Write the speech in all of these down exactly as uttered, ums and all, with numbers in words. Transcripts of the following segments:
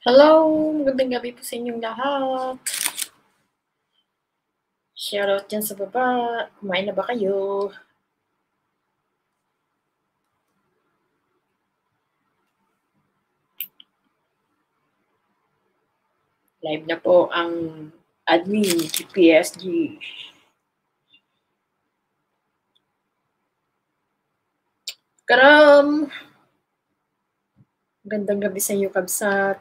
Hello! Magandang gabi po sa inyong lahat. Shoutout dyan sa baba. Kumain na ba kayo? Live na po ang admin G P S G. Karam! Magandang gabi sa iyo, Kabsat.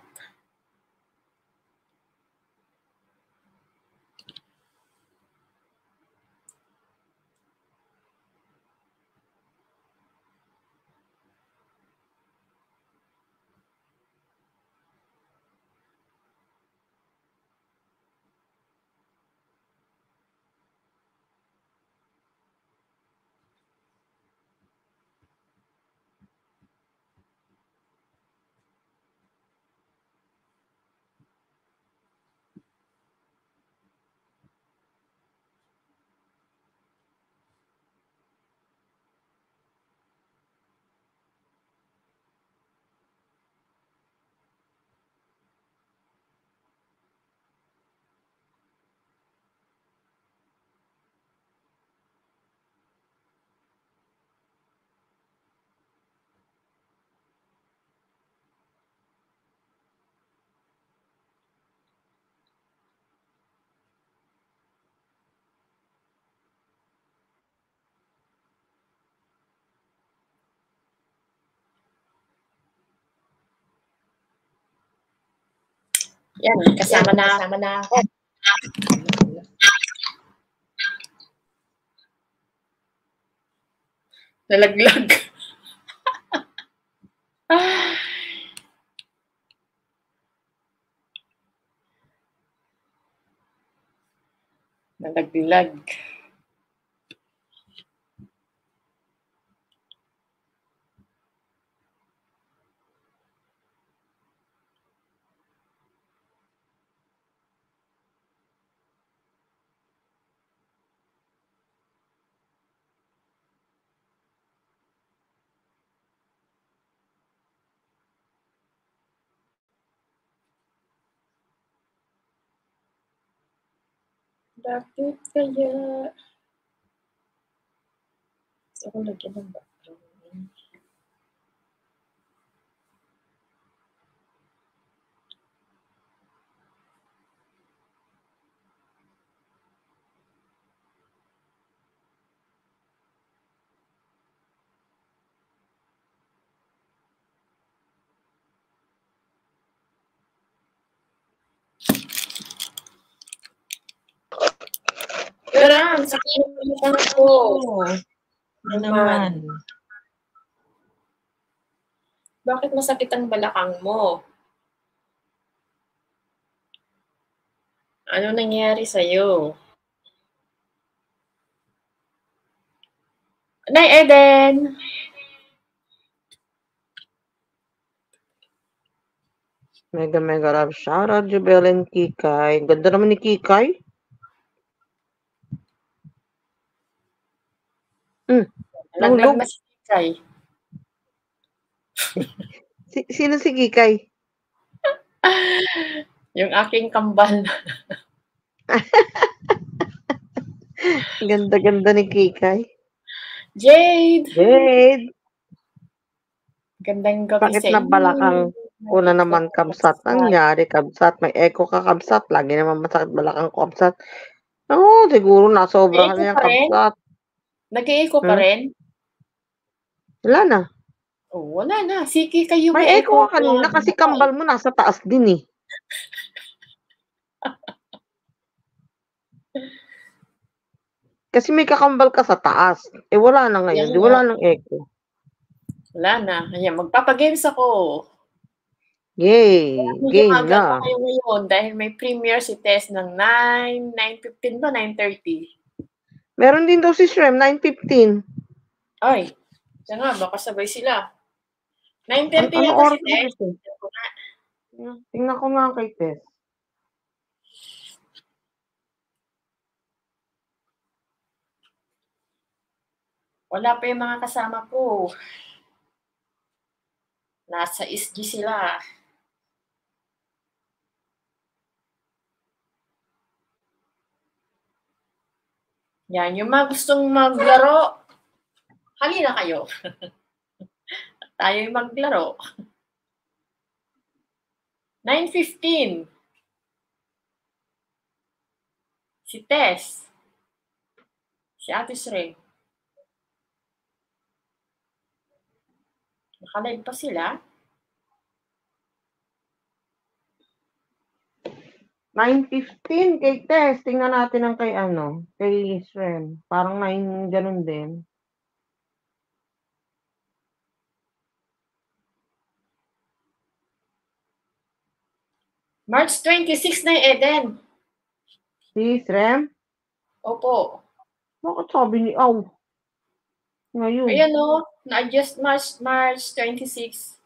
Yan, kasama na. Kasama na ako. Nalaglag. Nalaglag. Bakit kaya? Gusto ko lagyan ng background. Karam, sakit ang ko. Ano naman? Bakit masakit ang balakang mo? Ano nangyari sa'yo? Nay Eden! Mega mega love shoutout Jubel and Kikay. Ganda naman ni Kikay. Hmm. Nalaglag na si Kikay. si, sino si Kikay? Yung aking kambal. Ganda-ganda ni Kikay. Jade! Jade! Gandang gabi Bakit sa na balakang ko na naman, Kabsat? Nangyari, Kabsat. May echo ka, Kabsat. Lagi naman masakit balakang ko, Kabsat. Oo, siguro nasobrahan niya, Kabsat. Nag-e-echo pa hmm? rin? Wala na. Oh, wala na. Sige kayo may, may echo ka kanina kasi kambal mo nasa taas din eh. Kasi may kakambal ka sa taas. Eh, wala na ngayon. Di wala nang echo. Wala na. Ayan, magpapagames ako. Yay! Game na. Kayo ngayon dahil may premiere si Tess ng nine, nine fifteen ba? nine thirty? Meron din daw si Shrem, nine fifteen. Ay, siya nga, baka sabay sila. nine thirty An- yata oras si Tess. Tingnan ko nga kay Tess. Wala pa yung mga kasama ko. Nasa S G sila. Yan, yung mga gustong maglaro, halina kayo. Tayo'y maglaro. nine fifteen. Si Tess. Si Ate Shrek. Nakalive pa sila. nine fifteen kay Tess. Tingnan natin ang kay ano, kay Shrem. Parang nine ganun din. March twenty-six na yung Eden. Si Shrem? Opo. Bakit sabi ni Aw? Ngayon. Ayan o, na-adjust March, March twenty-six.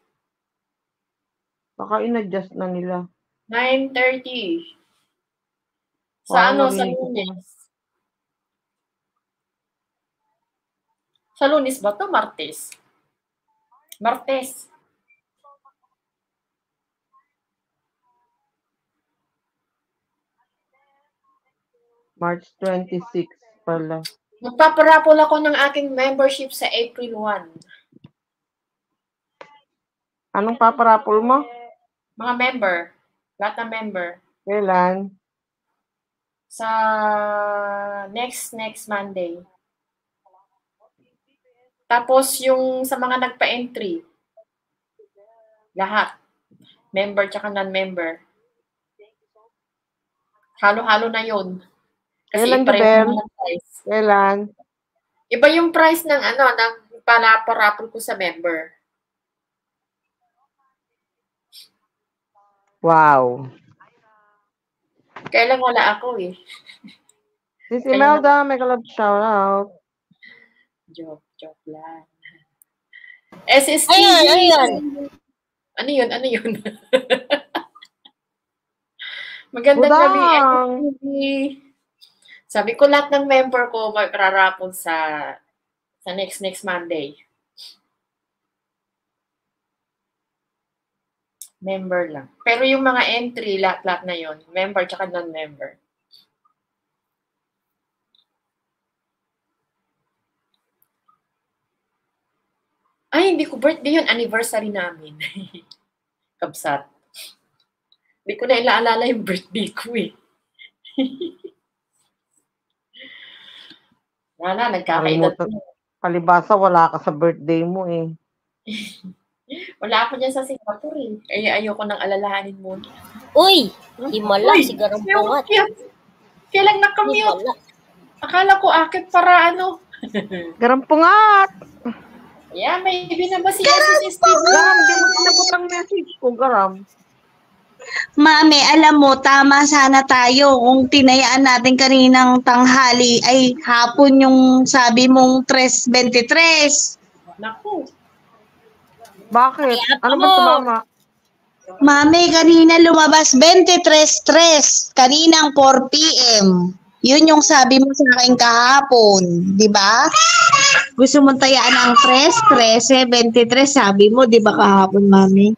Baka in-adjust na nila. nine thirty. Sa Parang ano, sa narinig ko. Lunes. Sa Lunes ba to? Martes. Martes. March twenty-six pala. Magpaparapol ako ng aking membership sa April first. Anong paparapol mo? Mga member. Lahat ng member. Kailan? Sa next, next Monday. Tapos yung sa mga nagpa-entry. Lahat. Member tsaka non-member. Halo-halo na yun. Kasi Kailan, ipareho Jubel? naman ang price. Kailan? Iba yung price ng ano, ng palaparapol ko sa member. Wow. Kailan wala ako eh. Si si Melda, may kalab shout out. Joke, joke lang. S S T V. Ayan, ayan. Ano yun? Ano yun? Magandang Budang. gabi, S S T V. Sabi ko lahat ng member ko magrarapon sa sa next next Monday. Member lang. Pero yung mga entry, lahat-lahat na yon, member tsaka non-member. Ay, hindi ko birthday yun. Anniversary namin. Kabsat. Hindi ko na ilaalala yung birthday ko eh. Wala, nagkakaedad ko. Palibasa, wala ka sa birthday mo eh. Wala ako dyan sa Singapore eh. Kaya ayoko nang alalahanin muna. Uy! Himala, si Garampungat. Kailang nakamute. Himala. Akala ko akit para ano. Garampungat! Yeah, may binaba si S S T V. Garam, di mo sinabot ang message ko, Garam. Mami, alam mo, tama sana tayo kung tinayaan natin kaninang tanghali ay hapon yung sabi mong tres twenty-tres. Naku. Bakit? Ay, Ano mo. ba tumama? Mami, kanina lumabas twenty-tres tres, kaninang four p m Yun yung sabi mo sa akin kahapon, di ba? Gusto mong tayaan ng tres, trese, twenty-tres, sabi mo, di ba kahapon, Mami?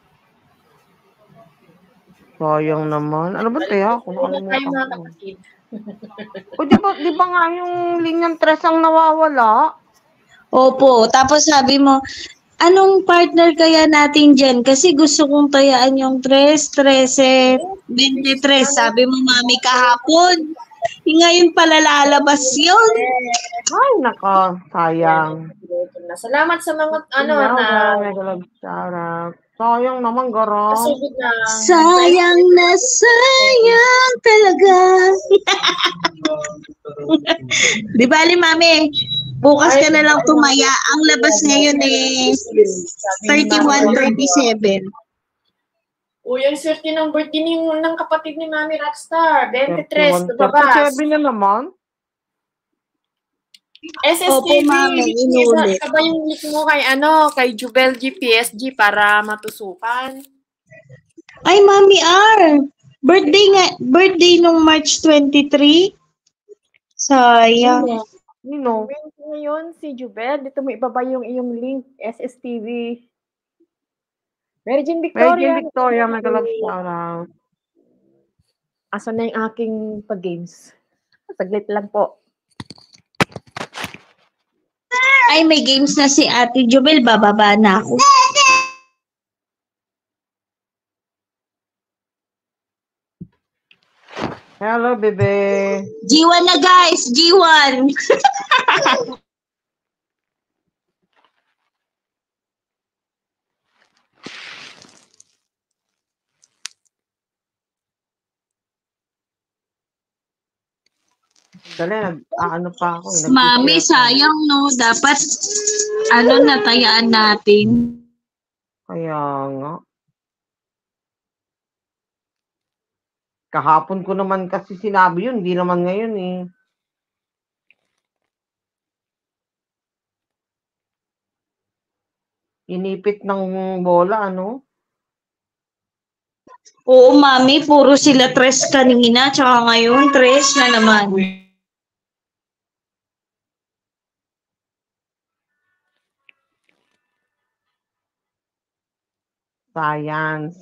Sayang naman. Ano ba tayo? Kung Wala tayo nakalimutan mga ko. kapatid. O di ba, di ba nga yung linyang tres ang nawawala? Opo, tapos sabi mo, anong partner kaya natin dyan? Kasi gusto kong tayaan yung tres, trese, twenty-tres. Sabi mo, Mami, kahapon. E, ngayon pala lalabas yun. Ay, naka, sayang. Salamat sa mga ano Ano na may galab shout sayang naman, Garam. kasugod na. Sayang na sayang talaga. Di bali, Mami, bukas ka na lang tumaya. Ang labas ngayon eh, thirty-one thirty-seven. Uy, ang swerte ng birthday ni, ng kapatid ni Mami Rockstar. twenty-three, thirty-one, lumabas. thirty-seven na naman. S S T V, Opo, Mami, inulit. Sabay yung link mo kay, ano, kay Jubel G P S G para matusukan. Ay, Mami R, birthday nga, birthday nung March twenty-three. Sayang. Nino? Ngayon, si Jubel, dito mo ibaba yung iyong link, S S T V. Virgin Victoria. Virgin Victoria, may galab shout out. Asan na yung aking pag-games? Saglit lang po. Ay, may games na si Ate Jubel. Bababa na ako. Hello, bebe. G one na guys, G one. Dali, nag-ano pa ako. Eh, Mami, nag-prepare pa. sayang no. Dapat, ano, natayaan natin. Kaya nga. Kahapon ko naman kasi sinabi yun, hindi naman ngayon eh. Inipit ng bola, ano? Oo, mami, puro sila tres kanina, tsaka ngayon, tres na naman. Science.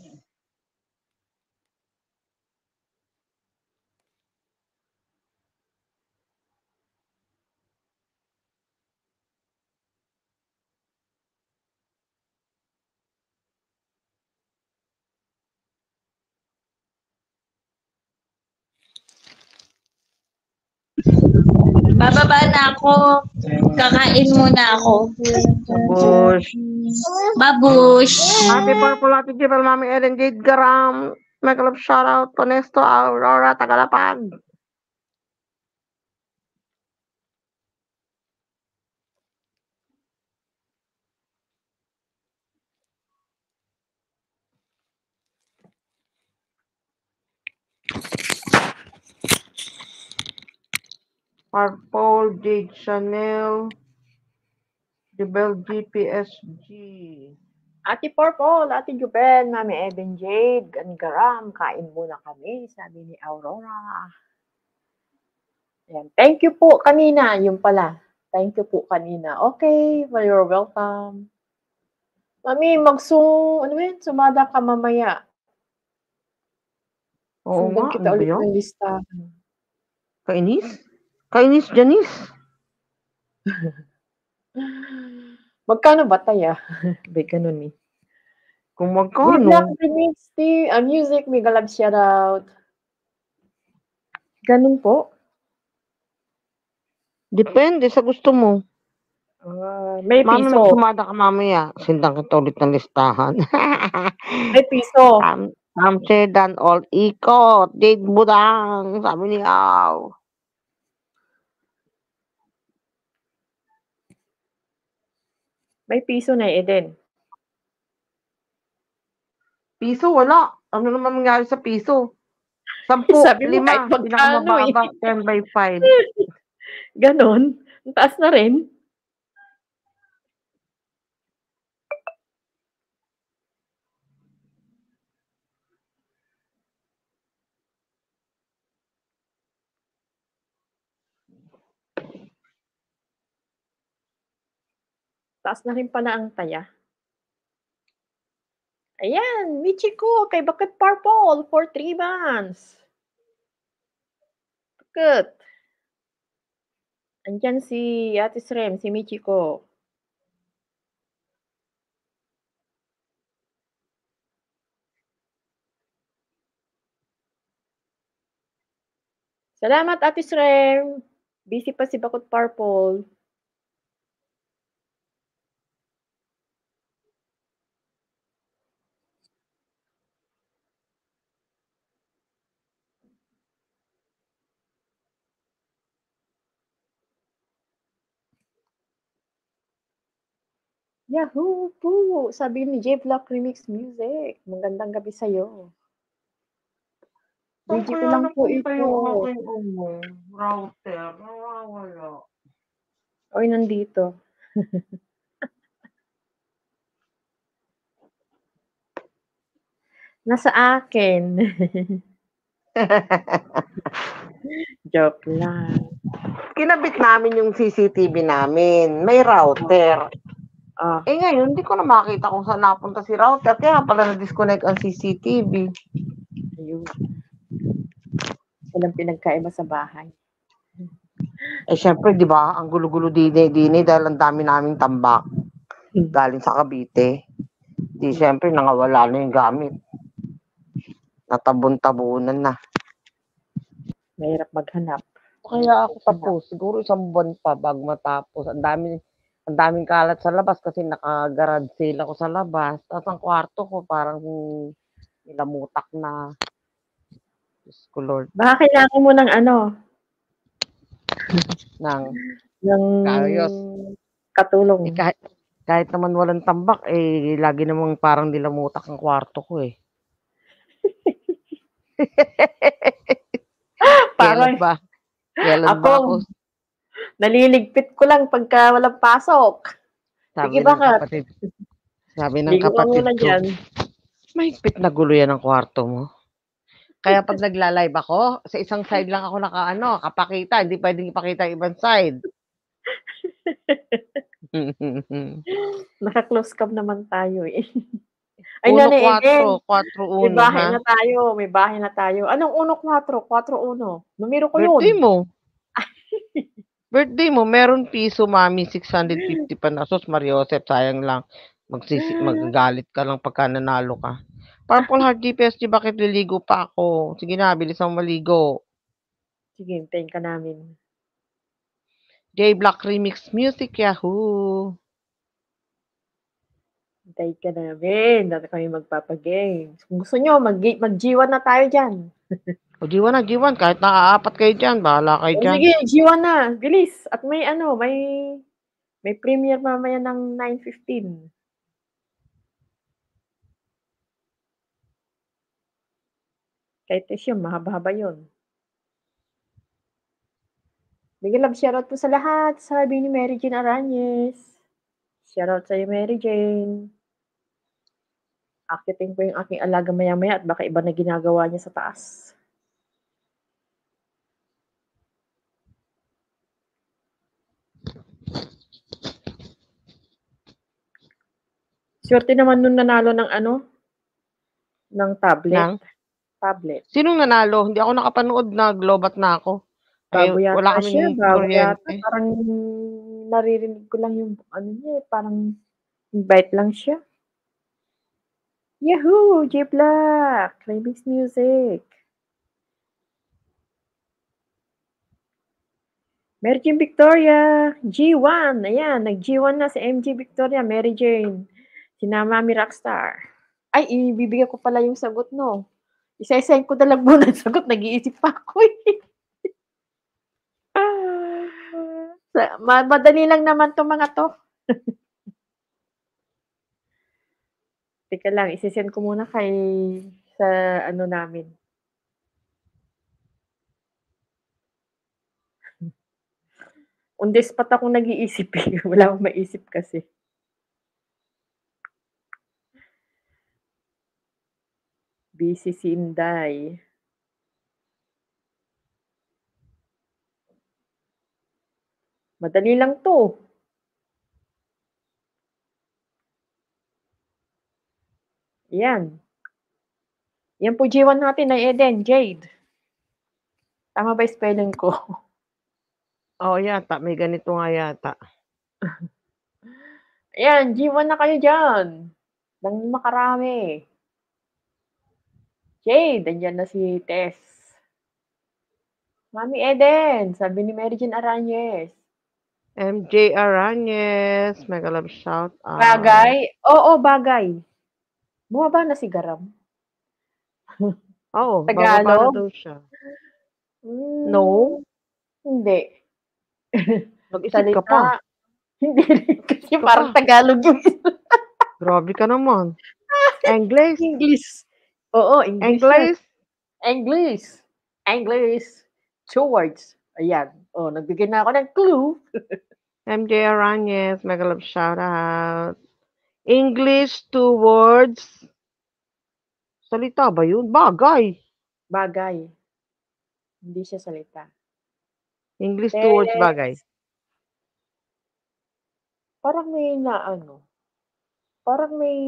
Bababa na ako. Kakain muna ako. Babush. Babush. Happy Purple, Happy Jibel, Mami Ellen, Jade Garam. Make a love shout out to Nesto, Aurora, Tagalapag. Purple, Jade Chanel, Jibel G P S G. Ate Purple, Ate Jubel, Mami Eben Jade, Ganigaram, kain muna kami, sabi ni Aurora. Ayan. Thank you po kanina, yung pala. Thank you po kanina. Okay, well, you're welcome. Mami, magsung, ano yun, sumada ka mamaya. Oo Sundan nga, kita ano ba ulit yun? ng listahan. Kainis? Kainis, Janice? Magkano ba tayo? May ganun eh. Kung Good magkano? luck, remix, Steve. Uh, music, mega love shout out. Ganun po. Depende sa gusto mo. Uh, may Mami, piso. magsumada ka mamaya. Sindang kita ulit ng listahan. May piso. Sam, Sam Sedan, all ikot. Jade Budang. Sabi ni Aw. May piso na Eden. Piso, wala. Ano naman mangyari sa piso? Sampu, Sabi mo lima. kahit magkano Pinakamababa, eh. ten by five. Ganon. Ang taas na rin. Taas na rin pala ang taya. Ayan, Michiko, kay Bakit Purple for three months. Bakit? Andyan si Ate Srem, si Michiko. Salamat, Ate Srem. Busy pa si Bakit Purple. Yahoo po! Sabi ni J-Vlog Remix Music. Magandang gabi sa'yo. Video ko lang po ito. Yung aking um, router. Nawawala. Oy, nandito. Nasa akin. Joke lang. Kinabit namin yung C C T V namin. May router. Ah, Eh ngayon, hindi ko na makita kung saan napunta si router. Kaya pala na-disconnect ang C C T V. ayun. Walang pinagkaiba sa bahay. Eh, syempre, di ba, ang gulo-gulo dini, dini dahil ang dami naming tambak galing sa Cavite. Di, syempre, nangawala na yung gamit. Natabon-tabunan na. Mahirap maghanap. Kaya ako tapos, siguro isang buwan pa bago matapos. Ang dami, ang daming kalat sa labas kasi naka-garage sale ako sa labas. Tapos ang kwarto ko parang nilamutak na. Diyos ko Lord. Baka kailangan mo ng ano, Ng ng Ayos. katulong. Eh, kahit, kahit naman walang tambak, eh, lagi namang parang nilamutak ang kwarto ko eh. Kailan Parang ba? Kailan ako, ba ako? naliligpit ko lang pagka walang pasok. Sabi Sige, ng bakit? kapatid. Sabi ng Ligo ka kapatid muna ko, dyan. mahigpit na gulo yan ang kwarto mo. Kaya pag nagla-live ako, sa isang side lang ako naka, ano, kapakita. Hindi pwedeng ipakita ang ibang side. Naka-close cam naman tayo eh. Ay, Uno, Nanay kwatro, Eden, kwatro, may uno, bahay ha? na tayo. May bahay na tayo. Anong uno, kwatro? Kwatro, uno. Numero ko Birthday yun. mo. Birthday mo, meron piso, mami, six hundred fifty pa na. Sos, Mariosep, sayang lang. Magsisi, magagalit ka lang pagka nanalo ka. Purple Heart G P S G, bakit liligo pa ako? Sige na, bilis ang maligo. Sige, hintayin ka namin. J Black Remix Music, Yahoo! Hintayin ka namin. Dati kami magpapagames. Kung gusto nyo, mag- mag-G one na tayo dyan. O, G one na, G one. Kahit nakaapat kayo dyan, bahala kayo O dyan. sige, G one na. Bilis. At may ano, may may premiere mamaya ng nine fifteen. Kahit is yun, mahaba-haba yun. Bigyan love shoutout po sa lahat. Sabi ni Mary Jane Aranyes. Shoutout sa'yo, Mary Jane. Akitin ko yung aking alaga maya-maya at baka iba na ginagawa niya sa taas. Swerte naman nung nanalo ng ano? Ng tablet. Nang? Tablet. Sinong nanalo? Hindi ako nakapanood, naglobat na ako. Bago Eh, yata wala siya. kaming Bago yata. kuryente. Parang naririnig ko lang yung ano niya. Parang invite lang siya. Yahoo! J Black! Remix Music. Mary Jane Victoria, G one. Ayan, nag-G one na si M G Victoria, Mary Jane. Sina Mami Rockstar. Ay, ibibigay ko pala yung sagot, no? Isa-isend ko na lang muna ang sagot. Nag-iisip pa ako eh. Ah, madali lang naman to mga to. Teka lang, isisend ko muna kay sa ano namin. On the spot akong nag-iisip eh. Wala akong maisip kasi. Busy si Inday. Madali lang to. Yan. Yan po G one natin ay Eden, Jade. Tama ba spelling ko? Oo, yata. May ganito nga yata. Ayan, G one na kayo dyan. Nang makarami. Jade, andyan na si Tess. Mami Eden, sabi ni Mary Jane Aranyes. M J Aranyes, mega love shout out. Bagay? Oo, bagay. Bumaba na si Garam. Oo, Tagalog? bababa na daw siya. Hmm, No? Hindi. Nag-isip ka pa. Hindi rin kasi Ka parang pa. Tagalog yung Grabe ka naman. English? English. Oo, English. yan. English? English. English. Two words. Ayan. Oh, nagbigay na ako ng clue. M J Aranyes, mega love shout out. English, two words. Salita ba yun? Bagay. Bagay. Hindi siya salita. English, two words, Tess. bagay. Parang may na ano. Parang may...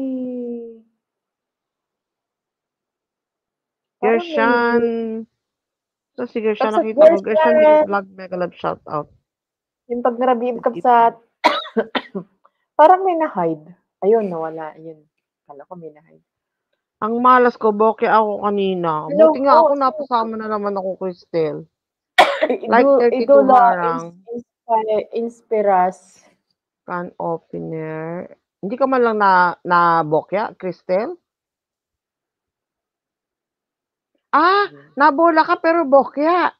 Parang may... Yershan. So, sige, siya Kapsat nakita ko. Gershon Gershon! Vlog, mega love shout out. Yung pag narabim kapsat, parang may na-hide. Ayun, nawala. Ayun. Kala ko may na-hide. Ang malas ko, bokeh ako kanina. Hello Buti nga po, ako, napasama na naman ako, Cristel. Idu, Like thirty-two idula, harang. ins, inspire, inspiras. Can opener. Hindi ka man lang na, na bokya, Cristel? Ah, nabola ka pero bokya.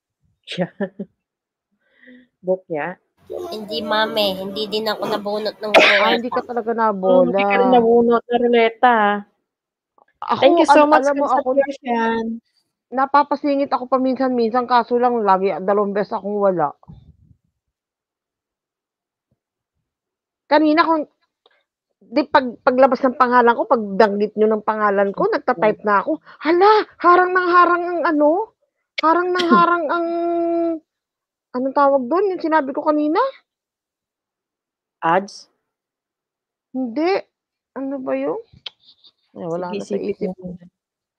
Bokya? Hindi, mame. Hindi din ako nabunot ng Ah, ruleta. hindi ka talaga Oh, hindi ka rin nabola. nabunot na ruleta. Ako, Thank you so al- much, alam mo, Kapsat ako, Gershon. napapasingit ako paminsan-minsan, kaso lang lagi, dalawang beses akong wala. Kanina kung, di pag, paglabas ng pangalan ko, pag danggit nyo ng pangalan ko, nagtatype na ako. Hala, harang ng harang ang ano? Harang ng harang ang, anong tawag doon? Yung sinabi ko kanina? Ads? Hindi. Ano ba yun? Ay, wala Sige, na sa isipin isip. mo muna.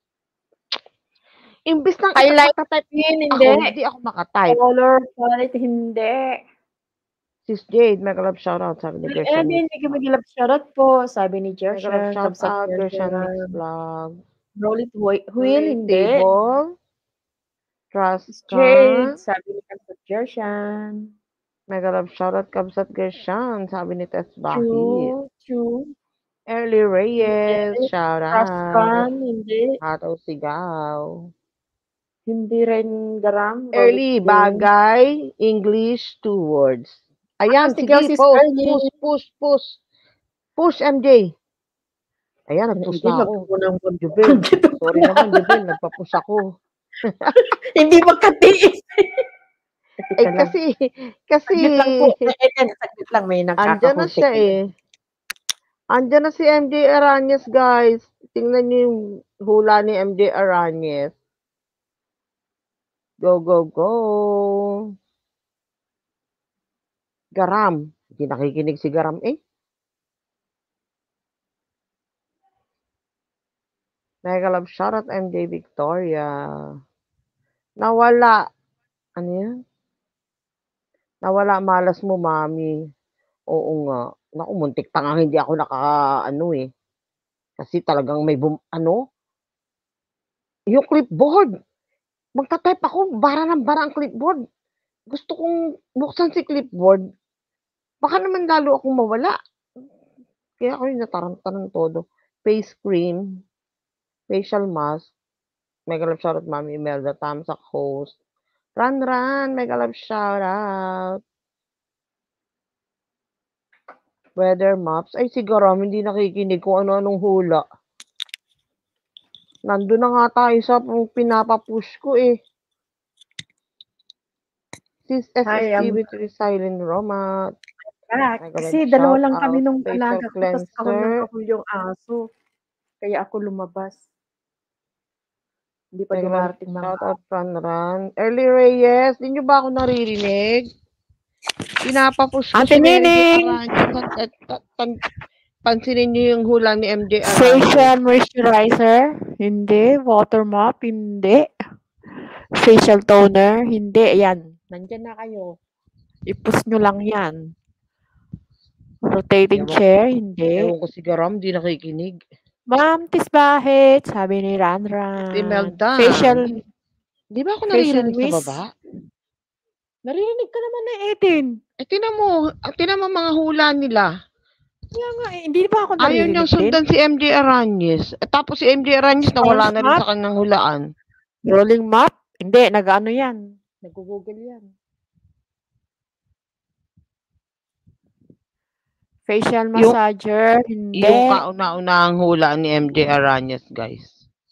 Imbis nang Highlight makatype Yun, ako, hindi. hindi ako makatype. Color palette, hindi. Sis Jade, mega love shoutout, sabi ni Well, Gershon. eh, din, hindi ka mag-ilap shoutout po, sabi ni Mega love Gershon. Kapsat shoutout, Gershon Mix Gershon. Vlog. Roll it wheel, wheel hindi. Table. Trust Jade, ka. sabi ni Kapsat Gershon. Mega love shoutout, Kapsat Gershon, sabi ni Tess Bahit. True, true. Early Reyes, Hindi. shoutout. Trustan, hindi. Hataw Sigaw. Hindi rin garam. Early, Roll it game. bagay, English, two words. Ayan, Tapos sigaw sige, si post, Early. push, push, push. Push, M J. Ayan, nag-push Hindi, na ako. magkakunang Jubel, sorry naman, Jubel, nagpa-push ako. Hindi magkatiis. Eh, kasi, kasi, Saglit lang po. Eh, eh, saglit lang, may andyan na nagkakahuntik. siya eh. Andyan na si M J Aranyes, guys. Tingnan niyo yung hula ni M J Aranyes. Go, go, go. Garam. Hindi nakikinig si Garam eh. Mega love shoutout M J Victoria. Nawala. Ano yan? Nawala malas mo, mami. Oo nga. Naku, muntik pa nga hindi ako naka, ano eh. Kasi talagang may, bum, ano? Yung clipboard. Magta-type ako, bara ng bara ang clipboard. Gusto kong buksan si clipboard. Baka naman lalo akong mawala. Kaya ako yung nataranta ng todo. Face cream. Facial mask. Mega love shoutout, Mami Imelda. Tamsak host. Run, run. Mega love shoutout. Weather maps. Ay, si Garam, hindi nakikinig kung ano-anong hula. Nandun na nga tayo sa pinapapush ko eh. Sis S S Hi, T um, with Silent Roma. Ah, Mega kasi love dalawa lang shoutout. kami nung Facial alaga ko, tapos kahol ng cleanser. kahol yung aso. Kaya ako lumabas. Hindi pa Mega love dumarating mga shoutout, Run Run. Early Reyes, di nyo ba ako naririnig? Pinapapush ko Ate si Mary Nining! Aranyes at, at, at pansinin nyo yung hula ni M J Aranyes. Facial moisturizer? Hindi. Water mop? Hindi. Facial toner? Hindi. Ayan. Nandyan na kayo. I-push nyo lang yan. Rotating Ewan, chair? Hindi. ewan ko si Garam, di nakikinig. Ma'am Tisbahit, sabi ni Ranran. Imelda. Facial, Di, di ba ako facial naririnig sa mist? baba? Narinig ka naman na Eden. Eh, tinan mo, tinan mo mga hula nila. Kaya nga, eh, hindi ba ako Ayaw naririnig niyang din? sundan si M J Aranyes. Eh, tapos si M J Aranyes nawala na rin Map? sa kanyang hulaan. Rolling map? Hindi, nag-ano yan. Nag-google yan. Facial massager? Hindi. Yung kauna-unahang hula ni M J Aranyes, guys.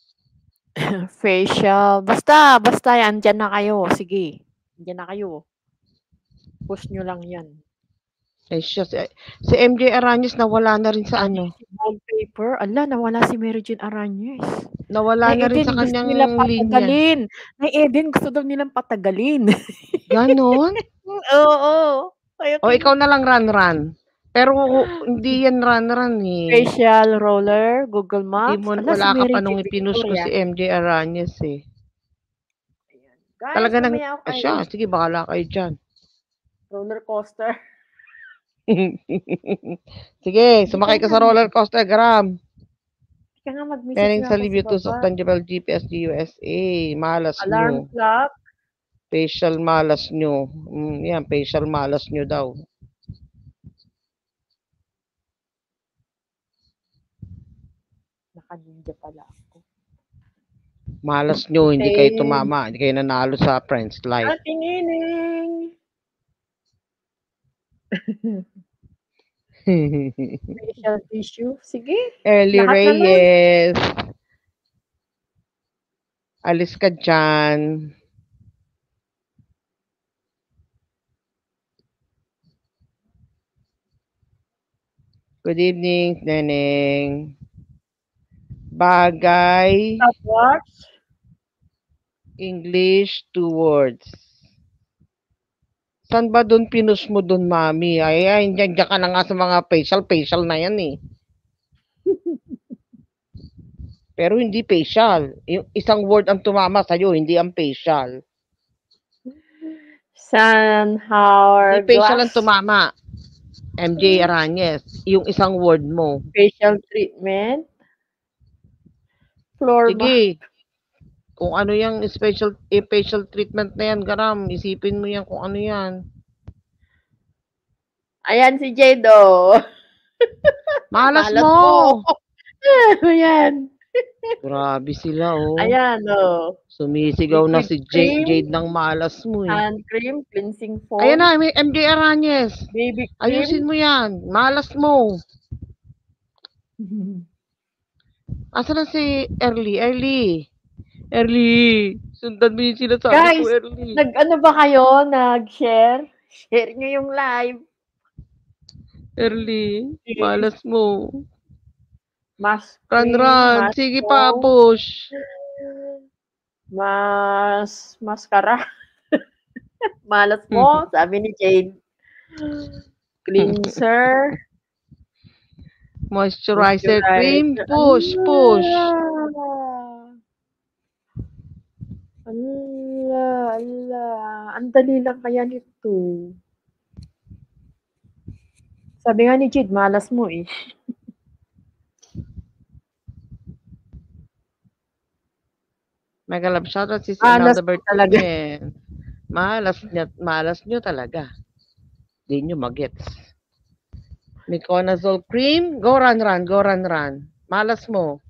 Facial. Basta, basta yan. Andyan na kayo. Sige. Andyan na kayo. Push nyo lang yan. Eh, siya, si, si M J Aranyes nawala na rin sa ano. Wallpaper? Ala, nawala si Mary Jane Aranyes. Nawala Nay na rin Eden, sa gusto kanyang nila linya. patagalin. Nay Eden, gusto daw nilang patagalin. Ganon? Oo. Ayaw O, ikaw na lang run-run. Pero hindi yan run-run eh. Facial roller, Google Hindi Maps. mo, Ala, si wala ka Mary pa nung Jane ipinus ko Victoria. si M J Aranyes eh. Guys, Talaga nang, mamaya ako ah, kayo. siya, sige, bahala kayo dyan. Roller coaster. Sige, sumakay ka sa roller coaster, Gram. Kaya nga mag-message Meaning nga sa ako sa Libyutus of baba. Tangible G P S G U S A. Malas Alarm nyo. clock. Facial malas nyo. Mm, yan, facial malas nyo daw. Naka-ninja pala ako. Malas nyo, hindi kayo Okay. tumama. Hindi kayo nanalo sa Friends Life. Ating ining. Facial tissue. Sige. Early Lahat na lang. Reyes. Alis ka dyan. Good evening, Neneng. Bagay, Stopwatch. English, two words. Saan ba dun pinus mo dun, mami? Ay, ay, dyan, dyan ka na nga sa mga facial, facial na yan eh. Pero hindi facial. Yung isang word ang tumama sa'yo, hindi ang facial. Sun Hindi facial ang hourglass. tumama. M J Aranez, yung isang word mo. Facial treatment. Floor mat. Sige. Kung ano yung special eh, facial treatment na yan, Garam, isipin mo yan kung ano yan. Ayan si Jado. Malas Malas mo! Ayan. Grabe sila, oh. Ayan, oh. Sumisigaw na Liquid si Jade, cream. Jade ng malas mo eh. Hand cream. Cleansing foam. Ayan na, may M J Aranez. Baby cream. Ayusin mo yan. Malas mo. Asa na si Early? Early. Early. Sundan mo yung sinasabi Guys, ko, Early. Nag-ano ba kayo? Nag-share? Share nyo yung live. Early. Malas mo. Mas Run, cream, run. mas Sige foam, pa, push. Mas mascara. Malas mo, sabi ni Jade. Cleanser. Moisturizer cream. Push, push. Ala, ala. Ang dali lang kaya nito. Sabi nga ni Jade, malas mo eh. Mega love shoutout si Malas Imelda mo talaga. Bertinen. Malas niya, malas nyo talaga. Di nyo magets. Miconazole cream. Go run run, go run run. Malas mo.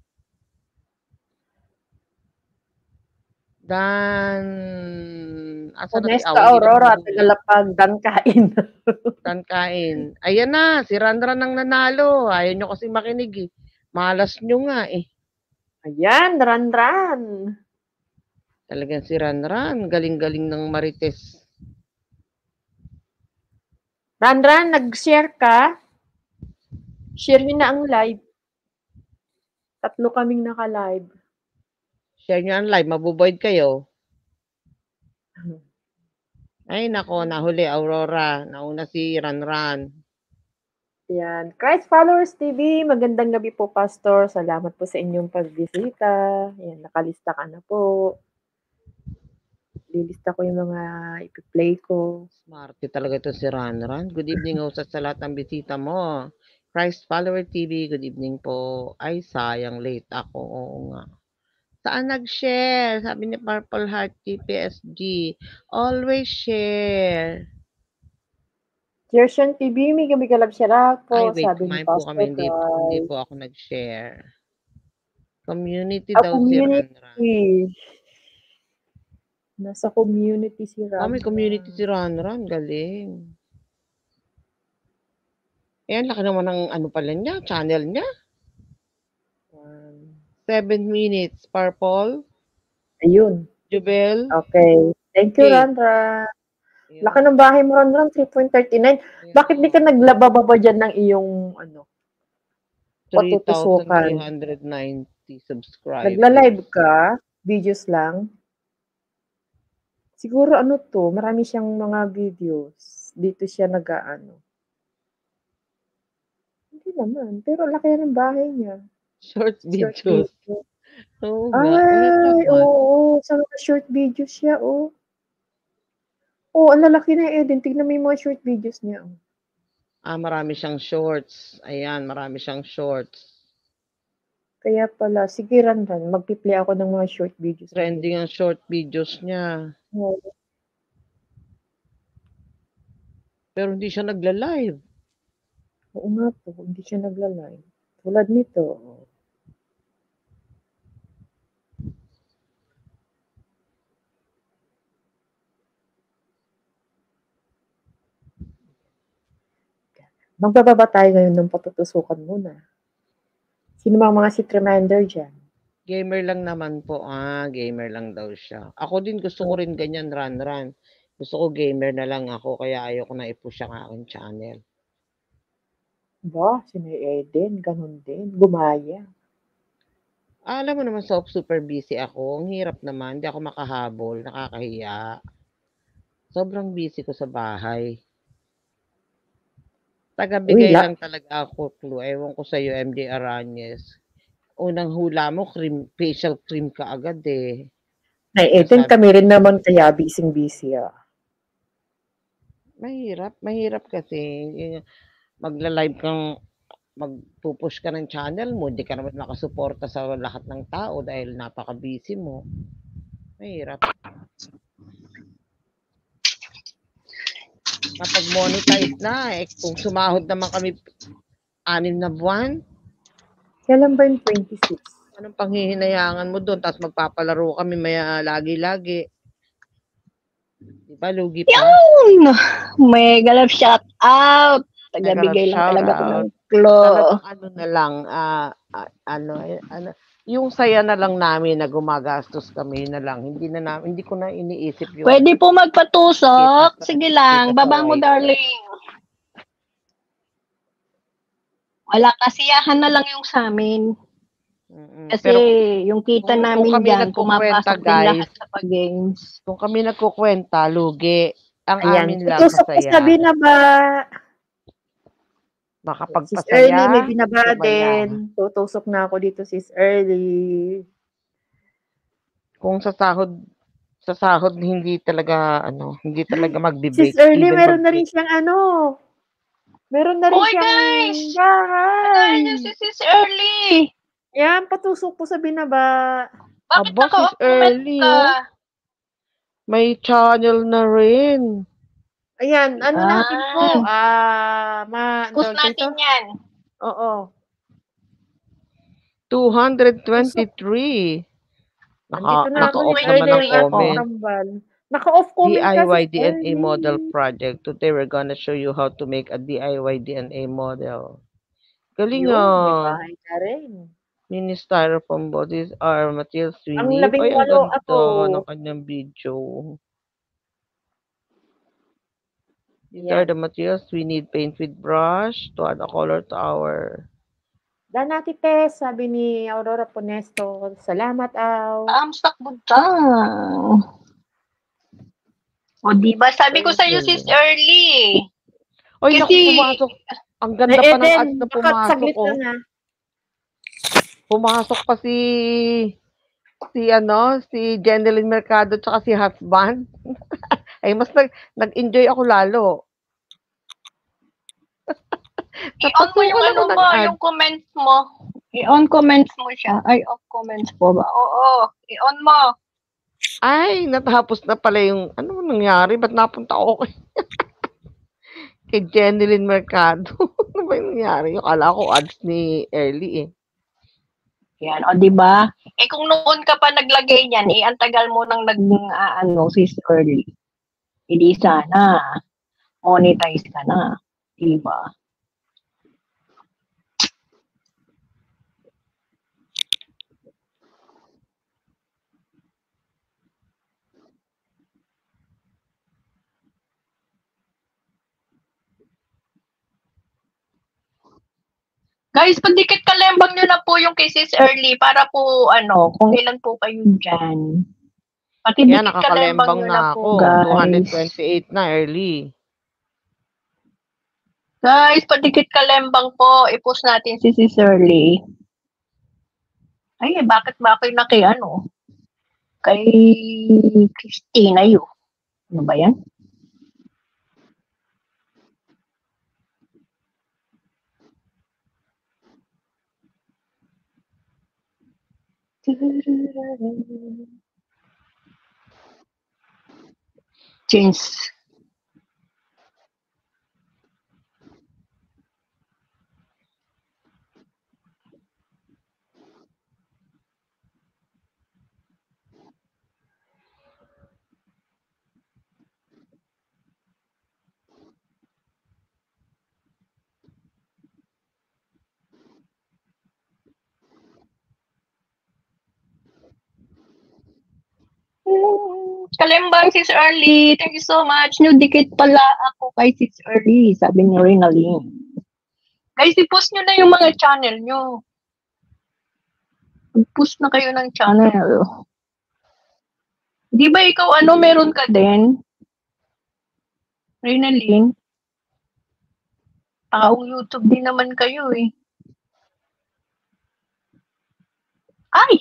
Dan... Asa na si Honesta Aw? Aurora, tagalapag, dan kain. Dan kain. Ayan na, si Ranran ang nanalo. Ayaw nyo kasi makinig eh. Malas nyo nga eh. Ayan, ran-ran. Talagang si Ranran. Galing-galing ng Marites. Ran-ran, nag-share ka? Share nyo na ang live. Tatlo kaming naka-live. Share nyo ang live. Mabuboid kayo. Ay, nako. Nahuli, Aurora. Nauna si Ranran. Yan. Christ Followers T V, magandang gabi po, Pastor. Salamat po sa inyong pagbisita. Yan, nakalista ka na po. Lilista ko yung mga ipi-play ko. Smarte talaga ito si Ranran. Good evening ho sa lahat ng bisita mo. Christ Follower T V, good evening po. Ay, sayang late ako. Oo nga. Saan nag-share? Sabi ni Purple Heart G P S G. Always share. Gershon T V, may gabi kalab siya po. Ay, wait. Sabi ni Kumain po Pastor kami. Hindi, hindi Guy. po ako nag-share. Community Ah, daw community. si Ranran. Nasa community si Ram. Oh, may community si Ranran. Galing. Ayan, laki naman ng ano pala niya. Channel niya. Seven minutes. Purple. Ayun. Jubel. Okay. Thank you, Okay. Ranran. Laki ng bahay mo, Ranran. three point three nine. Bakit di ka naglababa ba dyan ng iyong ano? three thousand patutusukan? three hundred ninety subscribers. Nagla-live ka? Videos lang? Siguro ano to, marami siyang mga videos. Dito siya nag-ano. Hindi naman. Pero laki ng bahay niya. Short Short videos. video. Oo nga, kaya Ay, naman. oo. Sa mga short videos siya, oh. Oh, ang lalaki na Eden. Tignan mo yung mga short videos niya. Oh. Ah, marami siyang shorts. Ayan, marami siyang shorts. Kaya pala, sige Ranran, magpi-play ako ng mga short videos. Trending ang short videos niya. Oh. Pero hindi siya nagla-live. Oo nga po, hindi siya nagla-live. Tulad nito. Oh. Magbababa tayo ngayon ng patutusukan muna. Sino ba ang mga seat reminder dyan? Gamer lang naman po. Ah, gamer lang daw siya. Ako din gusto ko rin ganyan, run, run. Gusto ko gamer na lang ako, kaya ayoko na i-push ang aking channel. Ba, sino Eden? Ganon din. Gumaya. Ah, alam mo naman, so, super busy ako. Ang hirap naman. Hindi ako makahabol. Nakakahiya. Sobrang busy ko sa bahay. Taga-bigay Uy, la- lang talaga ako, Clue. Ewan ko sa'yo, M D Arañez. Unang hula mo, cream, facial cream ka agad eh. Ay, Kaya Eden, sabi, kami rin naman kaya busy-busy ah. mahirap, mahirap kasi. eh, Magla-live kang, magpupush ka ng channel mo, hindi ka naman makasuporta sa lahat ng tao dahil napaka-busy mo. Mahirap. Kapag monetize na, eh, kung sumahod naman kami anim na buwan, Kailan ba yung twenty-six? anong panghihinayangan mo doon? Tapos magpapalaro kami maya lagi-lagi. Di ba, lugi pa? Yun! Mega love shout out! Taga-bigay lang Shout talaga ako out. ng clue. Talagang ano na lang, ah, ah, ano, eh, ano, yung saya na lang namin na gumagastos kami na lang. Hindi na namin, hindi ko na iniisip yung Pwede po magpatusok. Kita- Sige kita lang. sa Baba mo, wifi. darling. Wala, kasiyahan na lang yung sa amin. Mm-mm. Kasi Pero yung kita kung- kung namin kami dyan, nagkukwenta, pumapasok din lahat guys, sa pag-games. kung kami nagkukwenta, lugi. Ang Ayan, amin lang tutusok ko masaya. sa binaba. Sis Makapagpasaya. Early, may binaba sumaya. din. Tutusok na ako dito, Sis Early. Kung sa sahod, sa sahod hindi talaga, ano, hindi talaga magbe-break. Sis Early, even meron na rin mag-break. siyang ano. Meron na rin Hoy, siyang guys! bahay. Ano niyo si Sis Early? Yan, patusok po sa binaba. Bakit Aba, Sis naka-comment Early, ka? oh. May channel na rin. Ayan, ano Ah. natin po? Ah, ma, Post tawag dito? natin yan. Oo. two hundred twenty-three. Nandito Naka, na ako, naka-off Sis naman Early. ang Early, comment. Nakambal. Naka-off D comment I ka, Y Sis D N A Early. model project. Today we're gonna show you how to make a D I Y D N A model. Galing Yun, may ah. bahay ka rin. Mini styrofoam bodies are materials we Ang need. labing Ay, ang walo ganda ako. ng kanyang video. These Yan. are the materials we need. Paint with brush to add a color to our... Danati Tess, sabi ni Aurora Ponesto. Salamat, Aw. Amsak butang. O, diba? Sabi ko sa'yo, Sis Early. Oy, naku, Kasi- pumasok. Ang ganda Ay, pa ng Eden, ads na baka pumasok. saglit Oh. lang ha. Pumasok pa si... Si ano, si Jendelyn Mercado tsaka si husband. Ay, mas nag, nag-enjoy ako lalo. I-on mo yung Napasukan ano ako ng mo, ads. yung comments mo. I-on comments mo siya. Ay, off comments po ba? Oo, i-on mo. Ay, natapos na pala yung... Ano nangyari? Ba't napunta ako kay... kay Jendelyn Mercado? Ano ba yung nangyari? Yung kala ko ads ni Early eh. Yan, o, di ba? Eh, kung noon ka pa naglagay niyan, eh, ang tagal mo nang nag, uh, ano, Sis Early. Hindi sana. Monetize ka na. Di ba? Guys, pagdikit kalembang nyo na po yung kay Sis Early para po, ano, kung ilan po kayo dyan. Pati Yan, dikit kalembang nakakalembang nyo na na ako. po, guys. two hundred twenty-eight na Early. Guys, padikit kalembang po. I-post natin si Sis Early. Ay, eh, bakit ba ako'y naki ano? Kay Christina yun. Ano ba yan? Change. Kalembang, Sis Early. Thank you so much. New dikit pala ako kay Sis Early. Sabi ni Renaline. Guys, i-post nyo na yung mga channel nyo. I-post na kayo ng channel. Di ba ikaw ano, meron ka din? Renaline? Taong YouTube din naman kayo eh. Ay!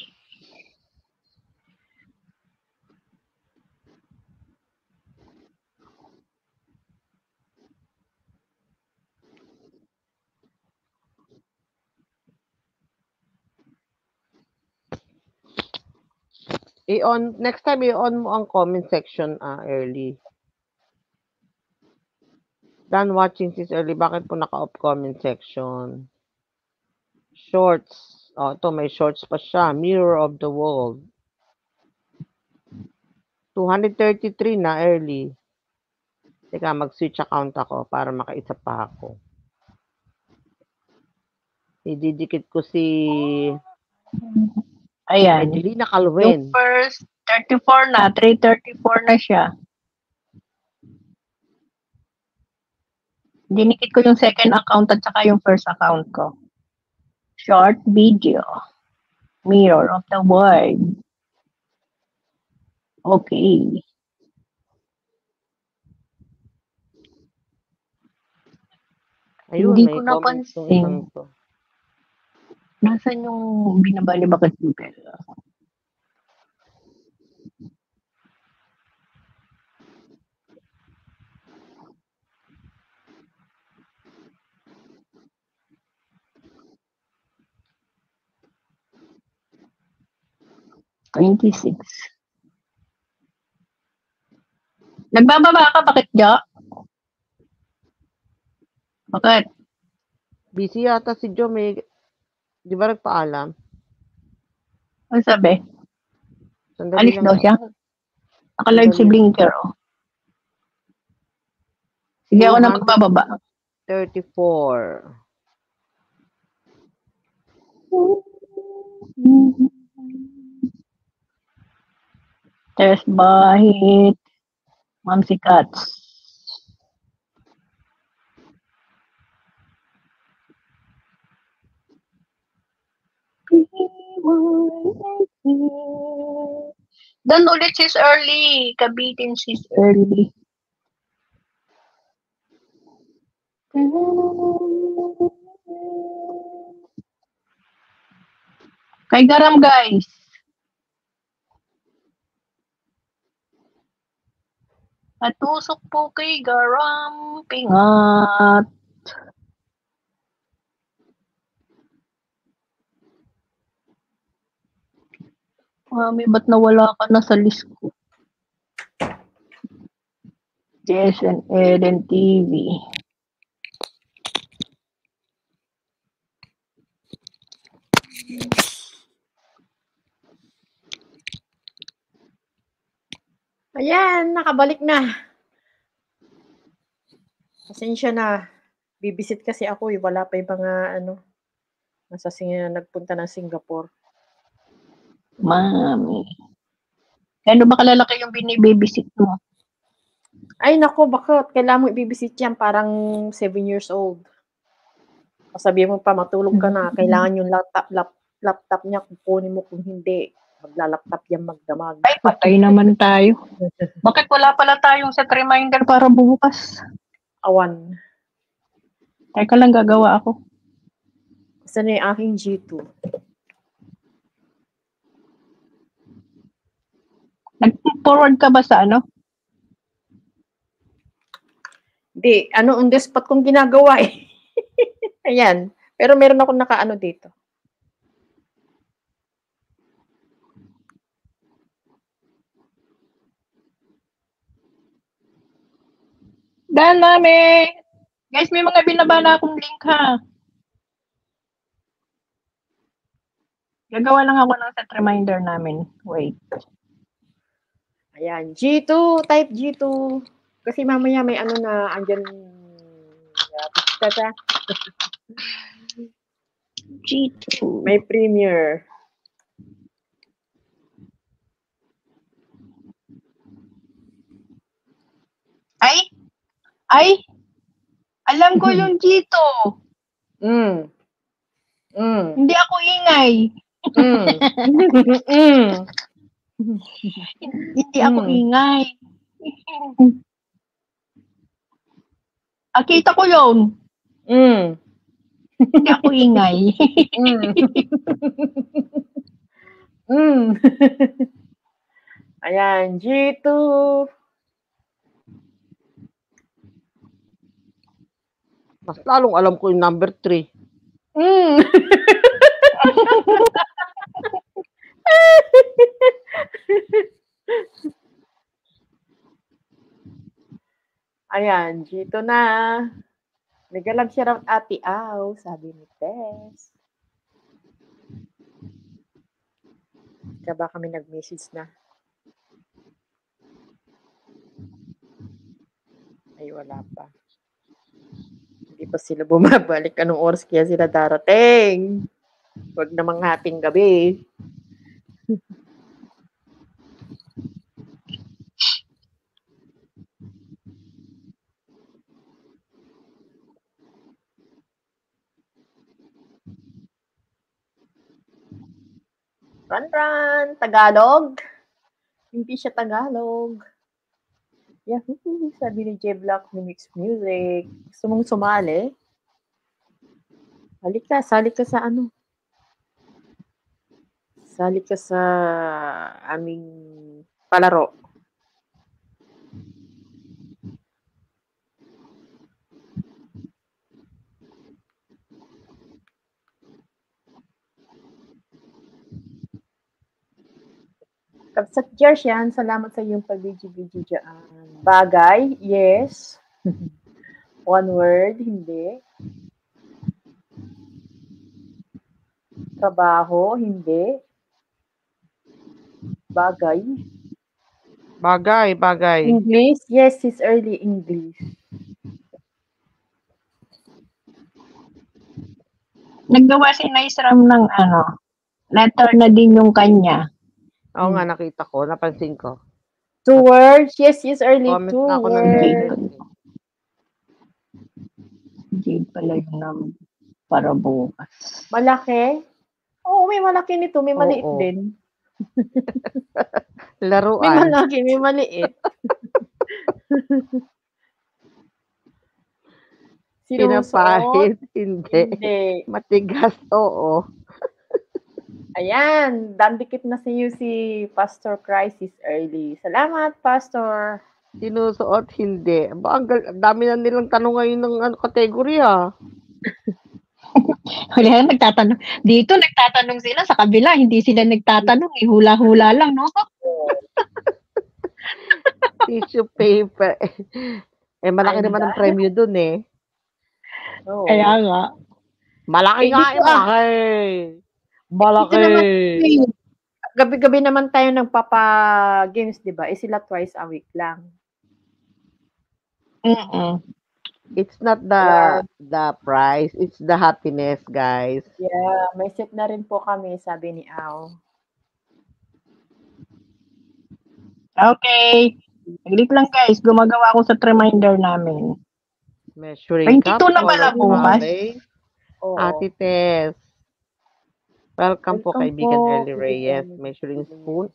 I-on, next time i-on mo ang comment section ah, early. Done watching Sis Early. Bakit po naka-off comment section? Shorts. Oh, ito may shorts pa siya. Mirror of the World. two thirty-three na early. Teka, mag-switch account ako para makaisa pa ako. Ididikit ko si Ayan. Adelina Calwen. Yung first, thirty-four na. three thirty-four na siya. Dinikit ko yung second account at saka yung first account ko. Short video. Mirror of the World. Okay. Ayun, Hindi may ko comment napansin. yung isang to. Nasaan yung binabali ba kasi Google? twenty-six. Nagbababa ka? Bakit ja? Bakit? Busy yata si Jo. May, di ba nagpaalam? Ano sabi? Sandali Alis lang. daw siya? Naka-live si Sandali. Blinker, oh. Sige, ako na magbababa. thirty-four. Test bahit. Mamsi Cats. Dan ulit Sis Early. Kabitin Sis Early. Kay Garam, guys. Patusok po kay Garam. Pingat. Mami, ba't nawala ka na sa list ko? Jess and Eden T V. Ayan, nakabalik na. Pasensya na. Bibisit kasi ako eh. Wala pa yung mga ano. Nasa Sing- nagpunta ng Singapore. Mami. Kano ba kalalaki yung binibabysit mo? Ay, nako, bakit? Kailangan mo ibibisit yan. Parang seven years old. Sabihin mo pa, matulog ka na. Kailangan yung laptop, lap, laptop niya. Kukunin mo kung hindi. Maglalaptop yan magdamag. Ay, patay naman tayo. Bakit wala pala tayong set reminder para bukas? Awan. Teka lang, gagawa ako. Kasi na yung aking G two. Nag-forward ka ba sa ano? Hindi, ano, on the spot kong ginagawa eh. Ayan. Pero meron akong nakaano dito. Dan, mami! Guys, may mga binaba na akong link ha. Gagawa lang ako ng set reminder namin. Wait. Ayan, G two, type G two. Kasi mamaya may ano na, andyan, uh, tata, G two. may premiere. Ay! Ay! Alam ko yung G two. Mm. Mm. Hindi ako ingay. Mm. mm. Hindi ako Mm. ingay. Ah, kita ko yun. Mm. Hindi ako ingay. Mm. mm. Ayan, G two. Mas lalong alam ko yung number three. Mm. Ayan, G two na. Nagalag siya raw ati Aw, sabi ni Tess. Kaya ba kami nag-message na? Ay, wala pa. Hindi pa sila bumabalik. Anong oras kaya sila darating? Huwag namang hating gabi. Run, run! Tagalog? Hindi siya Tagalog. Yahoo! Sabi ni J Block ni Mix Music. Gusto mong sumali? Halik ka, sali ka sa ano? Sali ka sa aming palaro. Kapsat Jersh yan, salamat sa iyong pag-video-video dyan. Bagay, yes. One word, hindi. Trabaho, hindi. Bagay. Bagay, bagay. English, yes, it's early English. Naggawa si Nice Ram ng ano, letter na din yung kanya. Oo nga, nakita ko, napansin ko. Two words, yes, yes, early. Comment Two na ako ng words. Jade pala yung nam para bukas. Malaki? Oo, may malaki nito, may maliit Oo. din. May Laruan. malaki, may maliit. Pinapahit, hindi. Hindi. Matigas, oo. Ayan, dandikit na sa iyo si Pastor Crisis Early. Salamat, Pastor. Sinusuot, hindi. Ba, ang, gal- ang dami na nilang tanong ngayon ng ano, kategory, ah. Wala, nagtatanong. Dito, nagtatanong sila. Sa kabila, hindi sila nagtatanong. Eh, hula-hula lang, no? Tissue paper. Eh, malaki Ay, naman ang ba? premyo dun, eh. Oo. Kaya nga. Malaki Eh, nga, dito, eh, malaki. Malaki. Dito naman, gabi-gabi naman tayo nagpapa-games, di ba? Eh, sila twice a week lang. Mm-mm. It's not the the price, it's the happiness, guys. Yeah, may set na rin po kami, sabi ni Aw. Okay. Saglit lang, guys. Gumagawa ako sa reminder namin. Measuring cup. twenty-two na pala Walang bukas. malay. Oo. Ate Tess. Welcome, po, Welcome kaibigan po, Ellie Reyes. kaibigan. Measuring spoon.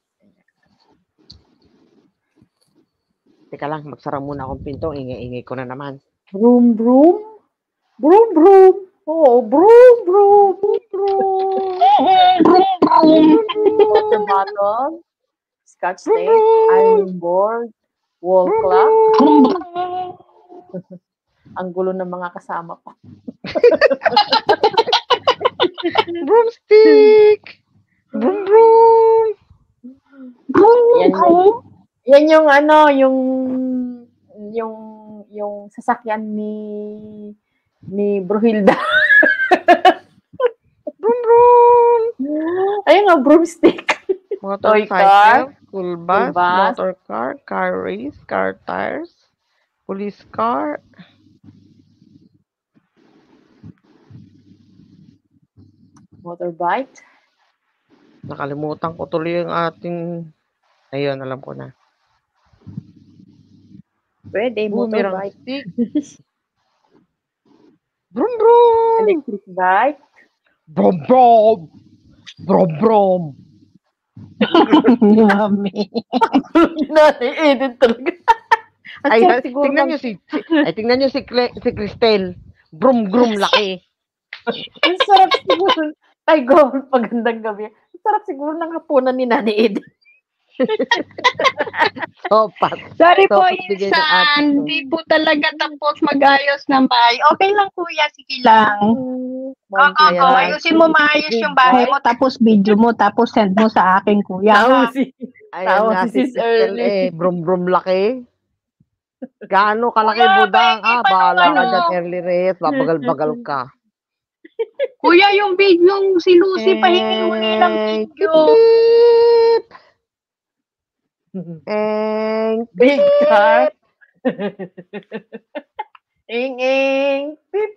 Teka lang, magsara muna akong pinto. Ingay-ingay ko na naman. Broom, broom? Broom, broom. Oo, broom, broom. Broom, broom. Brum, brum. Water bottle. Scotch tape, ironing board, wall clock. Ang gulo ng mga kasama ko. Broomstick! Broom, broom! Yan, yan yung ano, yung yung yung sasakyan ni ni Bruhilda. Broom, broom! Ayun nga, broomstick. Toy car, Motorcycle, school bus, school bus. motor car, car race, car tires, police car. Motorbike. Nakalimutan ko tuloy yung ating... Ayun, alam ko na. Pwede, Boomerang motorbike. stick. Brum, brum! Electric bike. Brum, brum! Brum, brum! Mami. Na-edit talaga. At Ay, siya siguro tingnan ng- nyo si, si, ay, tingnan nyo si, Cle, si Cristel. Brum, brum, laki. Ang sarap siguro. Ay, go, pagandang gabi. Ang sarap siguro ng hapunan ni Nani Edith. Sopat. Sorry po, Sopas bigay ng ate Insan. ko. Hindi po talaga tapos mag-ayos ng bahay. Okay lang, kuya. Sige lang. Oo, Kaya- oo. Ayusin mo maayos yung bahay mo, tapos video mo, tapos send mo sa akin, kuya. Tao ha? si... Ayan Tao nga si si Sis Cristel Early. eh. Brum, brum, laki. Gaano kalaki Kuya, budang? baby, Ah, paano bahala ka ano? dyan, Early Reyes. Babagal-bagal ka. Kuya, yung video, yung si Lucy, pahingi uli ng Eh, video. Pip! Eng, Big car. Ing, ing, pip.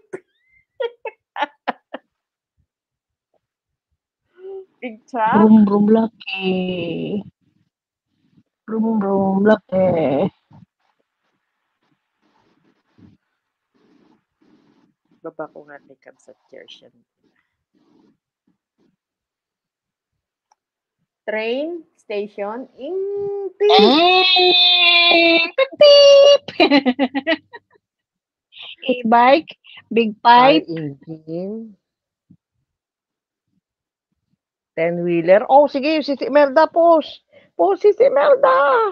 Big truck. Brum, brum, laki. Brum, brum, laki. Baba ko nga tikam sa chair siya. Train, station, ing, pip. Eh, beep, beep. E-bike, big car pipe. engine. Ten-wheeler. Oh, sige, si si Imelda, post. Post si si Imelda.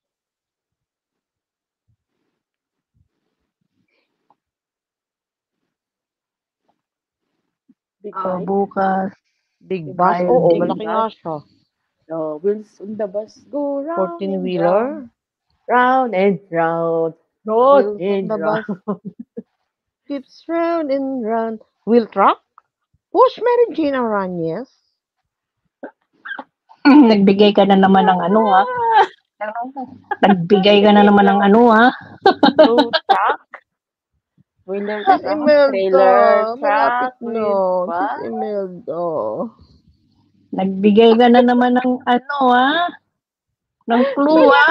Big Ah, bike. bukas. Big Big bus. bike, Oo, big malaki bus. nga siya. Oh, wheels on the bus go round and round. Fourteen-wheeler. Round and round. Wheels Round on and the bus. round. Keeps round and round. Wheel truck. Push Mary Jane Arañez. Nagbigay ka na naman ng ano, ha? Nagbigay ka na naman ng ano, ha? Road truck. Wheeler Sis truck. Imelda. Trailer Malapit truck. na. wheels Sis bus. Imelda. Nagbigay ka na naman ng ano, ha? Ng clue, ha?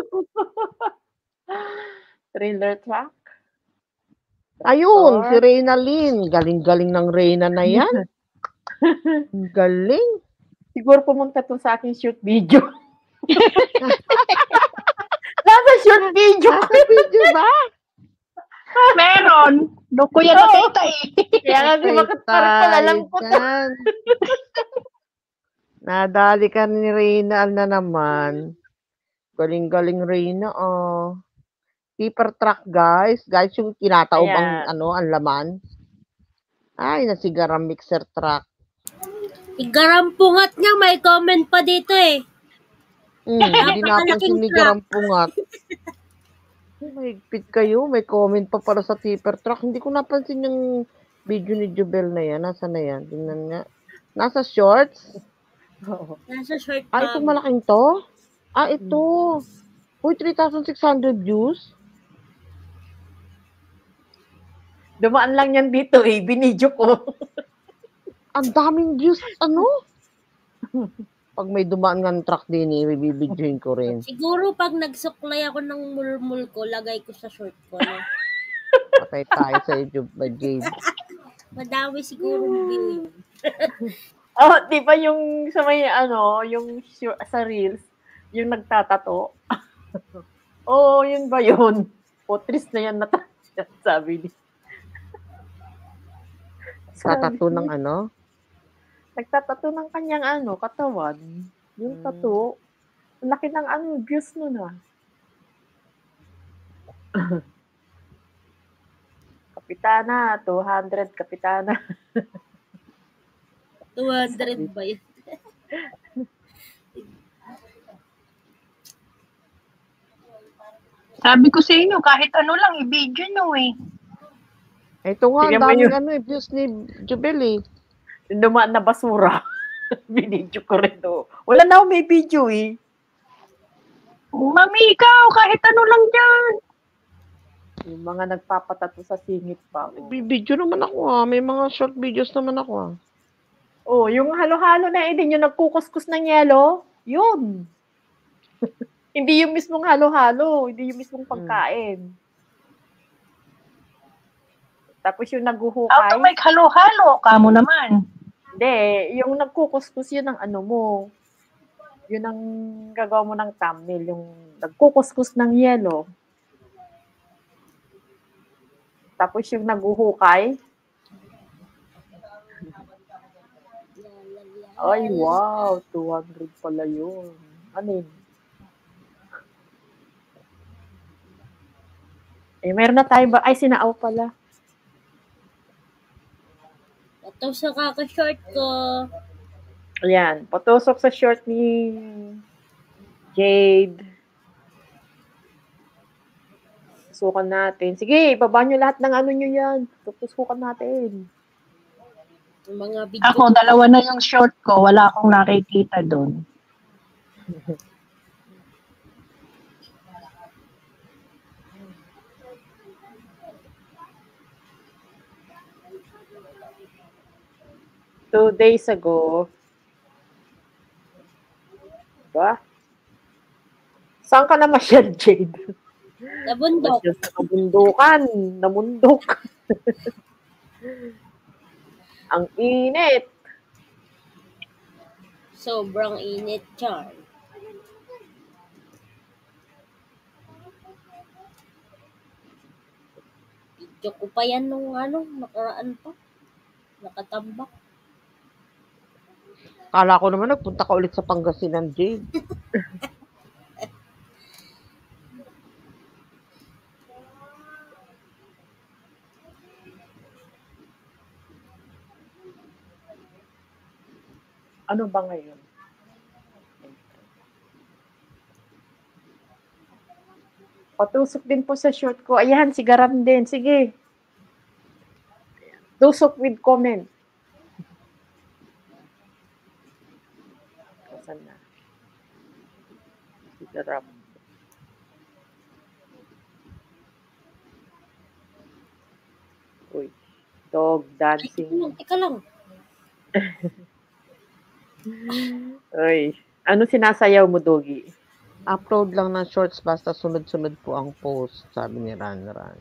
Trailer truck. Ayun, si Tractor. Reyna Lynn. Galing-galing ng Reyna na yan. Ang Galing. Siguro pumunta to sa aking shoot video. Nasa shoot video. Nasa video ba? Meron. Doon ko yan nakita, eh. Kaya nga si Ay, Bakit parang pala alam ko to. dyan. Nadali ka ni Reyna na naman. Galing-galing Reyna, oh. Keeper truck, guys. Guys, yung tinataob ang, Ayan. ano, ang laman. Ay, nasigarang mixer truck. Igarampungat nga, may comment pa dito eh. Hmm, hindi napansin Napakalaking ni truck. Garampungat. Mahigpit kayo. May comment pa para sa keeper truck. Hindi ko napansin yung video ni Jubel na yan. Nasa na yan? Tingnan nga. Nasa shorts? Oo. Nasa short Ah, pa. itong malaking to? Ah, ito. Uy, three thousand six hundred views. Dumaan lang yan dito eh. Binidyo ko. Ang daming views. Ano? Pag may dumaan nga ng truck din eh, bibidyoin ko rin. Siguro pag nagsuklay ako ng mulmul ko, lagay ko sa short ko. No? Patay tayo sa YouTube by Jade. Madami siguro view yun. Oh, di ba yung sa may ano, yung su- sa Reels, yung nagtatato? Oo, oh, yun ba yun? Potris na yan nata. Sabi ni. Tatato ng ano? Nagtatato ng kanyang ano, katawan. Yung Hmm. tato. Laki ng ano, views nun ah. Kapitana, two hundred, Kapitana. two hundred ba yun? Sabi ko sa inyo, kahit ano lang, i-video nyo eh. Ito nga, ang Tingnan mo daming yun. ano eh, views ni Jubel eh. Yung dumaan na basura. Binidyo ko rin to. Wala na ako may video eh. Mami, ikaw, kahit ano lang dyan. Yung mga nagpapatato sa singit pa. Oh, Video naman ako ah. May mga short videos naman ako ah. oh yung halo-halo na Eden, yung nagkukuskus ng yelo, yun. Hindi yung mismong halo-halo, hindi yung mismong pagkain. Tapos yung How naguhukay. to make halo-halo? Kamo naman. Hindi, yung nagkukuskus yun ang ano mo. Yun ang gagawa mo ng thumbnail, yung nagkukuskus ng yelo. Tapos yung naguhukay. Ay, wow, two hundred pala yun. Ano yun? Eh, meron na tayo ba? Ay, sinaaw pala. Ito sa kaka-short ko. Ayan, patusok sa short ni Jade. Susukan natin. Sige, baba nyo lahat ng ano nyo yan. Tutusukan natin. Yung mga video. Ako, dalawa na yung short ko. Wala akong nakikita doon. Two days ago. Ba? Saan ka na masyal, Jade? Sa bundok. Masyal sa kabundukan. Namundok. Ang init. Sobrang init, Char. Video ko pa yan nung ano, nakaraan pa. Nakatambak. Kala ko naman nagpunta ka ulit sa Pangasinan, Jade. Ano ba ngayon? Patusok din po sa short ko. Ayan, si Garam din. Sige. Tusok with comment. Saan na? Si Garam. Uy. Dog Ay, dancing. teka lang. Uy. Ano sinasayaw mo, Doggy? Upload lang ng shorts basta sunod-sunod po ang post, sabi ni Ran Ran.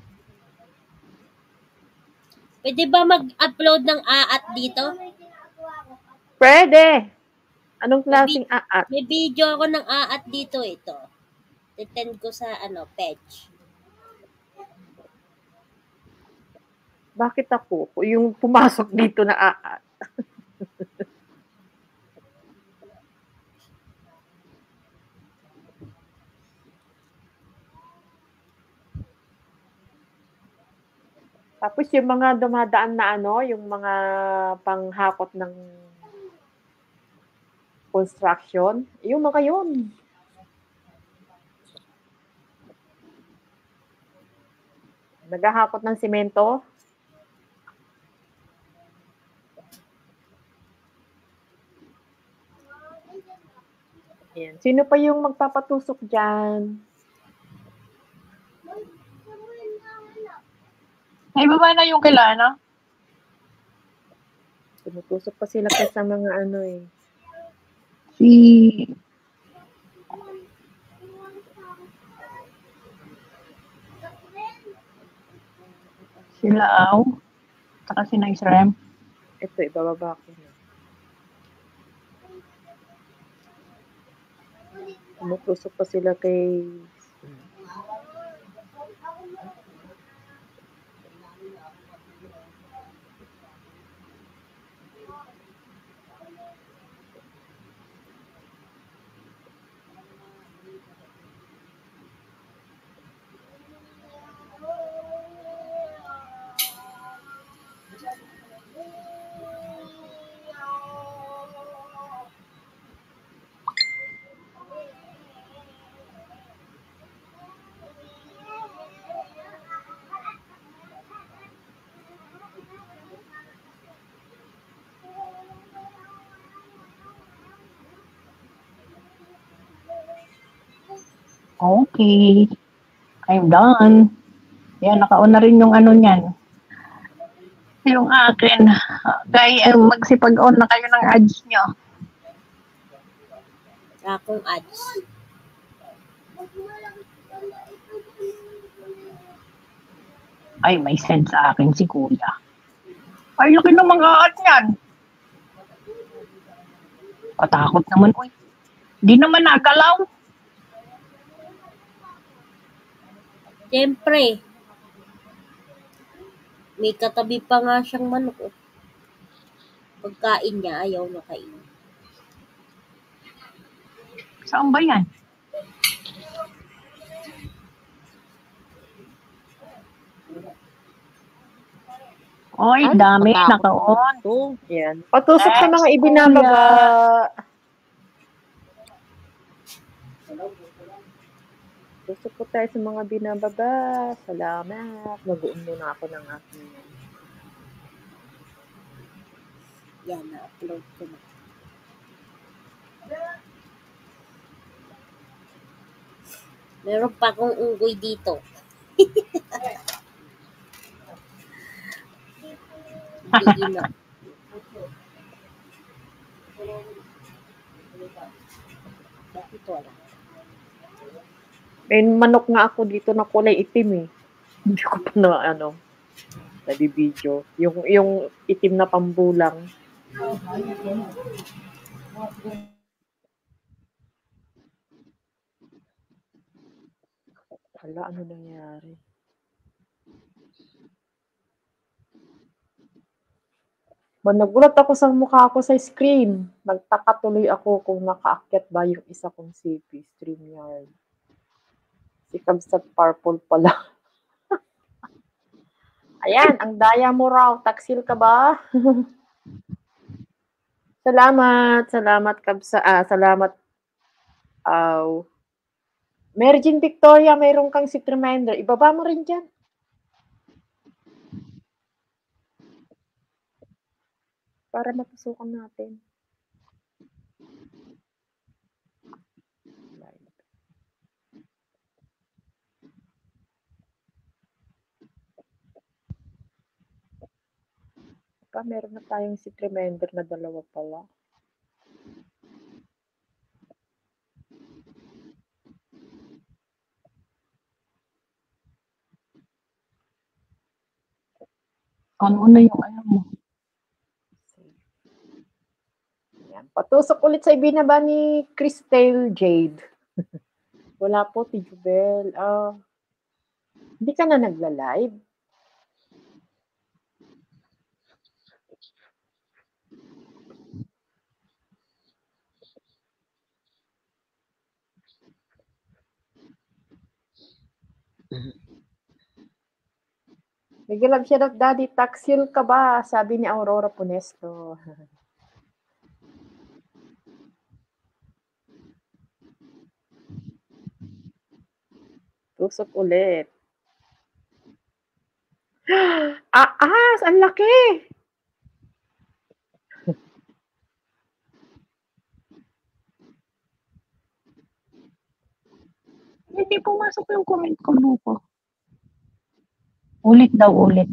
Pwede ba mag-upload ng aat dito? Pwede. Anong klaseng aat? May video ako ng aat dito, ito. Titend ko sa ano, page. Bakit ako? Yung pumasok dito na aat. Tapos yung mga dumadaan na ano, yung mga panghakot ng construction, yung mga yun. Naghahakot ng simento. Ayan. Sino pa yung magpapatusok dyan? Ay, baba na yung kilala. Tumutusok pa sila pa sa mga ano eh. Si... Sila Aw. Saka si Nice Rem. Ito, ibababa ko na. Tumutusok pa sila kay... Okay. I'm done. Yan, naka-on na rin yung ano niyan. Yung akin. Kaya eh, magsipag-on na kayo ng ads nyo. Akong ads. Ay, may send sa akin si Kuya. Ay, laki ng mga ad niyan. Katakot naman. Uy, di naman nagalaw. Siyempre, may katabi pa nga siyang manok. Oh. Pagkain niya, ayaw na kain. Saan ba yan? Oy, Ay, dami. matakot Naka-on. ito. Yan. Patusok sa mga Thanks, ibinababa. Tusok po tayo sa mga binababa. Salamat. Mag-uun muna ako ng aking. Yan, na-upload ko na. Meron pa akong unggoy dito. Hindi ina. Bakit wala? May manok nga ako dito na kulay itim eh. Hindi ko pa na ano. Nabibidyo. Yung, yung itim na pambulang. Hala, ano nangyari? Ba, nagulat ako sa mukha ko sa screen. Nagtaka tuloy ako kung nakaakyat ba yung isa kong C P, StreamYard. Si Kabsat Purple pala. Ayan, ang daya mo raw. Taksil ka ba? Salamat, salamat Kabsa. Ah, salamat. Aw. Mergin Victoria, mayroon kang sit reminder. Ibaba mo rin dyan. Para mapasukan natin. Pa, meron na tayong sit reminder na dalawa pala. Ano na yung ano mo? Yan. Patusok ulit sa ibinaba ni Crystal Jade. Wala po, Tijubel. Ah, hindi ka na nagla-live? Nag-love siya of Daddy, taksil ka ba? Sabi ni Aurora Punesto. Tusok ulit. Ah, ah, ang laki! Hindi pumasok yung comment ko, Luko. Ulit daw, ulit.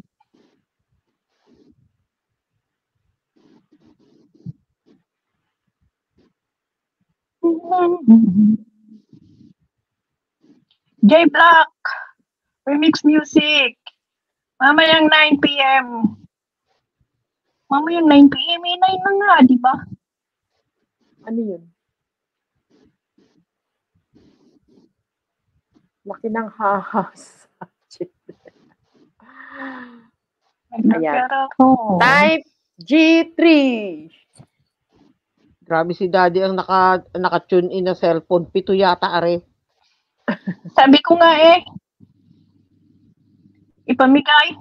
J Black, remix music. Mamayang nine p m Mamayang nine p m Eh, nine na nga, di ba? Ano yun? Laki ng hahas. Nagpera ko. Type G three. Grabe si Daddy ang naka, naka-tune in na cellphone. Pito yata, are. Sabi ko nga eh, ipamigay.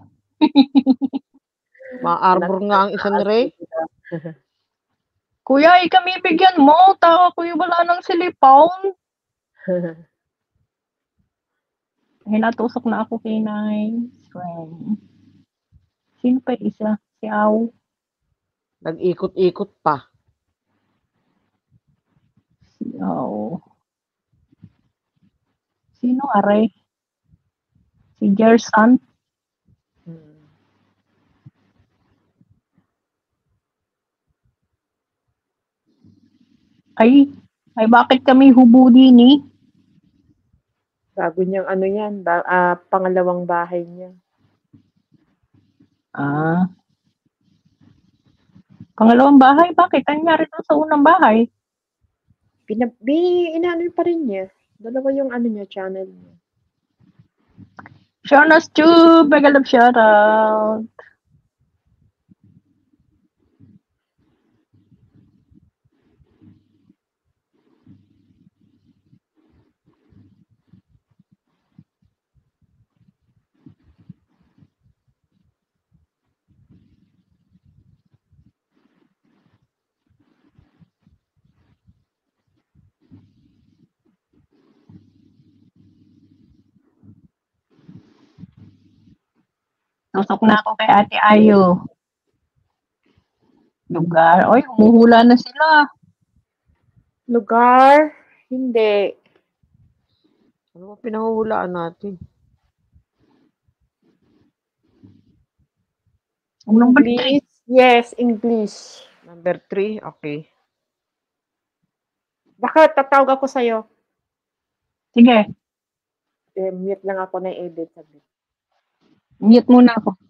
Ma-arbor nga ang isang Ray. Kuya, kami bigyan mo. Tawa kuya, wala nang silipawn. Hinatusok na ako kay Nine. Friend. Sino pa isa? Si Aw. Nag-ikot-ikot pa. Si Aw. Sino aray? Si Gerson? Hmm. Ay, ay bakit kami hubudi ni? Bago niyang ano yan, ba, ah, pangalawang bahay niya. Ah. Pangalawang bahay? Bakit? Ang nangyari doon sa unang bahay? Pinab bi, inaano pa rin niya. Dalawa yung ano niya, channel niya. Shauna's Tube! Mega love shoutout! Tusok na ako kay Ate Ayo. Lugar. Oy, humuhula na sila. Lugar? Hindi. Ano ba pinanguhulaan natin? Number three. English? Yes, English. Number three? Okay. Bakit? Tatawag ako sa'yo. Sige, Eh, mute lang ako na edit. Sabi. mute muna ako.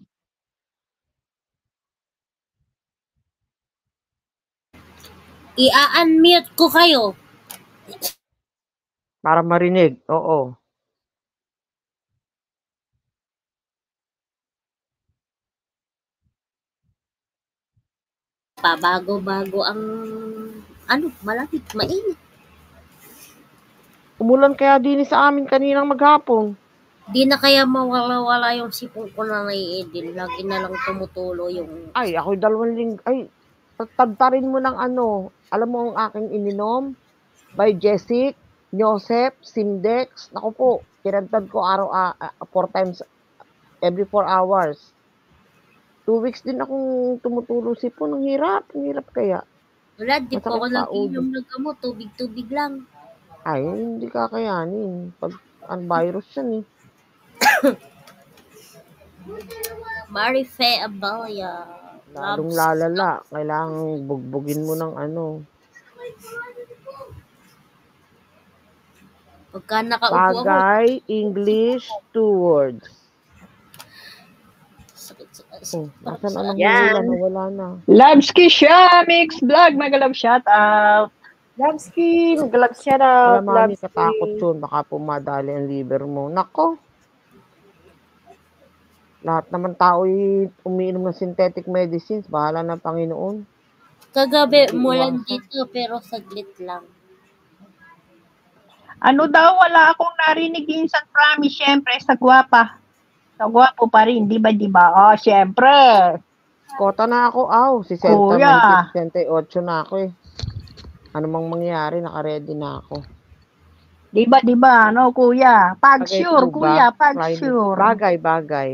I-unmute ko kayo. Para marinig. Oo. Pabago-bago ang ano, malapit, mainit. Umulan kaya din sa amin kaninang maghapon. Di na kaya mawala-wala yung sipon ko na naiidin. Lagi na lang tumutulo yung... Ay, ako'y dalawang linggo. Ay, tadtarin mo ng ano. Alam mo ang aking ininom? By Jessic, Joseph, Simdex. Naku po, kinantad ko araw, uh, four times, every four hours. Two weeks din akong tumutulo sipon. Ang hirap, ang hirap kaya. Wala, di po Masakit ako sa nag-inom ulo. ng gamot. Tubig-tubig lang. Ay, hindi kakayanin. Pag ang virus yan eh. Marife Abalia. Lalong lalala. Kailangang bugbugin mo ng ano. Pagka nakaupo ako, Bagay, English, two words. sakit sa Oh, nasan sa- ang Yan. hula? Nawala na. Labski Sha Mix Vlog. Mega love shoutout. Labski, nag-love shout Wala out. mami, Labski. katakot yun. Baka pumadali ang liver mo. Nako. Lahat naman tao umiinom ng synthetic medicines. Bahala na Panginoon. Kagabi, Hindi mulan iwasan. dito, pero saglit lang. Ano daw, wala akong narinig minsan, promise, syempre, sa gwapa. Sa gwapo pa rin, di ba, di ba? Oh, syempre. Kota na ako, aw. Si Senta, Kuya. sixty-eight na ako eh. Ano mang mangyari, naka-ready na ako. Di ba, di ba? Ano, kuya? Pag Bagay sure, po ba? kuya, pag Climate. sure. Bagay, bagay.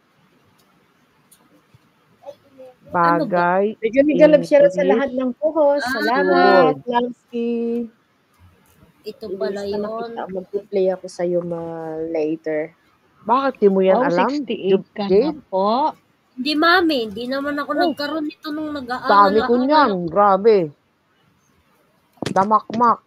Bagay. Medyo nag-love shout out sa English. lahat ng puhos. Ah, Salamat, Labski. Ito pala Ilis na yun. nakita, mag-play ako sa'yo ma later. Bakit di mo yan Oh, alam? sixty-eight ka na Jade? po. Hindi, mami. Hindi naman ako Oh. nagkaroon nito nung nag-aaral. Dami ko ako. niyan. Grabe. Damakmak.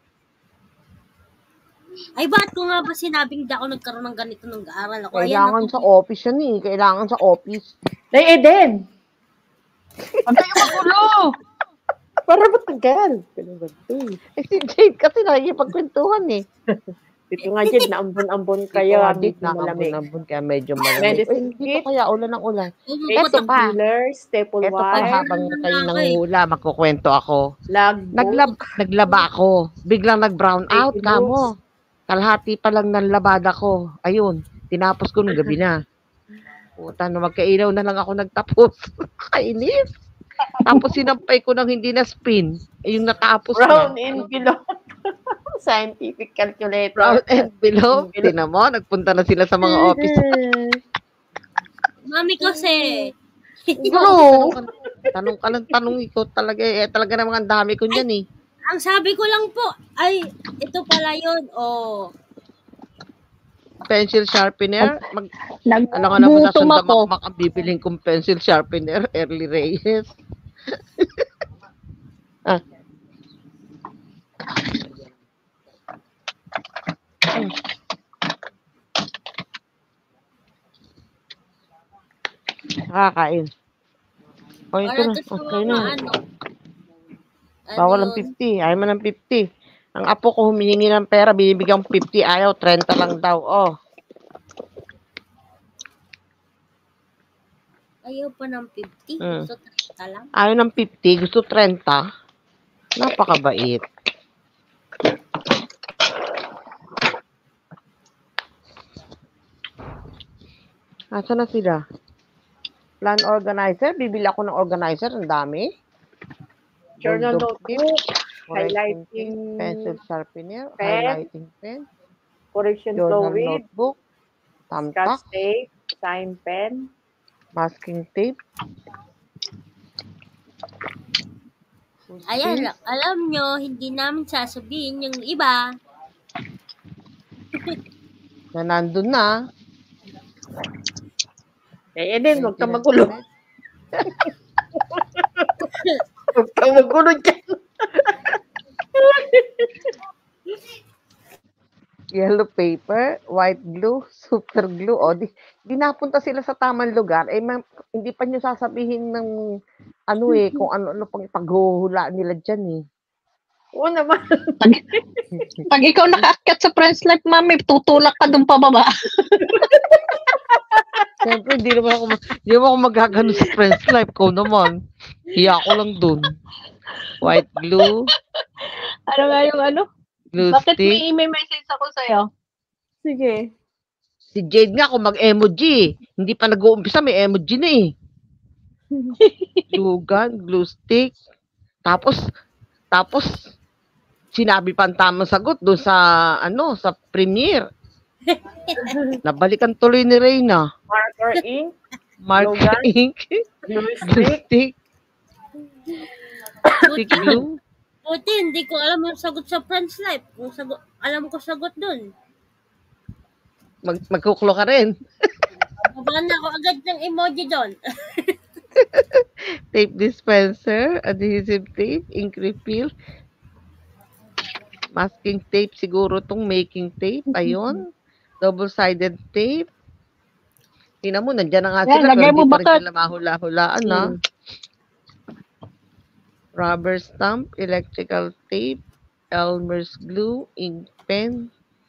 Ay, bakit ko nga ba sinabing di ako nagkaroon ng ganito nung nag-aaral ako? Ayan, Kailangan ako. sa office yan eh. Kailangan sa office. Nay Eden! Huwag kayo magulo. Para matagal. Ganun ba ito? Eh si Jade kasi nakikipagkwentuhan eh. Dito nga, Jed, naambon-ambon kayo. Kaya Dito na malamig. ambon kaya medyo malamig. Medicine Ay, dito kit. kaya ulan ng ulan. Ito Ito, pa. filler, staple Ito pa wire, habang kayo nanguhula, magkukwento ako. logbook. Naglab, naglaba ako. Biglang nag-brown out Fake ka news. mo. Kalahati pa lang ng labada ko. Ayun, tinapos ko nung gabi na. Puta, na magkailaw na lang ako nagtapos. Kainis. Tapos sinampay ko ng hindi na spin. Eh, yung natapos Brown na. envelope. Scientific calculator. Brown envelope. Envelope. Tinan mo, nagpunta na sila sa mga office. mami kasi. Bro, tanong ka ng tanong ikaw talaga. Eh, talaga namang ang dami ko niyan eh. Ang sabi ko lang po, ay, ito pala yun. Oh. pencil sharpener. Mag, alam nga naman na Naggutom ako. sandamakmak ang bibiling kong pencil sharpener, Early Reyes. ah. Hmm. Nakakain. O, ito Para na. to sa Okay mga na. ano. Bawal ang Ano yun? fifty. Ayaw mo ng fifty. Ang apo ko humihingi ng pera, binibigyan ko fifty. Ayaw, thirty lang daw. Oh. Ayaw pa ng fifty. Mm. So, trenta lang. Ayaw ng fifty, gusto thirty. Napakabait. Asa na sila? Plan organizer. Bibili ako ng organizer. Ang dami. Journal Gold tip, notebook, correcting highlighting tip, pencil sharpener, pen, highlighting pen, correction journal fluid, notebook, scotch tamtak, tape, sign pen. masking tape. Ayan, alam nyo, hindi namin sasabihin yung iba. Na nandun na. Eh, Eden, huwag ka magulo. Huwag ka magulo dyan. Yellow paper, white glue, super glue. O, di, di napunta sila sa tamang lugar. Eh, ma- hindi pa nyo sasabihin ng ano eh, kung ano-ano pang ipaghuhulaan nila dyan eh. Oo naman. Pag, pag ikaw nakaakyat sa Friends Life, mami, tutulak ka dun pababa. Siyempre, hindi naman ako, ma- hindi naman ako magagano sa Friends Life ko naman. Hiya ko lang dun. White glue, Ano nga yung ano? glue Bakit stick. may message ako sa'yo? Sige. Si Jade nga kung mag-emoji. Hindi pa nag-uumpisa, may emoji na eh. Glue gun, glue stick. Tapos, tapos, sinabi pa ang tamang sagot doon sa, ano, sa premiere. Nabalikan tuloy ni Reyna. Marker ink, Mark Glue gun? ink, glue glue stick. stick, stick Buti, glue. buti, hindi ko alam yung sagot sa Friends Life. Kung sagot, alam ko sagot dun. Mag magkuklo ka rin. Babaan na ako agad ng emoji doon. Tape dispenser, adhesive tape, ink refill, masking tape siguro tong making tape. Ayun. Double-sided tape. Tingnan mo, nandiyan na nga Yan, sila. Pero lagay mo hindi pa rin bakat. sila mahula-hulaan, na. Rubber stamp, electrical tape, Elmer's glue, ink pen.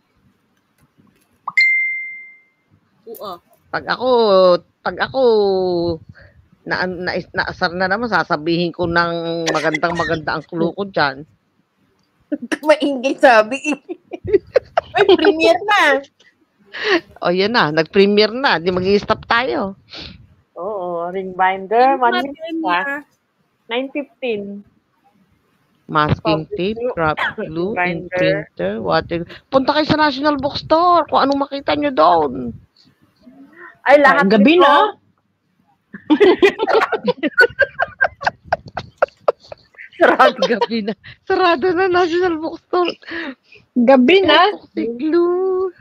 Oo. Pag ako, pag ako, na, na, naasar na naman, sasabihin ko ng magandang maganda ang clue ko dyan. Maingay sabi. May premiere na. O yan na, nag-premiere na. Di mag-i-stop tayo. Oo, ring binder, one Mga minute pa. premiere. nine fifteen. Masking Public tape, glue, crop glue, ink binder. printer, water. Punta kayo sa National Bookstore kung anong makita nyo doon. Ay, lahat Ay, gabi nito. na. Sarado gabi na. Sarado na National Bookstore. Gabi na. Toxic glue.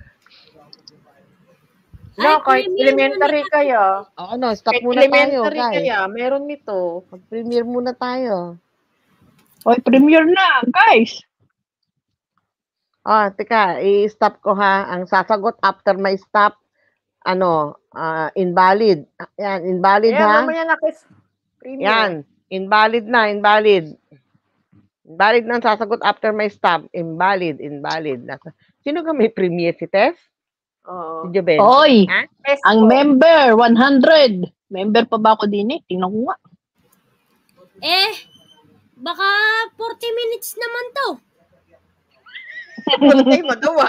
No, Ay, kahit premiere elementary kayo. O ano, stop Kahit muna tayo, elementary guys. kaya, meron nito. Mag-premiere muna tayo. Oy, premiere na, guys. Ah, teka, i-stop ko ha. Ang sasagot after my stop, ano, ah, invalid. Yan, invalid Ayan, ha. mamaya na kiss. Premiere. Yan, invalid na, invalid. Invalid na ang sasagot after my stop. Invalid, invalid. Nasa- Sino ka may premiere? Si Tess? Oo. Si Jobel? Oy, Ha? Test ang po. member, one hundred. Member pa ba ako din eh? Tingnan ko nga. Eh, baka forty minutes naman to. Wala tayong magawa.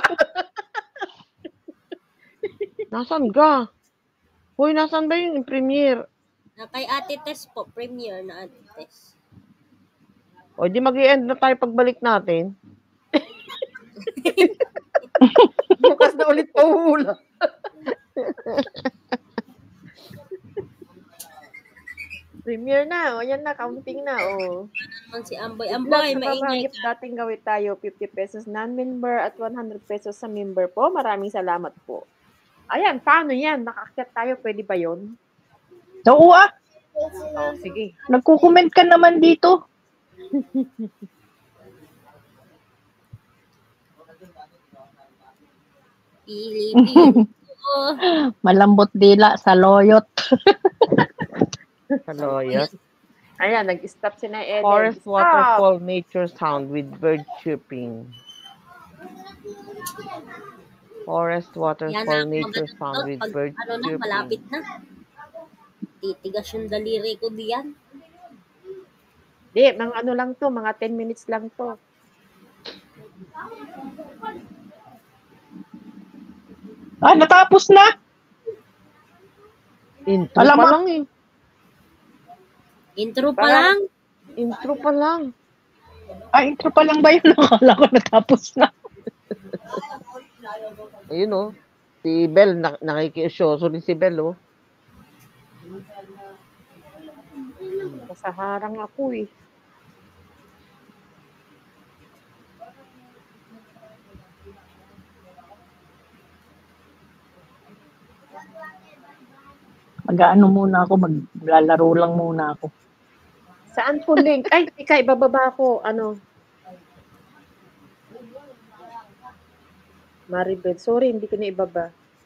Nasaan ka? Hoy, nasaan ba yung premiere? Na kay Ate Tess po, premiere na Ate Tess. O, di mag-i-end na tayo pagbalik natin. Bukas na ulit pauhula. Premiere na. O, yan na. Counting na. O. Naman si Amboy. Plus, Amboy, maingay nakakagip ka. dating gawin tayo. fifty pesos non-member at one hundred pesos sa member po. Maraming salamat po. Ayan, paano yan? Nakaakyat tayo, pwede ba yun? Oo ah, Oh, sige. nagko-comment ka naman dito. Pilipino. Malambot dila sa loyot. Sa Loyot. Ayan, nag-stop si na Eden. Forest Stop! waterfall nature sound with bird chirping. Forest Yan waterfall ang nature maganda sound to. with Pag bird ano na, chirping. malapit na. Titigas yung daliri ko diyan. Di, mga ano lang to, mga ten minutes lang to. Ah, natapos na. Intro Alam pa mo- lang eh. Intro pa Parang- lang. Intro pa lang. Ah, intro pa lang ba yun? Akala ko natapos na. Ayun oh. Si Bel, na nakikisyoso rin si Bel oh. Nasa harang ako eh. Mag-ano muna ako, maglalaro lang muna ako. Saan po link? Ay, ika, ibababa ko. Ano? Maribel. Sorry, hindi ko na ibaba.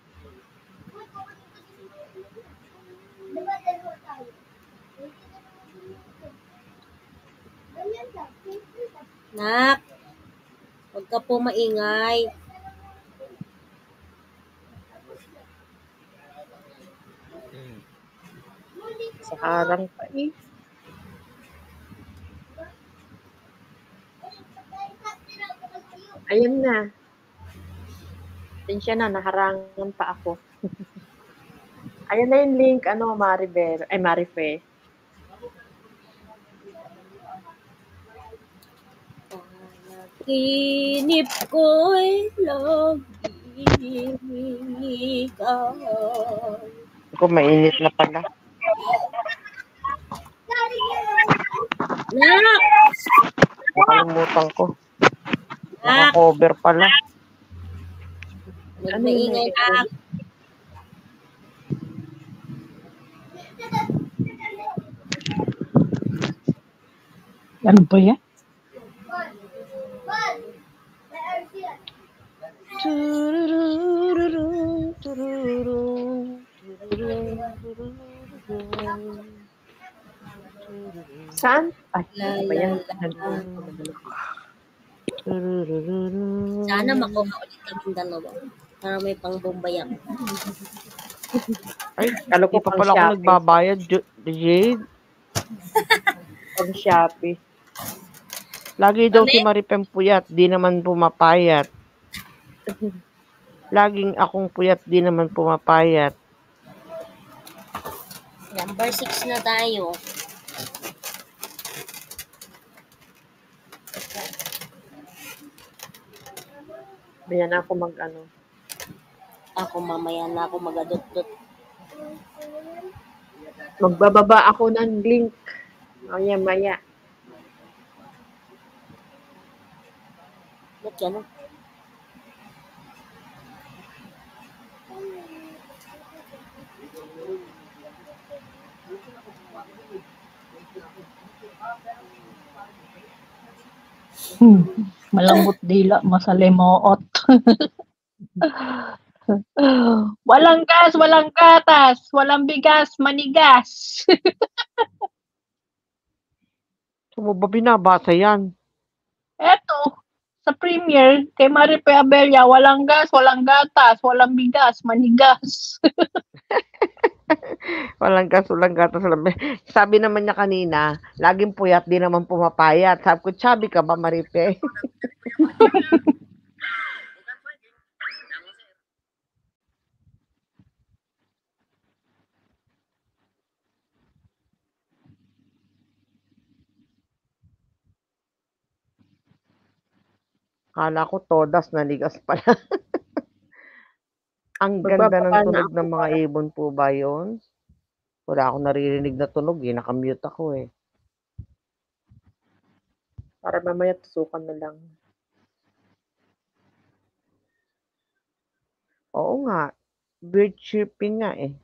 Nak, huwag ka po maingay. Sa harang pa eh. Ayun na. Tensya na, naharangan pa ako. Ayun na yung link, ano, Maribel. Ay, Marife. Panaginip ko'y lagi ikaw. Ako mainit na pala. Nak! Nakalimutan ko. Nak! Naka-cover pala. Huwag Ano maingay, yun eh? nak. Ano ba yan? Saan? Ay, La, ano ba la, yan? la. Sana makuha ulit kami dalawa. Para may pangbombayak. Ay, Kalo di ko pa pang pala ako Shopee. nagbabayad, Ju- Jade. Pang Shopee. Lagi daw Ano si Maripem puyat, di naman pumapayat. Laging akong puyat, di naman pumapayat. Number six na tayo. Bayan ako mag ano. Ako mamaya na ako magadot-dot. Magbababa ako ng link. Maya, maya. Ba't gano'n? Hmm. Malambot dila, masalimuot. Walang gas, walang gatas, walang bigas, manigas. So mo ba binabasa yan? Eto, sa premiere, kay Maripe Abella, walang gas, walang gatas, walang bigas, manigas. Walang gas, walang gatas, walang... Sabi naman niya kanina, laging puyat, di naman pumapayat. Sabi ko, chubby ka ba, Maripe? Kala ko todas, naligas pala. Ang ganda ng Magbababa na tunog ako ng mga para- ibon po ba yun? Wala akong naririnig na tunog eh. Nakamute ako eh. Para mamaya tusukan na lang. Oo nga. Bird chirping nga eh.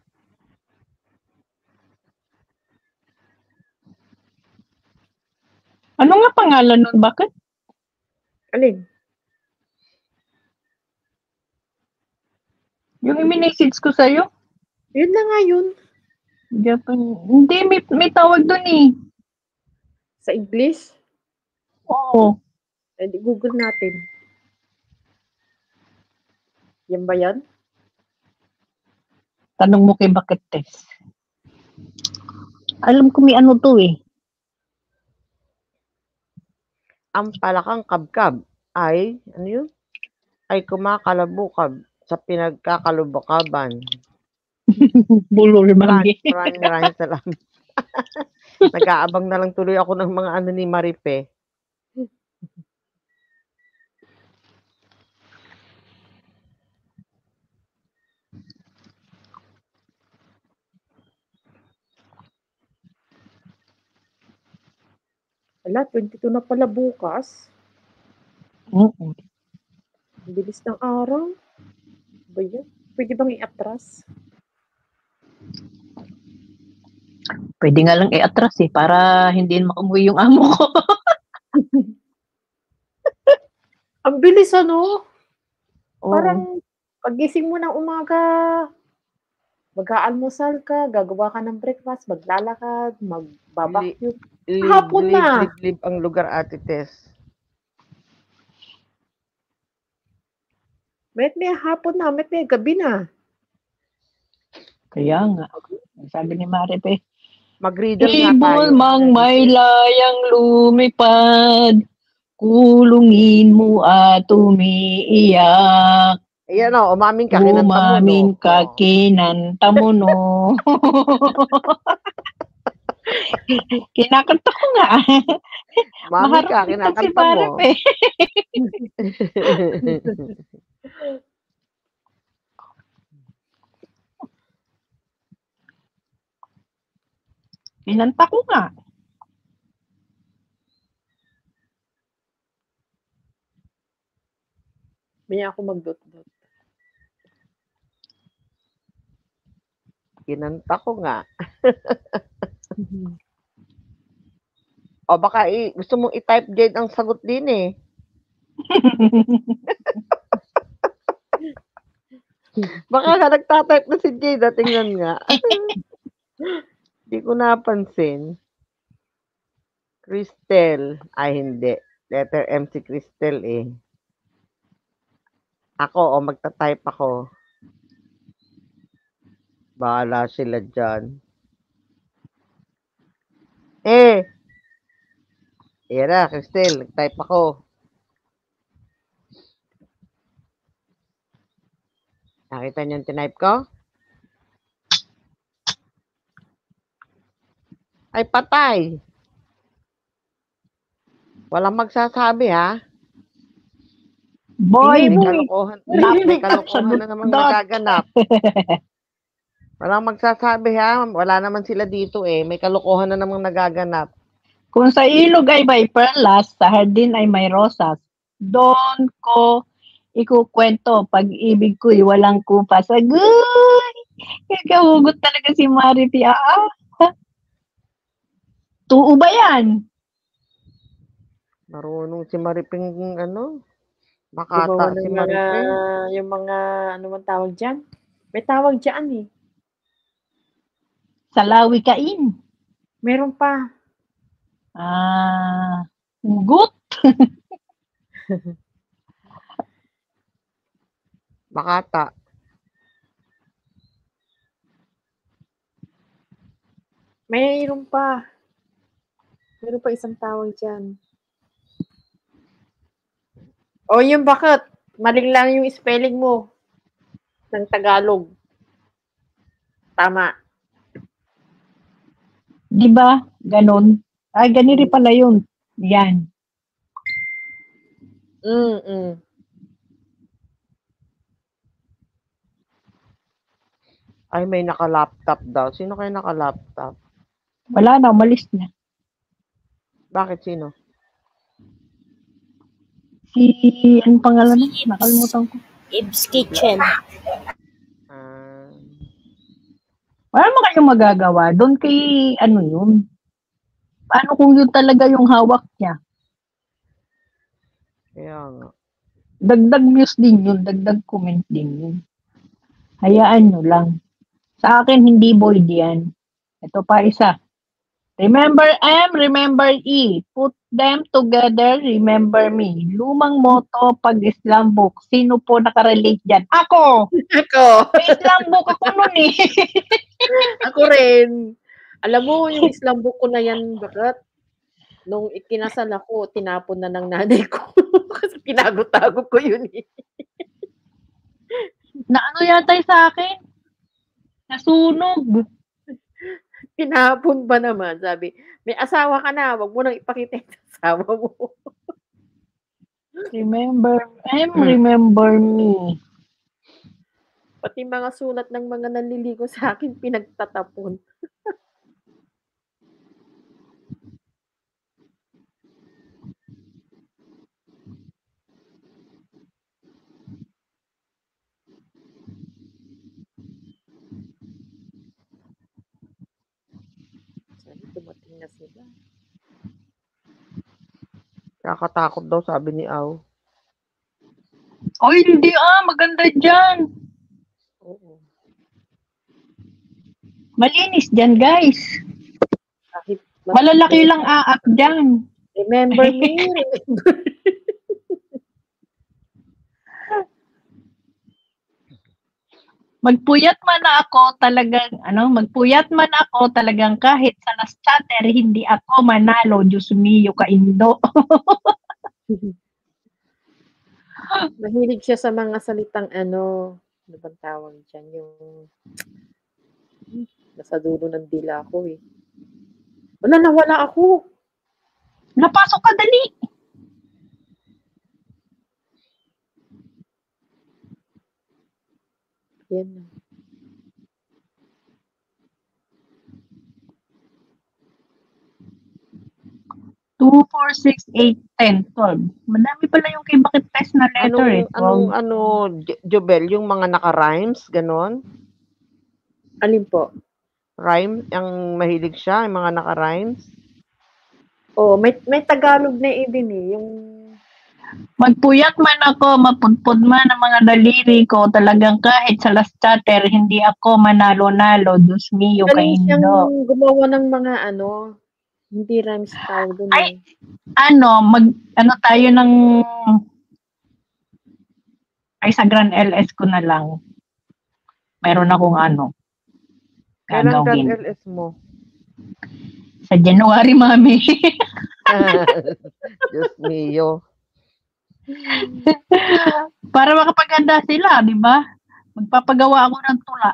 Ano nga pangalan nun? Bakit? Alin? Yung i-message ko sa'yo? Yun na nga yun. Japan. Hindi, may, may tawag dun eh. Sa English? Oo. Eh, di Google natin. Yan ba yan? Tanong mo kay Bakit Test. Alam ko may ano to eh. Ang palakang kabkab ay, ano yun? Ay kumakalabukab sa pinagkakalubakaban. Bulol Maraming manggi. maraming maraming salamat. Nag-aabang na lang tuloy ako ng mga ano ni Maripe. Wala, twenty-two na pala bukas. Oo. Ang bilis ng araw. Ba yan? Pwede bang i-atras? Pwede nga lang i-atras eh, para hindi makamuwi yung amo ko. Ang bilis ano? Oo. Parang pagising mo ng umaga, mag-aalmusal ka, gagawa ka ng breakfast, maglalakad, magbabacute. Lib, Hapon lib, na. lib, lib ang lugar, Ate Tess. Met may hapon na, met may gabi na. Kaya nga. Sabi ni Maripe, Mag-riddle nga tayo. ibon mang may layang lumipad, kulungin mo at umiiyak. Ayan o, umamin ka, kinanta mo, no? Umamin ka, Oh. kinanta mo, no? Kinakanta ko nga. Umamin ka, Maharap din si kinakanta mo. Maripe. Kinanta ko nga. May ako magdot-dot. Kinanta ko nga. O baka i- gusto mong i-type Jade ang sagot din eh. Baka nga nagtatype na si Jade, ah, tingnan nga. Hindi ko napansin. Cristel. Ay, hindi. Letter M si Cristel eh. Ako, o magta-type ako. Bahala sila dyan. Eh! Ayan na, Cristel. Nag-type ako. Nakita niyo yung tinype ko? Ay, patay! Walang magsasabi, ha? Boy, May boy. kalokohan, may kalokohan na namang Dot. nagaganap. Walang magsasabi, ha? Wala naman sila dito, eh. May kalokohan na namang nagaganap. Kung sa ilog ay may perlas, sa hardin ay may rosas. Doon ko ikukwento, pag-ibig ko'y walang kupas. Agoy! Kakahugot talaga si Maripi. Ah, tuo ba yan? Marunong si Mariping, ano? Gumawa Makata ng si mga, Mariping. yung mga, ano man tawag dyan? May tawag dyan eh. Salawi kain. Meron pa. Ah, hugot. Makata. Mayroon pa. Meron pa isang tawag dyan. O yung bakit? Maling lang yung spelling mo ng Tagalog. Tama. Di ba? Ganon. Ay, ganiri pala yun. Yan. Mm-mm. Ay, may naka-laptop daw. Sino kayo naka-laptop? Wala na, umalis na. Bakit sino? Si, ano pangalan mo? Nakalimutan ko. Ib's Kitchen. Ah, Wala mo kayong magagawa. Doon kay, ano yun? Paano kung yun talaga yung hawak niya? Kaya nga. Dagdag views din yun. Dagdag comment din yun. Hayaan nyo lang. Sa akin, hindi void yan. Ito pa isa. Remember M, remember E. Put them together, remember me. Lumang motto pag Islam book. Sino po nakarelate dyan? Ako! Ako. May Islam book ako nun eh. Ako rin. Alam mo, yung Islam book ko na yan, bakit? Nung ikinasal ako, tinapon na ng nanay ko. Kasi tinago-tago ko yun eh. Na ano yata yung sa akin? Nasunog. Tinapon ba naman? Sabi, may asawa ka na, wag mo nang ipakita yung asawa mo. Remember M, remember me. Pati mga sulat ng mga nanliligo sa akin, pinagtatapon. Sabi, dumating na sila. Kakatakot daw, sabi ni Aw. Oy, hindi ah, maganda dyan. Oo. Malinis dyan, guys. Kahit Malalaki lang aak dyan. Remember me, remember. Magpuyat man ako talagang, ano, magpuyat man ako talagang kahit sa last chatter, hindi ako manalo. Diyos mio, kaindo. Mahilig siya sa mga salitang ano, ano bang tawag dyan? Yung nasa dulo ng dila ko eh. Wala, nawala ako. Napasok ka dali. Yan na. two, four, six, eight, ten, twelve. Madami pala yung kay Bakit Test na letter eh. Anong, anong, twelve. ano, Jo- Jobel, yung mga naka-rhymes, ganon? Alin po? Rhyme, ang mahilig siya, yung mga naka-rhymes? Oh, may may Tagalog na eh din eh, yung Magpuyat man ako, mapudpud man ang mga daliri ko, talagang kahit sa last chatter, hindi ako manalo-nalo. Diyos mio, galing siyang kaindo. gumawa ng mga ano, hindi rhymes tawag dun Ay, eh. ano, mag, ano tayo ng, ay sa Grand L S ko na lang. Meron akong ano, Kailan gagawin. Grand L S mo? Sa January, mami. Diyos mio. Para makapaganda sila, di ba? Magpapagawa ako ng tula.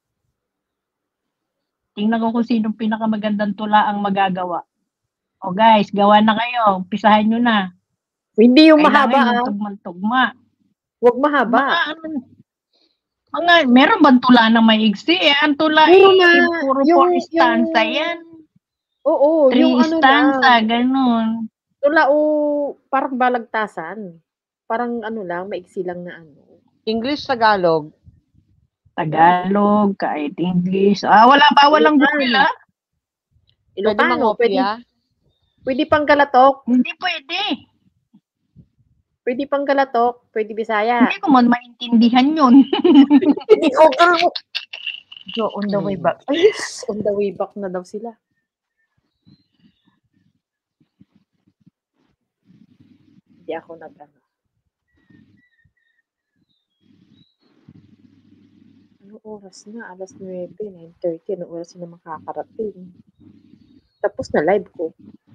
Tingnan ko kung sinong pinakamagandang tula ang magagawa. O guys, gawa na kayo. Pisahan nyo na. Hindi yung Kailangan mahaba yung ah. tugma-tugma. Huwag mahaba. Mga, ano, mga, meron bang tula na maigsi? Eh, ang tula Meron eh, na. puro Yung- four stanza yung- yan. Oo, Three yung ano stanza, lang. ganun. Tula o parang balagtasan. Parang ano lang, maiksi lang na ano. English, Tagalog. Tagalog, kahit English. Ah, wala ba? Walang Google, ah? Pwede Ilocano, pwede, mangopya. pwede pang Galatok, Hindi pwede. pwede pang Galatok, pwede Bisaya. Hindi ko man maintindihan yun. Hindi ko mo. So, on the way Hmm. back. Ay, yes, on the way back na daw sila. Hindi ako nag-ano. Ano oras na? Alas nuwebe, nine thirty. Ano oras na makakarating? Tapos na live ko.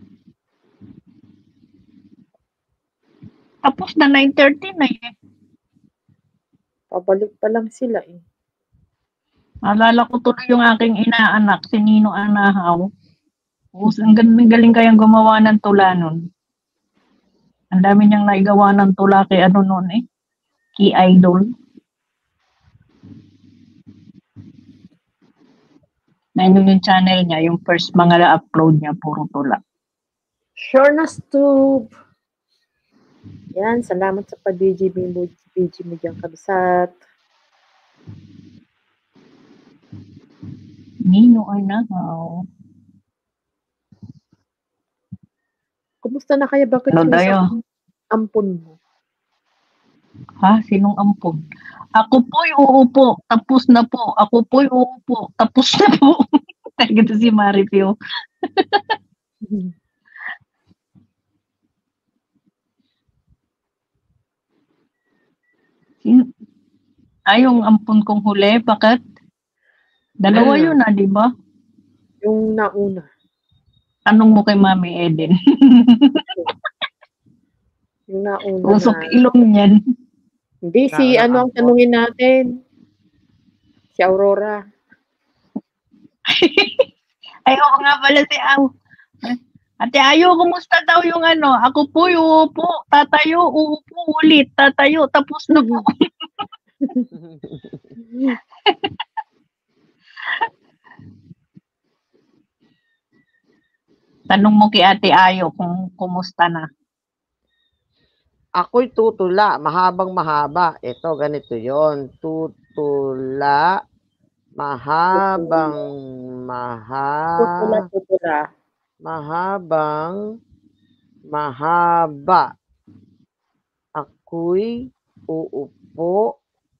Tapos na nine thirty na eh. Pabalik pa lang sila eh. Alala ko tuloy yung aking inaanak, si Nino Anahaw. Us, ang galing, galing kayang gumawa ng tula nun. Ang dami niyang naigawa ng tula kay ano nun eh. Key Idol. Na yun yung channel niya, yung first mga na-upload niya, puro tula. Sure na Stube. Yan, salamat sa pag-B G M mo, B G mo dyan, kabisat. Nino or Nahaw. Kumusta na kaya? Bakit Ano yung tayo? isang ampon mo? Ha? Sinong ampon? Ako po'y uupo, tapos na po. Ako po'y uupo, tapos na po. Ganito si Maripio. Sin- Ay, yung ampon kong huli, bakit? Dalawa yun ah, di ba? Yung nauna. Tanong mo kay Mami Eden. Yung nauna Usok na. ilong niyan. Hindi, si Naunang ano ang ampon. tanungin natin? Si Aurora. Ay, oo nga pala si Aw. Ate Ayo, kumusta daw yung ano? Ako po, uupo, tatayo, uupo ulit, tatayo, tapos na po. Tanong mo kay Ate Ayo kung kumusta na. Ako'y tutula, mahabang mahaba. Ito, ganito yon. Tutula, mahabang maha, Tutula, tutula. mahabang mahaba. Ako'y uupo,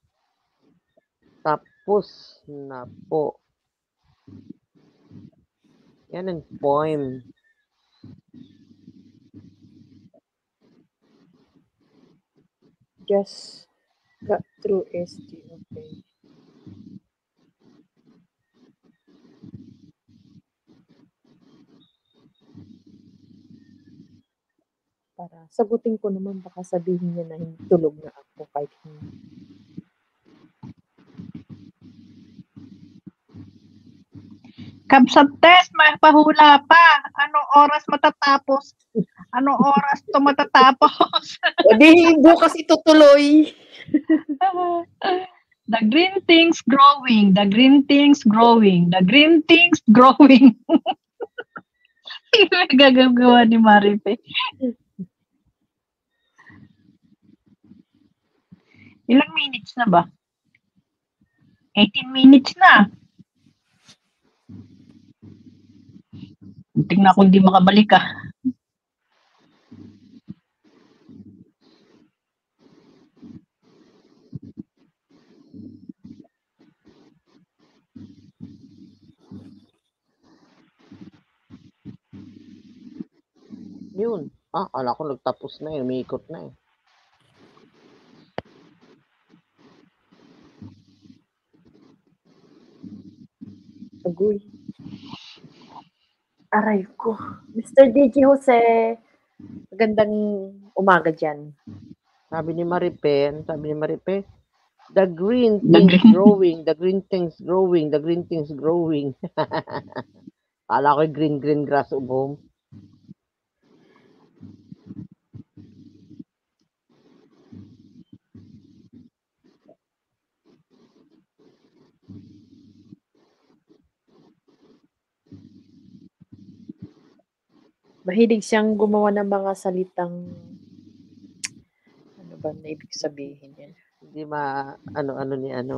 tapos na po. Yan ang poem. Just got through S T. Okay. Para sagutin ko naman, baka sabihin niya na hindi tulog na ako kahit hindi. Kabsat test, may pahula pa. Anong oras matatapos? Anong oras to matatapos? O di, bukas itutuloy. The green things growing, the green things growing, the green things growing. Yung gagagawa ni Maripe. Ilang minutes na ba? eighteen minutes na. Tingnan ko hindi makabalik ah. Yun. Ah, ala ko nagtapos na eh. Umiikot na eh. Agoy. Aray ko. Mister D J Jose, magandang umaga dyan. Sabi ni Maripe, ano sabi ni Maripe, the green The things green- growing, the green things growing, the green things growing. Kala ko yung green green grass ubom. Mahilig siyang gumawa ng mga salitang ano ba na ibig sabihin yan? Hindi ma ano-ano ni ano.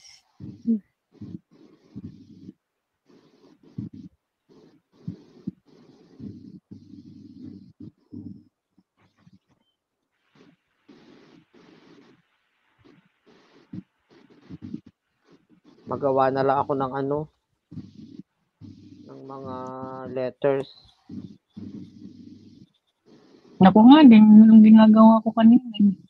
Magawa na lang ako ng ano ng mga letters. Ako nga din, yung ginagawa ko kanina.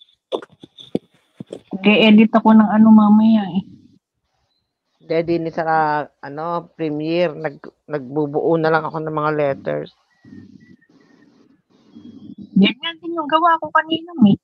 Nag-edit ako ng ano mamaya eh. Daddy ni sa ano premiere nag nagbubuo na lang ako ng mga letters. Ganyan din yung gawa ko kanina eh.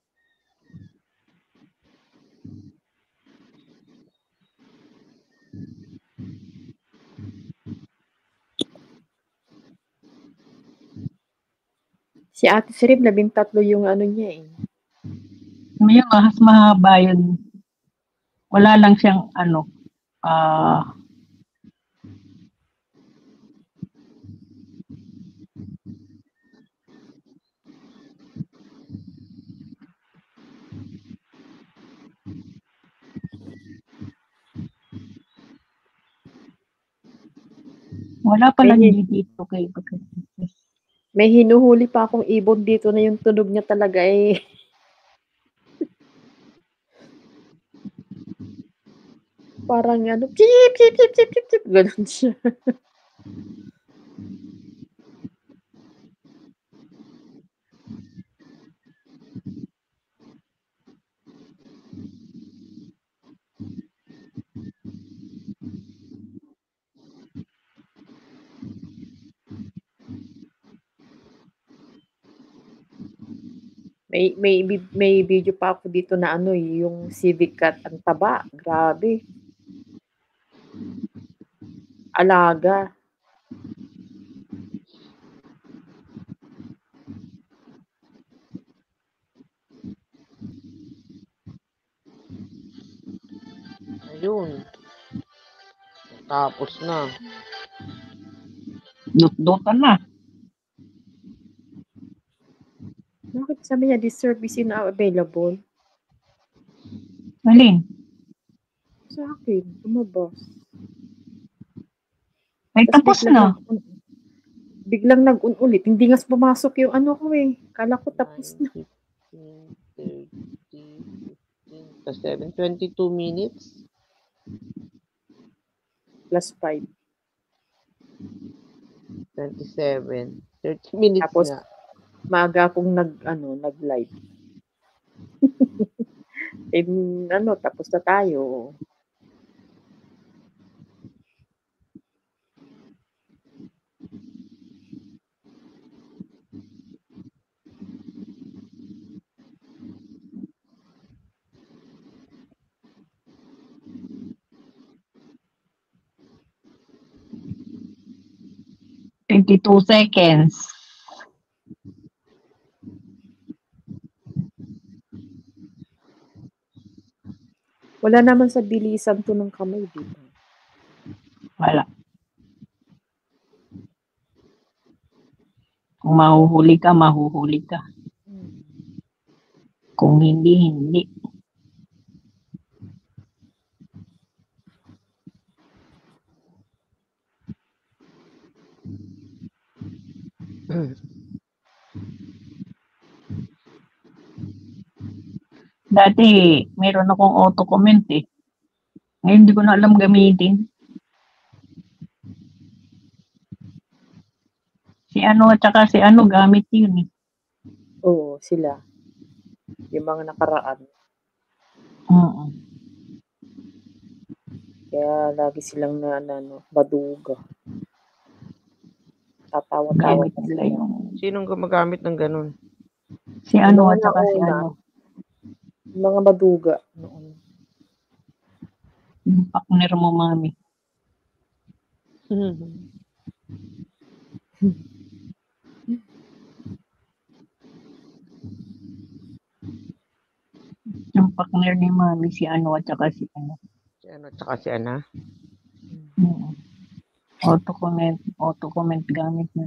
Si Ate Sirib, labing tatlo yung ano niya eh. May mas mahaba yun. Wala lang siyang ano, ah, Wala pala May, G dito kay Pagkatitis. may hinuhuli pa akong ibon dito na yung tunog niya talaga eh. Parang ano, chip, chip, chip, chip, chip, chip, ganun siya. May may bi- may video pa ako dito na ano eh, yung civic cat ang taba. Grabe. Alaga. Ayun. Tapos na. Dut-dutan na. Bakit sabi niya this service is now available? Alin? Sa akin, lumabas. Ay, Tapos tapos biglang na. nag- biglang nag-un ulit. Hindi nga pumasok yung ano ko eh. Kala ko tapos na. fifteen, thirty, fifteen, plus seven, twenty-two minutes. Plus five. twenty-seven. thirty minutes Tapos, nga. maaga akong nag, ano, nag-live. eh, ano, tapos na tayo. twenty-two seconds. Wala naman sa bilisan to ng kamay, di ba? Wala. Kung mahuhuli ka, mahuhuli ka. Kung hindi, hindi. Dati, meron akong auto-comment eh. Ngayon, hindi ko na alam gamitin. Si ano at saka si ano, gamit yun eh. Oo, sila. Yung mga nakaraan. Oo. Kaya lagi silang na, na ano, baduga. Tatawa-tawa Gamit pa nila sila. yung... Sinong gumagamit ng ganun? Si ano mga at saka si nauna, ano. yung mga baduga noon. Yung partner mo, mami. Yung partner ni mami, si ano at saka si ano. Si ano, tsaka si Ana. Oo. Auto-comment, auto-comment gamit na.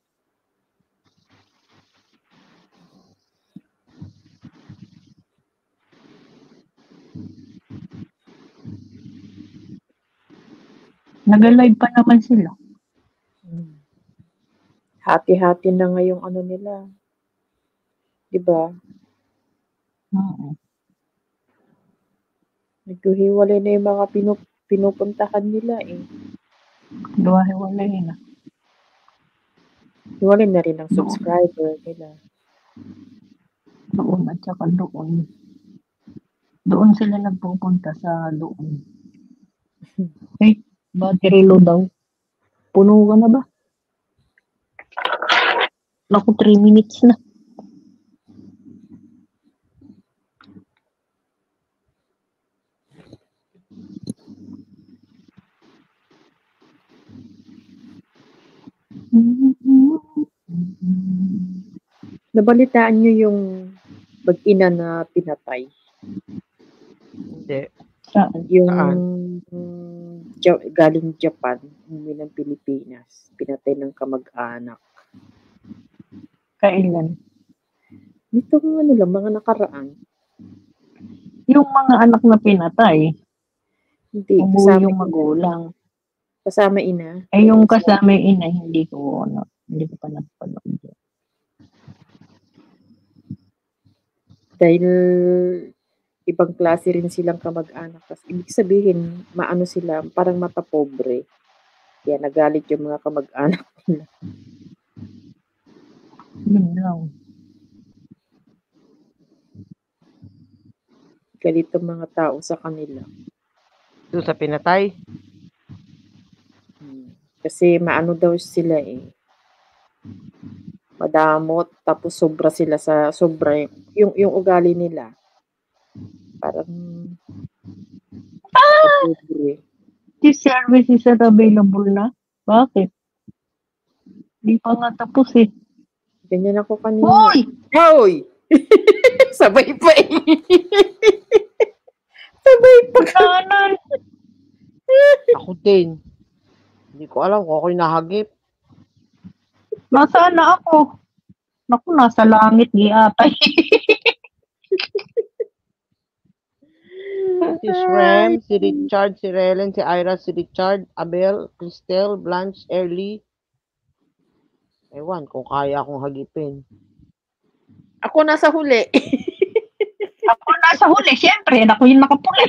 Nag-live pa naman sila. Hmm. Hati-hati na ngayong ano nila. Diba? Oo. Naghihiwalay na yung mga pinup pinupuntahan nila eh. Luwa-hiwalay na. Hiwalay na rin ang Doon. subscriber nila. Doon at saka doon. Doon sila nagpupunta sa doon. Hey, battery low daw. Puno ka na ba? Naku, three minutes na. Nabalitaan nyo yung mag-ina na pinatay? Hindi. Saan? Yung Saan? ja- galing Japan, umuwi ng Pilipinas, pinatay ng kamag-anak. Kailan? Dito ano lang, mga nakaraan. Yung mga anak na pinatay, Hindi, umuwi kasama yung yung, magulang. Kasama ina. Eh, yung kasama yung ina, hindi ko, ano, hindi ko pa napanood. Dahil ibang klase rin silang kamag-anak. Tapos ibig sabihin, maano sila, parang matapobre. Kaya nagalit yung mga kamag-anak nila. Yun lang. Galit ang mga tao sa kanila. Doon sa pinatay. Hmm. Kasi maano daw sila eh. Madamot, tapos sobra sila sa sobra yung yung ugali nila. Parang Ah! pobre. This service is not available na? Bakit? Hindi pa nga tapos eh. Ganyan ako kanina. Hoy! Hoy! Sabay pa eh. Sabay pa. Kanan! Ako din. Hindi ko alam kung ako'y nahagip. Nasaan na ako? Naku, nasa langit di ata. Si Shrem, si Richard, si Relen, si Ira, si Richard, Abel, Cristel, Blanche, Early. Ewan kung kaya akong hagipin. Ako nasa huli. Ako nasa huli, siyempre. Ako yung nakapuli.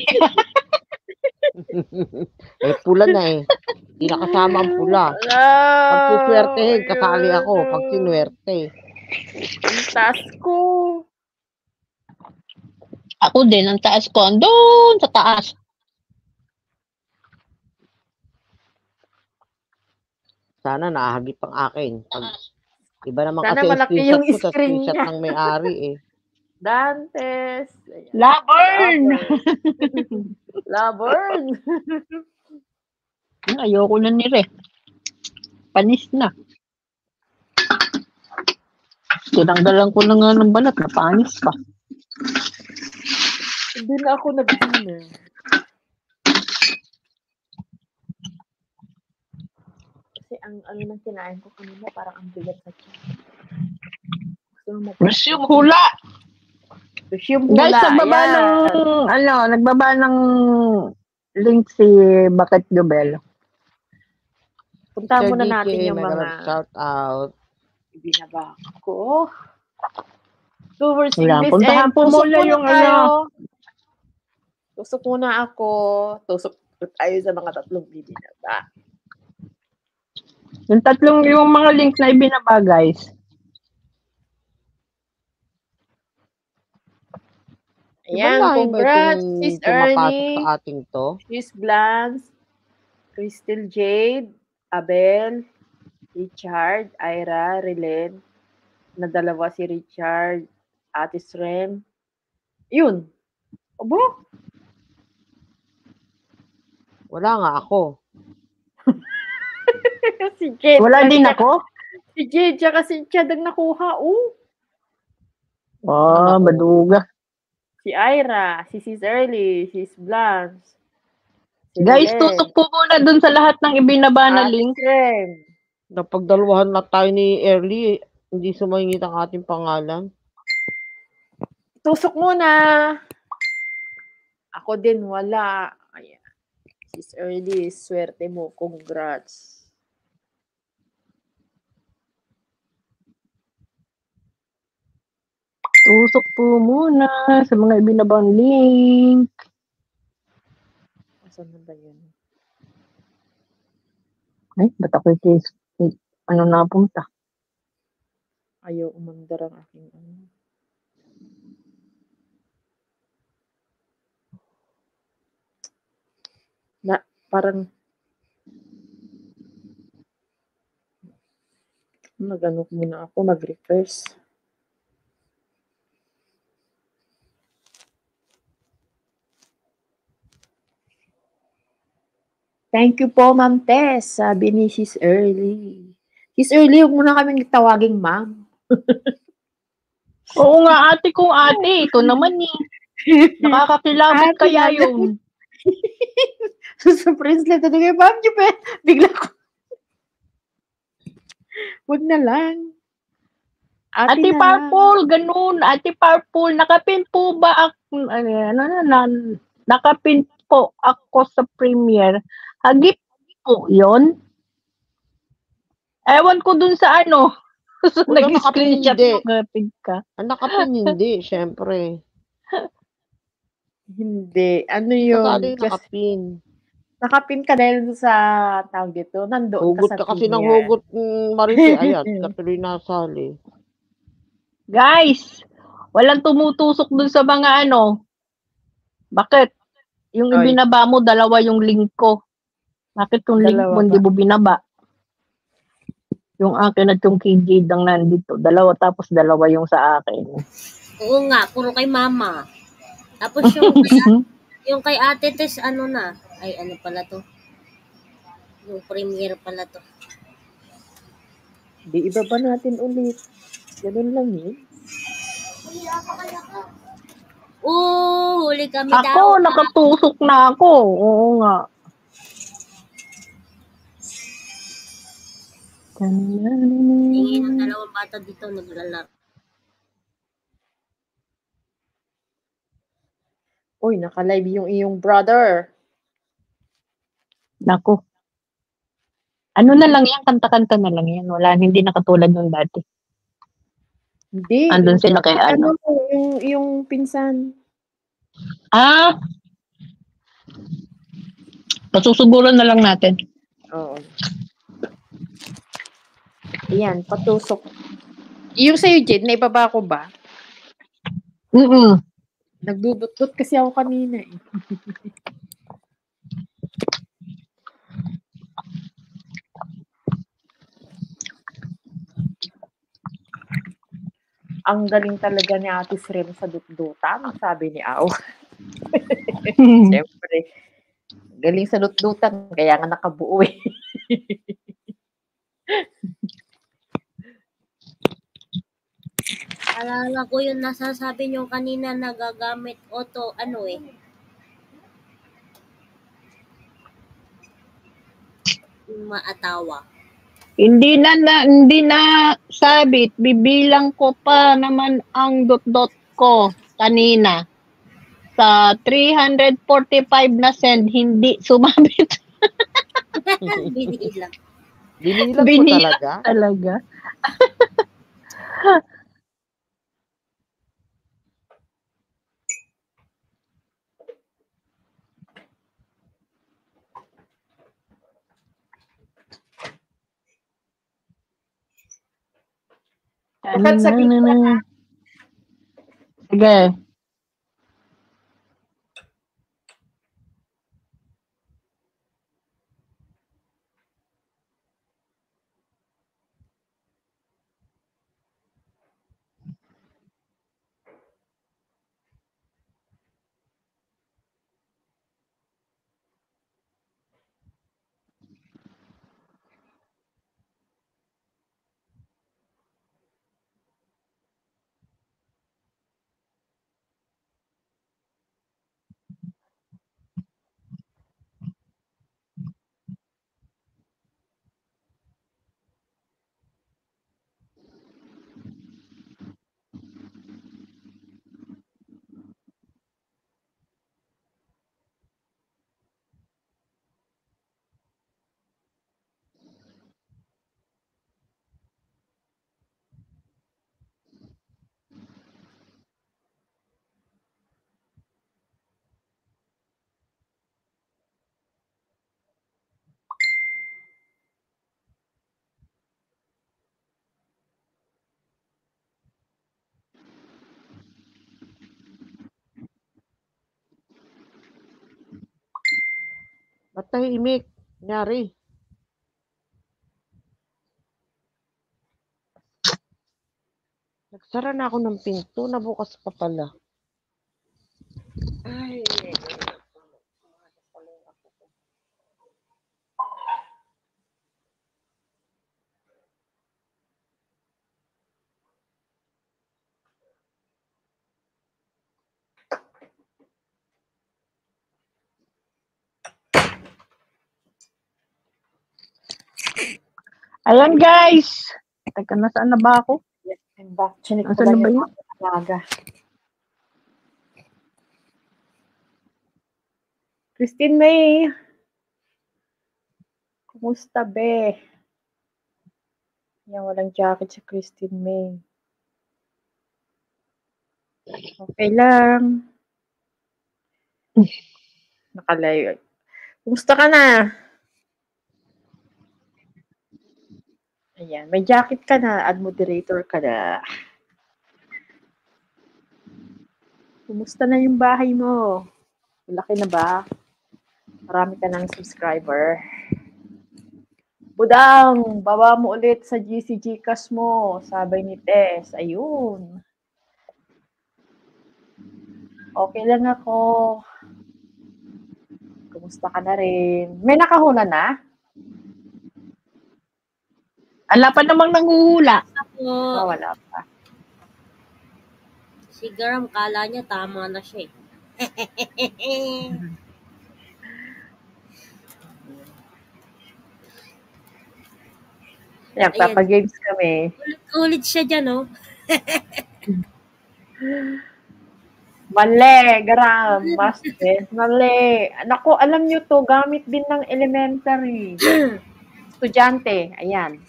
Eh, pula na eh. Hindi nakasama ang pula. Pag suswertehin, kasali ako. Pag sinwerte. Ang taas ko. Ako din, ang taas ko. Andun sa taas. Sana nakahagip ang akin. Pag, iba naman Sana kasi malaki screenshot yung ko sa screen screenshot niya. ng may-ari eh. Dantes. Ayan. Lavern! Lavern. Ayoko na ni Re. Panis na. Tinanggalan ko na nga ng balat na panis pa. Hindi na ako nag-dinner. Kasi ang ano nang kinain ko kanina parang ang bigat sa tiyan. Gusto mo mag- Resume hula! Resume Guys, hula. nagbaba Ayan. ng, ano, nagbaba ng link si Bakit Jubel. Punta Sir muna D K, natin yung mega mga love shout out. binaba ko. Towards Wala, English. puntahan And po tusok muna muna yung tayo. ano. Tusok muna ako. Tusok tayo sa mga tatlong binaba. Yung tatlong, yung mga link na ibinaba, guys. Ayan, Iba congrats, itong Sis pumapasok Ernie, sa ating to. Sis Blanche, Crystal Jade, Abel, Richard, Ira, Rilen, na dalawa si Richard, Ate Srem. Yun. Abo? Wala nga ako. si Jade. Wala tsaka- din ako? Si Jade, tsaka si Chad ang nakuha. Oh. Oh, maduga. Si Ira, si Sis Early, Sis Blanche. Si Guys, Rilen, tusok po muna dun sa lahat ng ibinaba na Ate link. Srem. Napagdalawahan na tayo ni Early. Hindi sumangit ang ating pangalan. Tusok muna. Ako din, wala. Ayan. Sis Early, swerte mo. Congrats. Tusok po muna sa mga ibinabang link. Asan na ba yun? Ay, ba't ako yung ano napunta? Ayaw umandar ang aking ano. Na, parang mag-ano muna ako, mag-refresh. Thank you po, Ma'am Tess. Sabi ni Sis Early. Sis Early, huwag mo na kaming tawaging ma'am. Oo nga, ate kong ate. Ito naman eh. Nakakakilabot Ate kaya lang. yung... Sa Prince lang, tayo kayo, Ma'am Jupe. Bigla ko. Huwag na lang. Ate, Ate na lang. Purple, ganun. Ate Purple, nakapin po ba ako, ano, ano, ano, nakapin po ako sa premiere. Hagip po yun? Ewan ko dun sa ano. So, Wala, nakapin nag-screenshot hindi. mo kapit ka. Ang nakapin hindi, syempre. Hindi. Ano Hindi kasali yun? yung Kasi nakapin. nakapin ka dahil doon sa tawag dito. Nandoon ka Hugot sa ka kasi ng pinya. hugot, mm, Marite. Ayan, katuloy nasali. Guys, walang tumutusok dun sa mga ano. Bakit? Yung Oy. ibinaba mo, dalawa yung link ko. Bakit yung link Dalawa mo hindi ba? mo binaba? Yung akin at yung K J ang nandito. Dalawa tapos dalawa yung sa akin. Oo nga, puro kay mama. Tapos yung kay, yung kay ate Tess, ano na? Ay, ano pala to? Yung premiere pala to. Di ibaba natin ulit. Ganun lang yun. Oo, huli kami daw. Ako, nakatusok na ako. Oo nga. Tingin ng dalawang bata dito naglalaro. Uy, naka-live yung iyong brother. Nako. Ano na lang yan, kanta-kanta na lang yan. Wala, hindi nakatulad nung dati. Hindi. Andun sila kay ano. Ano, yung, yung pinsan. Ah! Pasusuguran na lang natin. Oo. Ayan, patusok. Yung sa'yo, Jade, naibaba ko ba? Mm-mm. Nagdudot-dot kasi ako kanina eh. Ang galing talaga ni Ate Srem sa dutdutan, sabi ni Au. Siyempre, galing sa dutdutan, kaya nga nakabuo eh. Alala ko yung nasasabi nyo kanina nagagamit auto, ano eh. Maatawa. Hindi na, na hindi na sabit. Bibilang ko pa naman ang dot-dot ko kanina. Sa three hundred forty-five na send, hindi sumabit. Binilang. Binilang ko Binilang talaga. talaga. Bakit sabihin ko na? Sige. Ba't tahimik? Nyari. Nagsara na ako ng pinto, nabukas pa pala. Ay, Ayan guys. Teka, nasaan na ba ako? Yes, I'm back. Chinik ko Nasaan na lang ba yung yun? alaga. Christine May. Kumusta, be? Yan, walang jacket si Christine May. Okay lang. Nakalayo. Kumusta ka na? Ayan, may jacket ka na, ad moderator ka na. Kumusta na yung bahay mo? Malaki na ba? Marami ka ng subscriber. Budang, baba mo ulit sa G C Gcash mo, sabay ni Tess. Ayun. Okay lang ako. Kumusta ka na rin? May nakahula na? Ala pa namang nanguhula. Ako, Ah, wala pa. si Garam, kala niya tama na siya eh. Yan, Ayan. papagames kami. Ulit-ulit siya dyan, oh. Mali, Garam, Master. Mali. Naku, alam nyo to, gamit din ng elementary. Estudyante, ayan.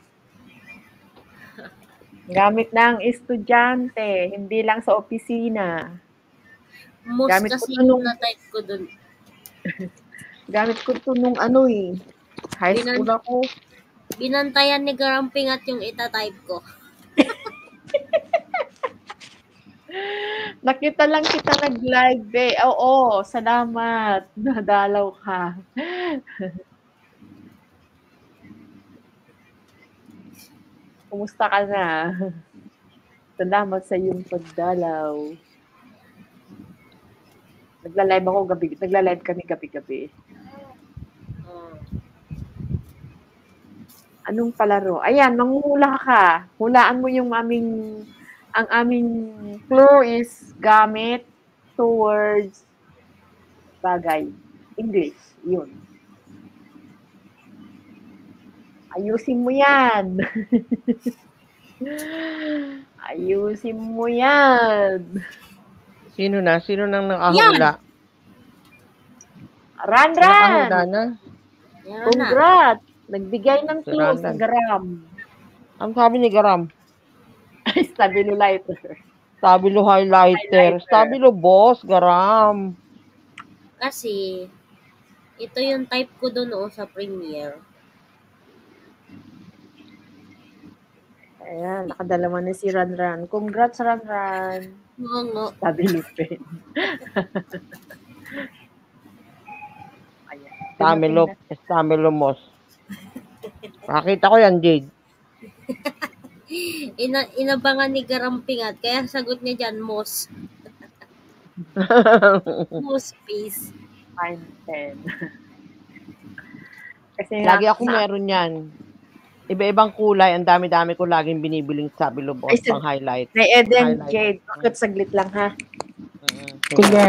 Gamit ng estudyante, hindi lang sa opisina. Most Gamit ko kasi to nung- yung na-type ko dun. Gamit ko to nung ano eh. High Binan- school ako. Binantayan ni Garam Pingat yung itatype ko. Nakita lang kita nag-live eh. Oo, salamat. Nadalaw ka. Kumusta ka na? Salamat sa iyong pagdalaw. Nagla-live ako gabi, nagla-live kami gabi-gabi. Oh. Anong palaro? Ayan, manghula ka. Hulaan mo yung aming, ang aming clue is gamit, two words, bagay. English, yun. Ayusin mo yan. Ayusin mo yan. Sino na? Sino nang nakahula? Ran, Nakahula ran. na? Yan na. Congrats. Nagbigay ng Si clue si Randan. Garam. Ang sabi ni Garam, Stabilo lighter. stabilo highlighter. Highlighter. Stabilo boss, Garam. Kasi, ito yung type ko doon oh, sa Premiere. Ayan, nakadalawa na si Ran Ran. Congrats, Ran Ran. Oo nga. Stabilo pen. Ayan. Stamilo, stamilo mos. Nakita ko yan, Jade. Ina inabangan ni Garam Pingat, kaya sagot niya dyan, Moss. Moss piece. Fine pen. Kasi Lagi nga- ako meron yan. Iba-ibang kulay, ang dami-dami ko laging binibiling stabilo boss Ay, sige. pang highlight. May Eden, Highlight. Jade. Bakit saglit lang ha? Mm-mm. Sige.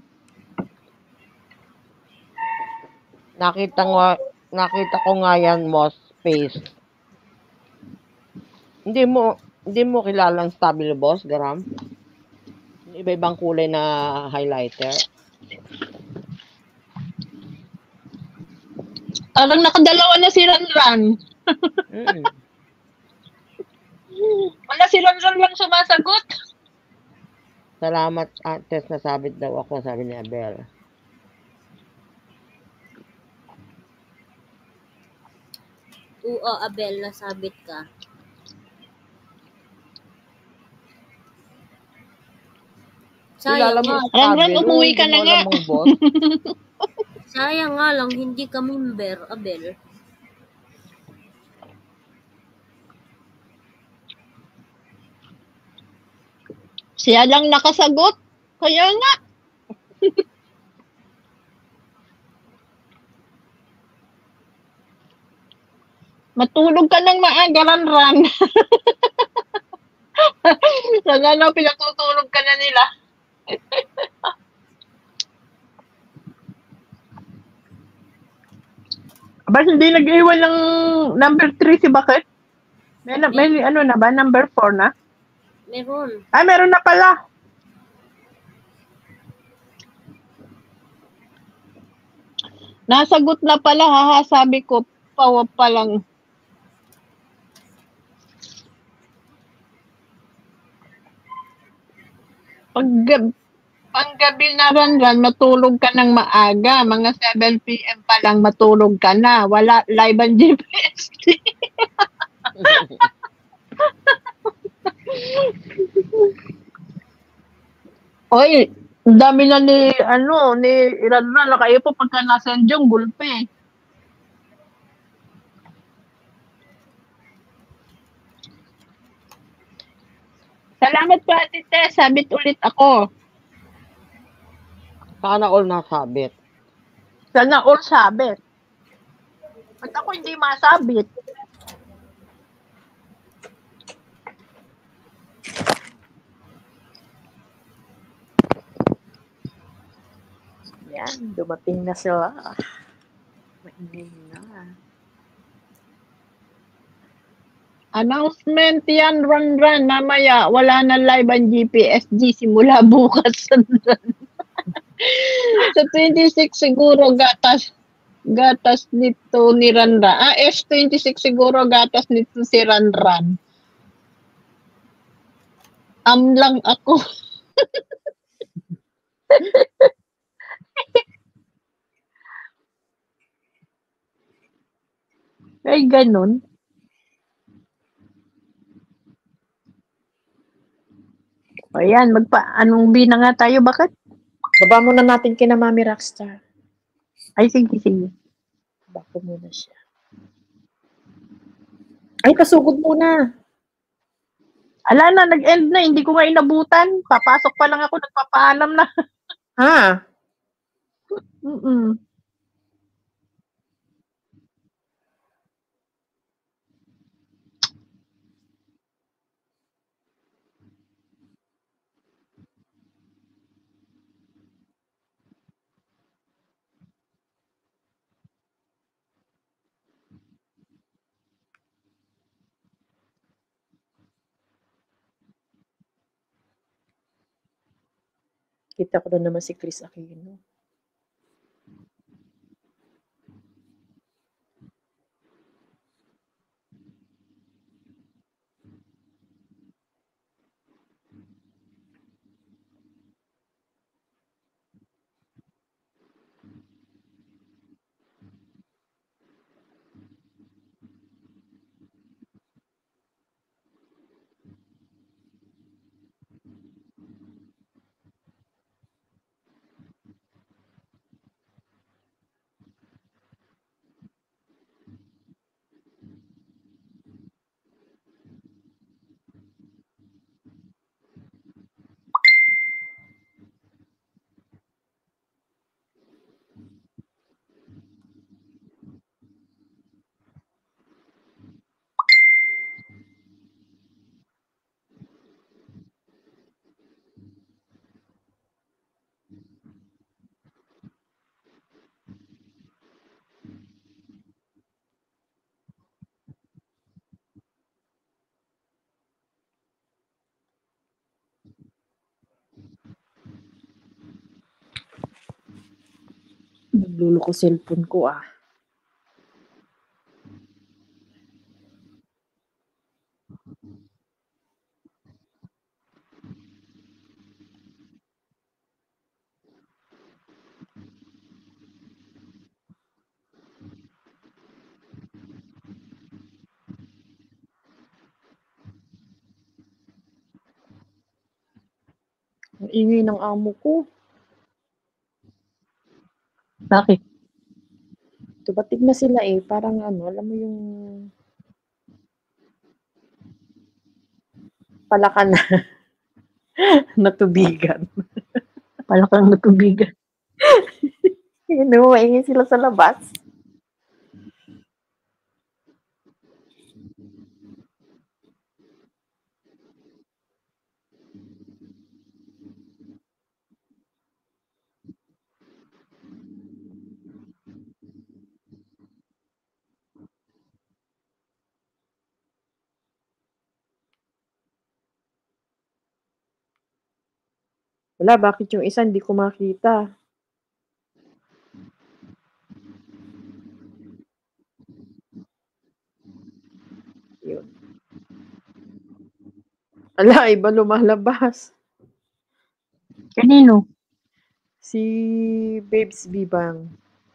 Nakita nga, nakita ko nga yan, Moss Space. Hindi mo, hindi mo kilala ang stabilo boss, Garam? Iba-ibang kulay na highlighter. Parang nakadalawa na si Ranran. Mm. Wala si Ranran lang sumasagot. Salamat, Ates, nasabit daw ako, sabi ni Abel. Oo, Abel, nasabit ka. Kilala Sayang mo nga, ang Ranran, stabilo, umuwi ka hindi na mo nga. alam ang boss. sayang nga lang, hindi ka member, Abel. Siya lang nakasagot. Kaya nga. Matulog ka ng maaga, Ranran. Sana na pinatutulog ka na nila. Aba, hindi nag-iwan ng number three si Bakit? May, na- may ano na ba? Number four na? Meron. Ay, meron na pala. Nasagot na pala, haha, sabi ko. pa, wag pa lang. Pag panggabi na Ranran, matulog ka ng maaga. Mga seven p.m. pa lang matulog ka na. Wala live ang G P S. Oy, ang dami na ni, ano, ni Ranran. Nakayo po pagka nasa yung gulpe. Salamat po, Ate Tess. Sabit ulit ako. Sana all nasabit. Sana all sabit. Ba't ako hindi masabit? Yan, dumating na sila. Maingay na. Announcement yan, run run. Mamaya, wala na live ang G P S G simula bukas. Sa twenty-six siguro gatas gatas nito ni Ranran. Ah, S twenty-six siguro gatas nito si Ranran. Am lang ako. Ay, ganun. Ayan, magpa, anong bina nga tayo? Bakit? Baba muna natin kina Mami Rockstar. Ay, sige, sige. Bako muna siya. Ay, pasugod muna. Ala na, nag-end na. Hindi ko nga inabutan. Papasok pa lang ako, nagpapaalam na. Ha? Mm-mm. Kita ko doon naman si Chris Aquino. Nagluloko cellphone ko ah. Ang ingay ng amo ko. Bakit? Tubatig na sila eh. Parang ano, alam mo yung palaka na natubigan. Palakang natubigan. Yun know, maingay sila sa labas. Wala, bakit yung isa hindi ko makita? Ala, iba lumalabas. Kanino? Si Babes Bibang.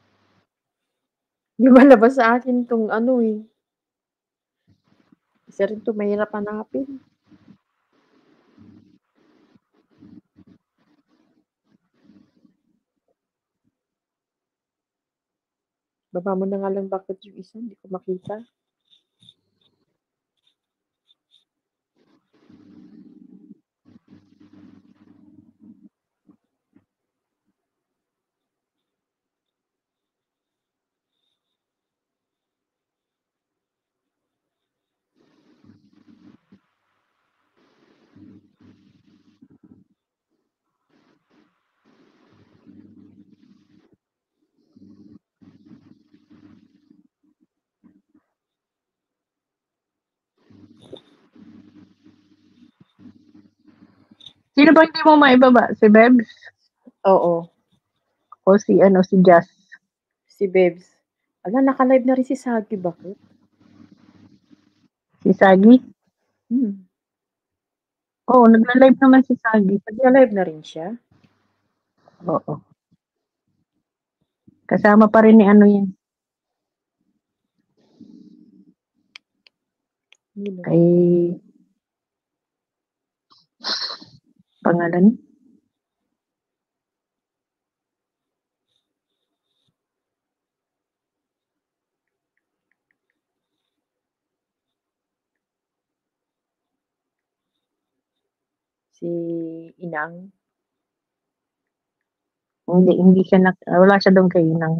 Lumalabas sa akin 'tong ano, eh. Isa rin 'to mahirap hanapin. Baba mo na nga lang bakit yung isa, hindi ko makita. Sino ba hindi mo maibaba? Si Bebs? Oo, O si ano, si Jazz? si Babes. Ala, naka-live na rin si Sagi, bakit? Si Sagi? Hmm, Oo, nagla-live naman si Sagi. nagla-live na rin siya? Oo. Kasama pa rin ni ano yan. Sino? Kay... Pangalan? Si Inang? Hindi, hindi siya nak... Wala siya doon kay Inang.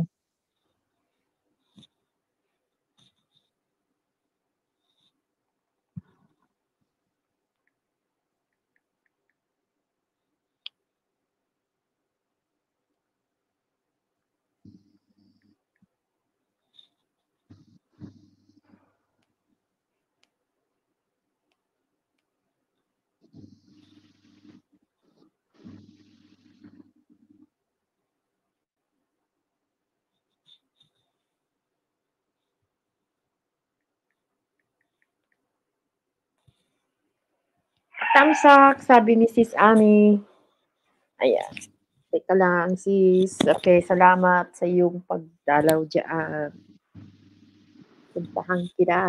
Tamsak, sabi ni Sis Ami. Ayan. Teka lang, sis. Okay, salamat sa iyong pagdalaw dyan. Puntahan kita.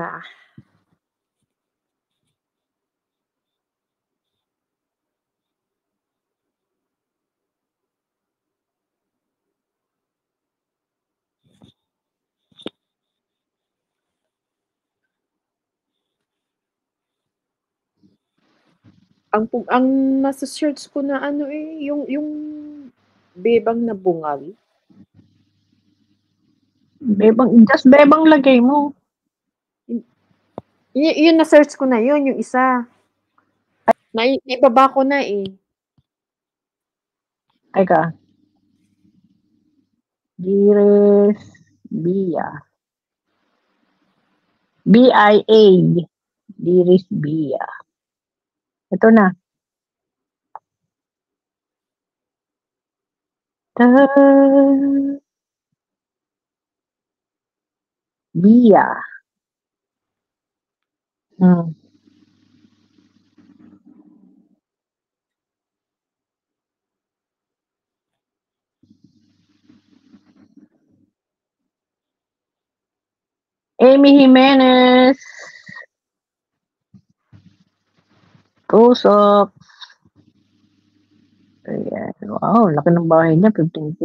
Ang pu ang nasa search ko na ano, eh, yung yung Bebang na bungal. Bebang, just Bebang lagay mo. Y- yun na-search ko na yun, yung isa. Na, ibaba ko na eh. Teka. Gires Bia. B I A. Diris Bia. Ito na. Ta Bia. Hmm. Amy Jimenez. Tusok. Ayan. Wow, laki ng bahay niya, fifteen K.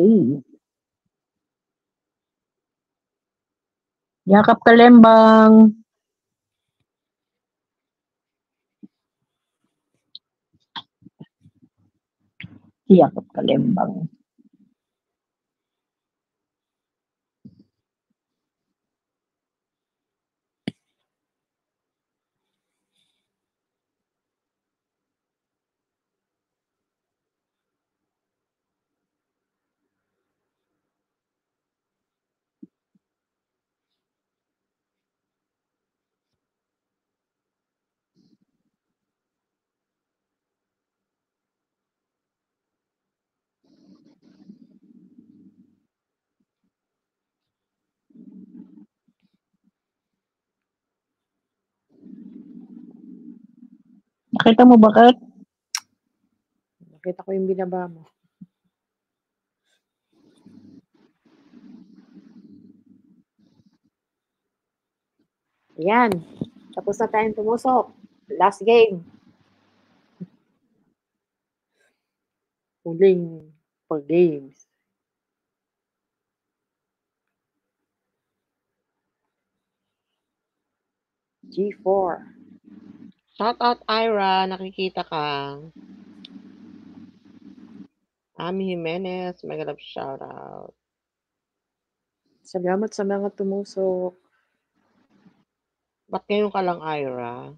Yakap Kalembang. Yakap Kalembang. Nakita mo bakit? Nakita ko yung binaba mo. Ayan. Tapos na tayong tumusok. Last game. Huling pag-games. G four. Shout out, Ira. Nakikita ka. Ami Jimenez. Mega love shout out. Salamat sa mga tumusok. Ba't ngayon ka lang, Ira?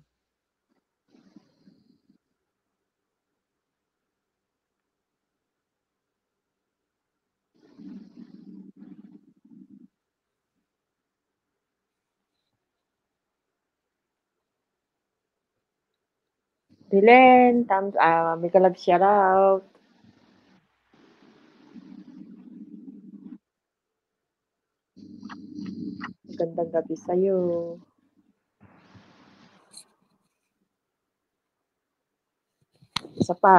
Dylan, thumbs, ah, may kalab shout out. Magandang gabi sa'yo. Isa pa.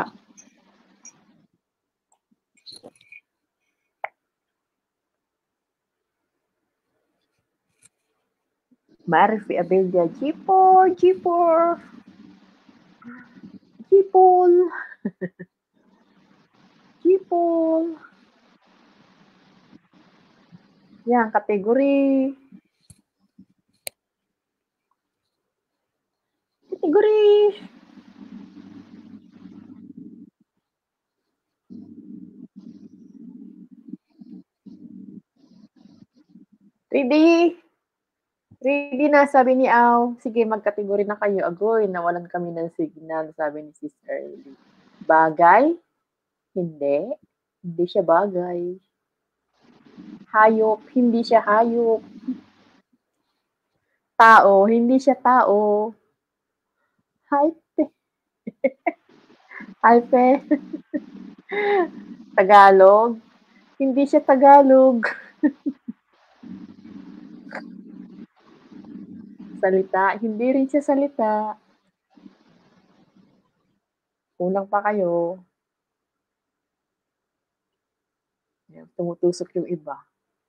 Marifi Abeldia, G four, G four. G-Pol. G-Pol. Yan, kategory. Kategory. Ready? Ready na, sabi ni Aw. Sige, magkategory na kayo. Agoy, nawalan kami ng signal, sabi ni Sister Early. Bagay? Hindi. Hindi siya bagay. Hayop? Hindi siya hayop. Tao? Hindi siya tao. Hype. Hype. Tagalog? Hindi siya Tagalog. Salita? Hindi rin siya salita. Kulang pa kayo. Tumutusok yung iba.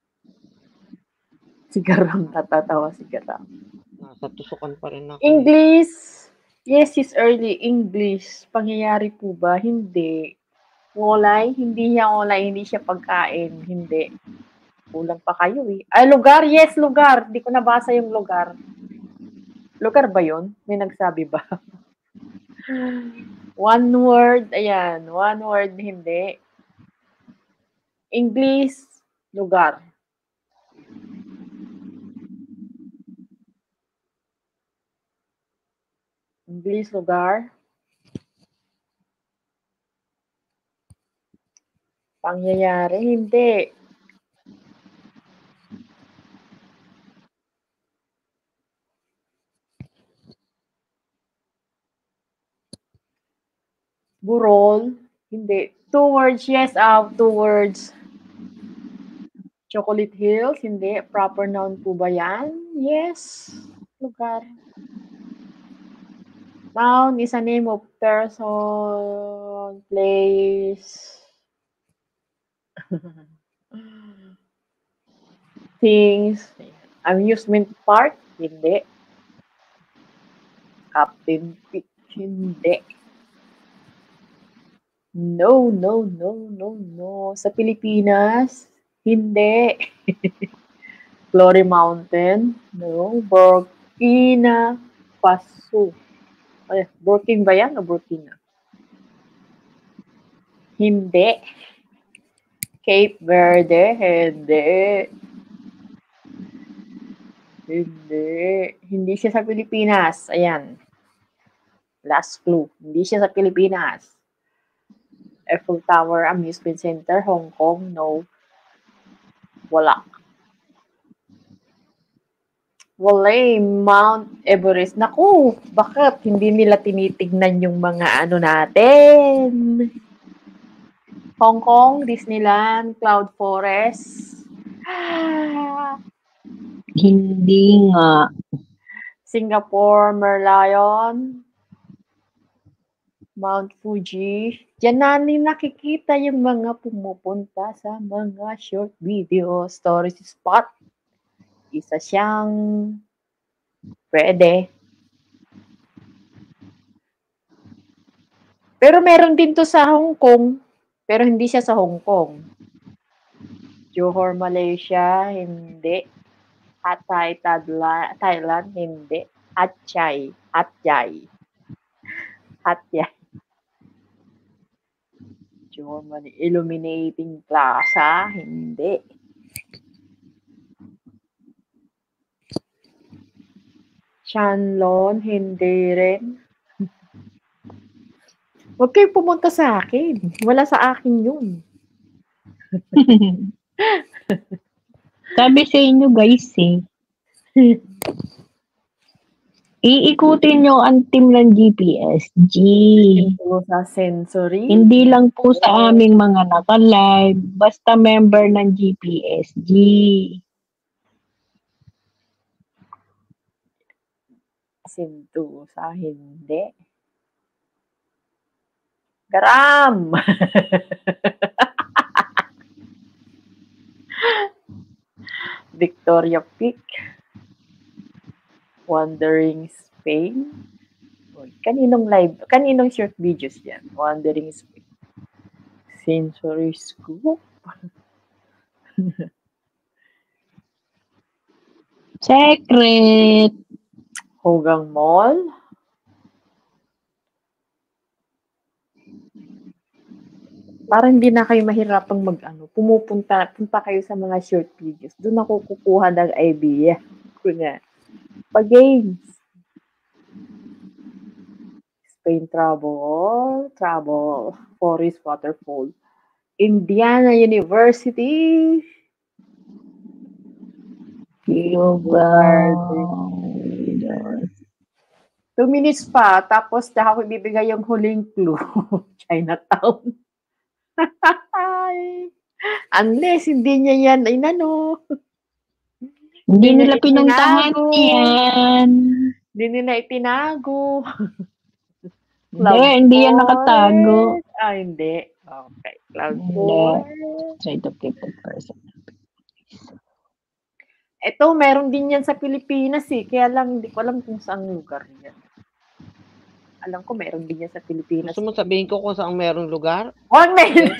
Si Garam, natatawa si Garam. Nasa tusukan pa rin ako. English. Yes, is early English. Pangyayari po ba? Hindi. Ngolay? Hindi niya ngolay. Hindi siya pagkain. Hindi. Kulang pa kayo eh. Ay, lugar? Yes, lugar. Hindi ko nabasa yung lugar. Lugar ba yun? May nagsabi ba? One word. Ayan. One word. Hindi. English. Lugar. English. Lugar. Pangyayari. Hindi. Burol. Hindi. Two words. Yes, uh, two words. Chocolate Hills. Hindi. Proper noun po ba yan? Yes. Lugar. Noun is a name of person, place, things. Amusement park. Hindi. Captain Peak. Hindi. No, no, no, no, no. Sa Pilipinas, hindi. Glory Mountain, no. Burkina Faso. Ay, Burkina ba yan o Burkina? Hindi. Cape Verde, hindi. Hindi. Hindi siya sa Pilipinas. Ayan. Last clue. Hindi siya sa Pilipinas. Eiffel Tower Amusement Center, Hong Kong, no. Wala. Wala eh. Mount Everest. Naku, bakit hindi nila tinitignan yung mga ano natin? Hong Kong, Disneyland, Cloud Forest. Hindi nga. Singapore, Merlion. Mount Fuji. Diyan namin nakikita yung mga pumupunta sa mga short video stories spot. Isa siyang pwede. Pero meron din to sa Hong Kong. Pero hindi siya sa Hong Kong. Johor, Malaysia, hindi. Hatay, Tadla, Thailand, hindi. Hatchay, Hatchay. Hatchay. Johor, Malaysia. Illuminating Plaza, hindi. Chanlon, hindi rin. Huwag kayo pumunta sa akin. Wala sa akin yun. Sabi sa inyo guys eh. Iikutin nyo ang team ng G P S G. Ito sa sensory. Hindi lang po sa aming mga naka-live, basta member ng G P S G. Sentosa, hindi. Garam! Victoria Peak. Wandering Spain. Uy, kaninong live? Kaninong short videos yan? Wandering Spain. Sensory Scoop. Secret. Hogang Mall. Para hindi na kayo mahirapang mag-ano, pumupunta, punta kayo sa mga short videos. Doon ako kukuha ng idea. Kunya, pag-games. Spain Travel, Travel, Forest Waterfall. Indiana University. Two minutes pa, tapos na ako ibibigay yung huling clue. Chinatown. Unless hindi niya yan, ay nano. Hindi nila pinuntahan yan. Hindi nila itinago. Hindi, hindi yan nakatago. Ah, hindi. Okay. Cloud four. Try to keep it personal. Ito, meron din yan sa Pilipinas eh. Kaya lang, hindi ko alam kung saan lugar yan. Alam ko, meron din yan sa Pilipinas. Gusto mo sabihin ko kung saan merong lugar? One minute!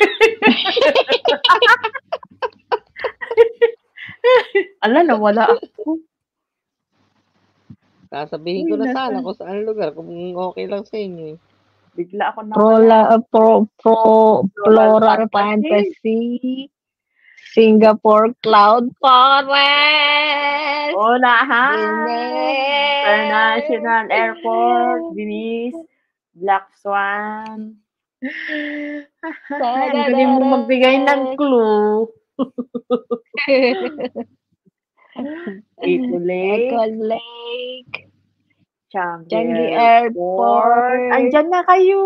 Ala, nawala ako. Sasabihin ko na sana kung saan lugar, kung okay lang sa inyo. Bigla ako nawala. Pro, la, pro, pro, Floral Fantasy. Singapore Cloud Forest. Hola, ha? International Airport, Venice, Black Swan. Ang galing mo magbigay ng clue. Eco Lake. Eco Lake. Changi, Changi Airport. Airport. Andyan na kayo.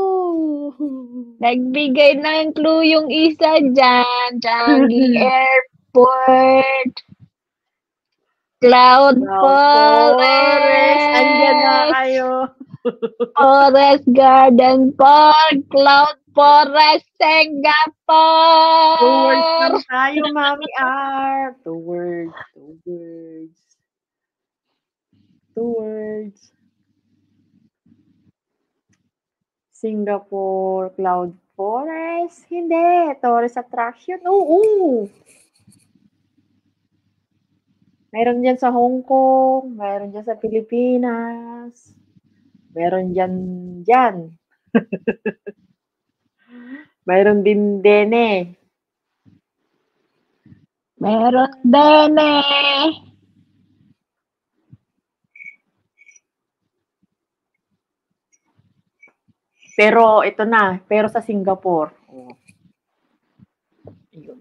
Nagbigay ng clue yung isa dyan. Changi Airport. Cloud, Cloud Forest. Forest. Andyan na kayo. Forest Garden Park. Cloud Forest, Singapore. Two words lang tayo, Mami R. Two words. Two words. Two words. Singapore Cloud Forest. Hindi. Tourist attraction. Oo. Meron dyan sa Hong Kong. Meron dyan sa Pilipinas. Meron dyan dyan. Meron din din eh. Meron din eh. Pero ito na, pero sa Singapore. Oh. Ayun.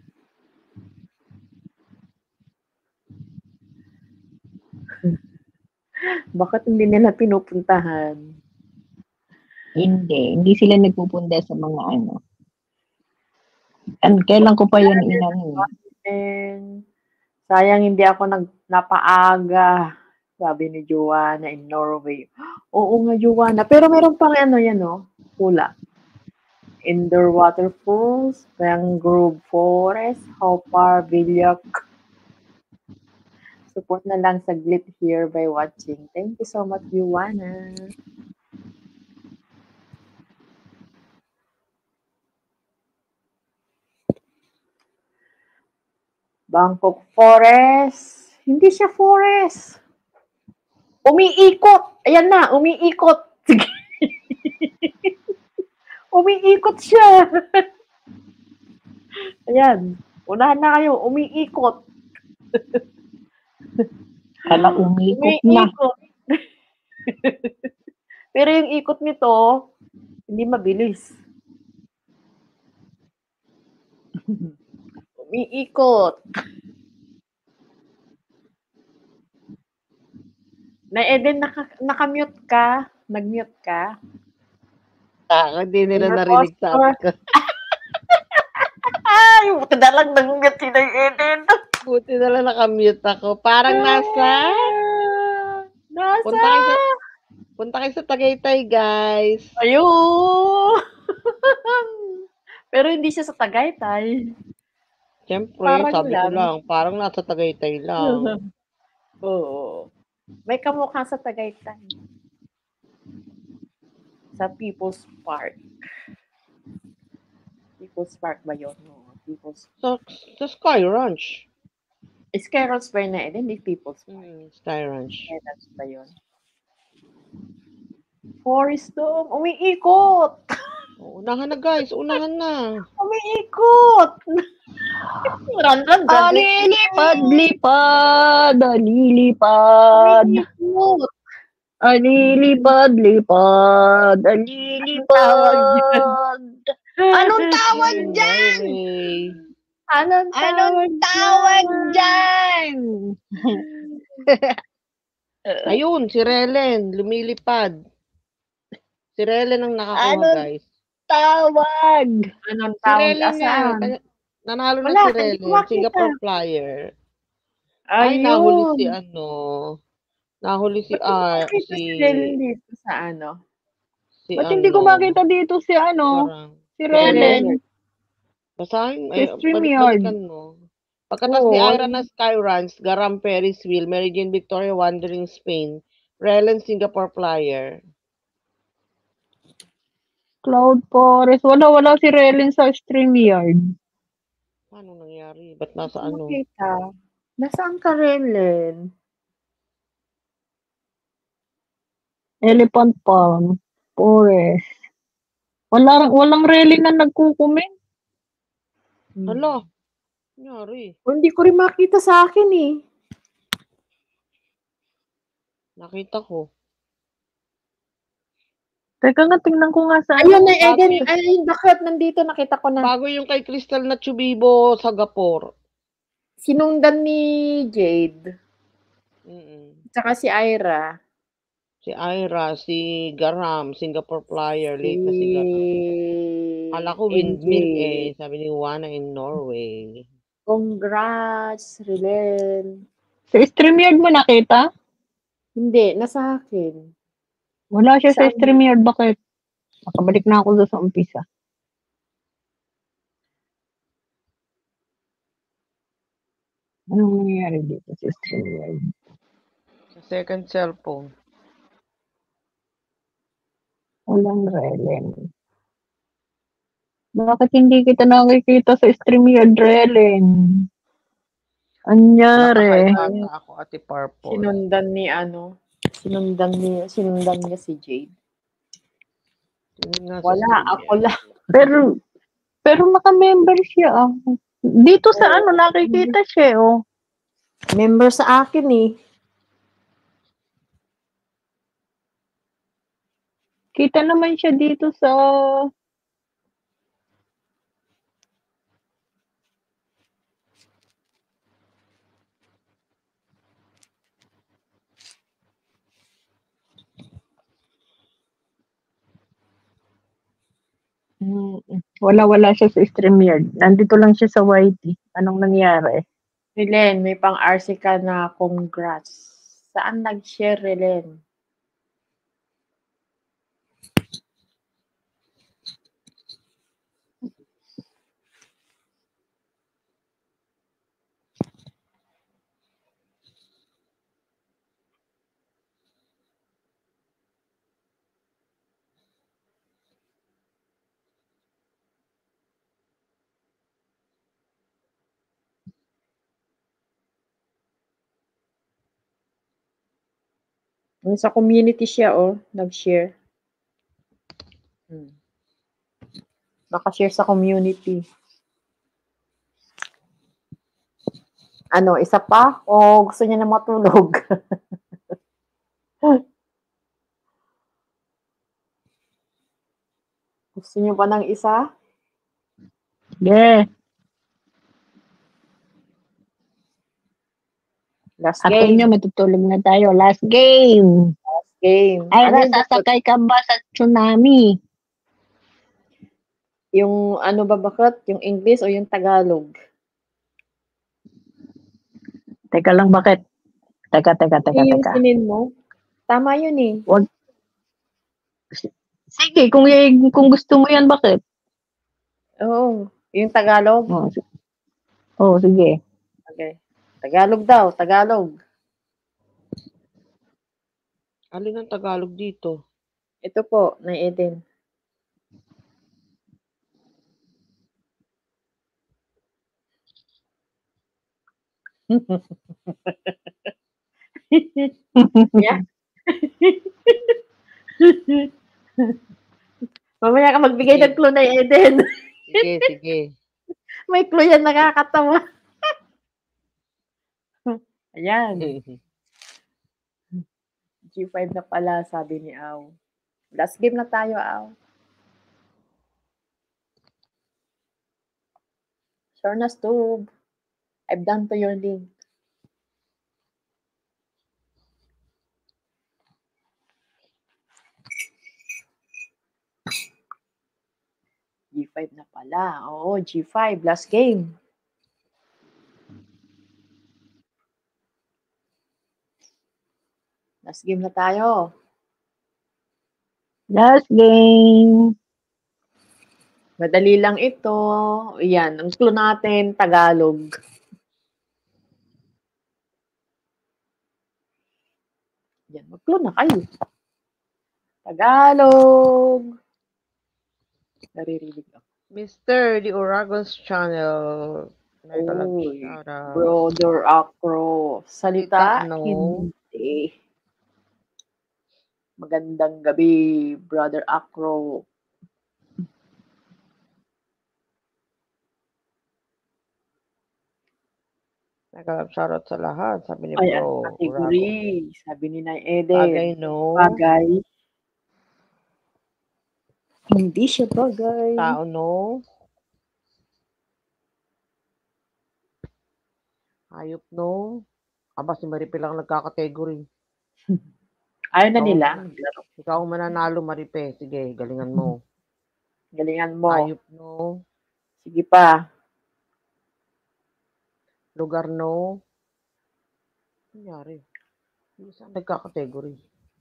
Bakit hindi nila pinupuntahan? Hindi, hindi sila nagpupunta sa mga ano. And kailan ko pa yun inano. And sayang hindi ako nag napaaga. Sabi ni Joanna in Norway. Oo nga, Joanna. Pero meron pang ano yan, no? Hula. Indoor waterfalls, mangrove forest, how far, Bilyak. Support na lang saglit here by watching. Thank you so much, Joanna. Bangkok Forest. Hindi siya forest. Umiikot. Ayan na, umiikot. Sige. Umiikot siya. Ayan. Unahan na kayo. Umiikot. Kala umikot na. Umiikot. Pero yung ikot nito, hindi mabilis. Umiikot. Na Eden, naka, naka-mute ka? Nag-mute ka? Ah, hindi nila Your narinig posture. sabi ko. Ay, buti na lang nag-mute si na Eden. Buti na lang nakamute ako. Parang nasa... Nasa... Punta kayo sa, punta kayo sa Tagaytay, guys. Ayun! Pero hindi siya sa Tagaytay. Siyempre, Parang sabi ko lang. lang, parang nasa Tagaytay lang. Oo. May kamukha sa Tagaytay. Sa People's Park. People's Park ba yun? No, People's Sa, sa Sky Ranch. Scarrots ba yun na Eden? Hindi People's Park. Hmm, Sky Ranch. Scarrots ba yun? Forest Dome. Umiikot! Unahan na, guys. Unahan na. Umiikot! Run, run, run. Alilipad, lipad, alilipad. Umiikot! Alilipad, lipad, alilipad. Anong tawag dyan? Highway. Anong Anong tawag dyan? Ayun, si Relen. Lumilipad. Si Relen ang nakakuha, Ano? guys. Tawag. Anong Si tawag? Relen nga. Asaan? Kaya- Nanalo na Wala, si hindi ko Relen. makita. Singapore Flyer. Ay, Ayun. nahuli si ano. Nahuli si Ba't hindi ko R. makita Si, si Relen dito sa ano? si Ba't ano. hindi ko makita dito si ano? Parang, Si Relen. basahin, Si ay, StreamYard. balik-balikan mo. Pagkatas ni Oo, Ira ano? na Sky Ranch, Garam Ferris Wheel, Mary Jane Victoria Wandering Spain, Relen Singapore Flyer. Cloud Forest. Wala, wala si Relen sa StreamYard. Paano nangyari? Ba't nasa Hindi ko ano? makita. Nasaan ka, Relen? Elephant Palm. Forest. Wala, walang Relen na nagkukumin. Hala, nangyari. Oh, hindi ko rin makita sa akin eh. Nakita ko. Teka nga, tingnan ko nga sa Ayun na, Bago Eden. yung- Ay, bakit nandito? Nakita ko na. Bago yung kay Crystal na Chubibo sa Gapor. Sinundan ni Jade. Mm-mm. Tsaka si Ira. Si Ira, si Garam, Singapore Flyer, late na si Garam. Kala ko windmill eh, sabi ni Juana in Norway. Congrats, Relen. Sa StreamYard mo nakita? Hindi, nasa akin. Wala siya sa Saan? StreamYard. Bakit? Nakabalik na ako doon sa umpisa. Anong nangyayari dito sa StreamYard? Sa second cellphone. Walang Relen. Bakit hindi kita nakikita sa StreamYard, Relen? Anyari? Nakakaitata ako, Ate Purple. Sinundan ni ano? Sinundan ni sinundan niya si Jade. Yun nga sa Wala, StreamYard. ako lang. Pero, pero naka-member siya. Ah. Dito sa ano, nakikita siya, oh. Member sa akin eh. Kita naman siya dito sa... Hmm, wala-wala siya sa StreamYard. Nandito lang siya sa Y T. Anong nangyari? Relen, may pang-R C ka na congrats. Saan nag-share, Relen? Yung sa community siya, oh, nag-share. Hmm. Naka-share sa community. Ano, isa pa? O gusto niya na matulog? Gusto niyo pa ng isa? Yeah. Last Ako game. nyo, matutulog na tayo. Last game. Last game. Ay, Ano yung, sasakay ka ba sa tsunami? yung ano ba bakit? Yung English o yung Tagalog? Teka lang, bakit? Teka, teka, teka, Hindi yung teka. sinin mo. Tama yun eh. Wag. Sige, kung, y- kung gusto mo yan, bakit? Oo. Yung Tagalog? Oh, si- oh, sige. Okay. Tagalog daw. Tagalog. Alin ang Tagalog dito? Ito po, na Eden. Yeah. Mamaya ka magbigay ng clue na Eden. Sige, sige. May clue yan, nakakatawa. Ayan. G five na pala, sabi ni Aw. Last game na tayo, Aw. Sure na, Stove. I've done to your link. G five na pala. Oo, G five. Last game. Last game na tayo. Last game. Madali lang ito. Yan, ang clue natin, Tagalog. Yan, mag-clue na kayo. Tagalog. Naririnig ako. Mister The Oragon's Channel. May talag Uy, shoutout. Brother Acro. Salita? Salita, no. Hindi. Magandang gabi, Brother Acro. Nagkalap shoutout sa lahat. Sabi ni Ayan, Bro category. Sabi ni na Oragon. Eden. Bagay, no. Bagay. Hindi siya bagay. Tao, no. Hayop, no. Aba, si Maripe lang nagkakategory. Ayaw na Ikaw, nila. ang- ikaw ang mananalo, Maripe. Sige, galingan mo. Galingan mo. Hayop, no. Sige pa. Lugar, no. Nangyari. Hindi saan nagkakategory.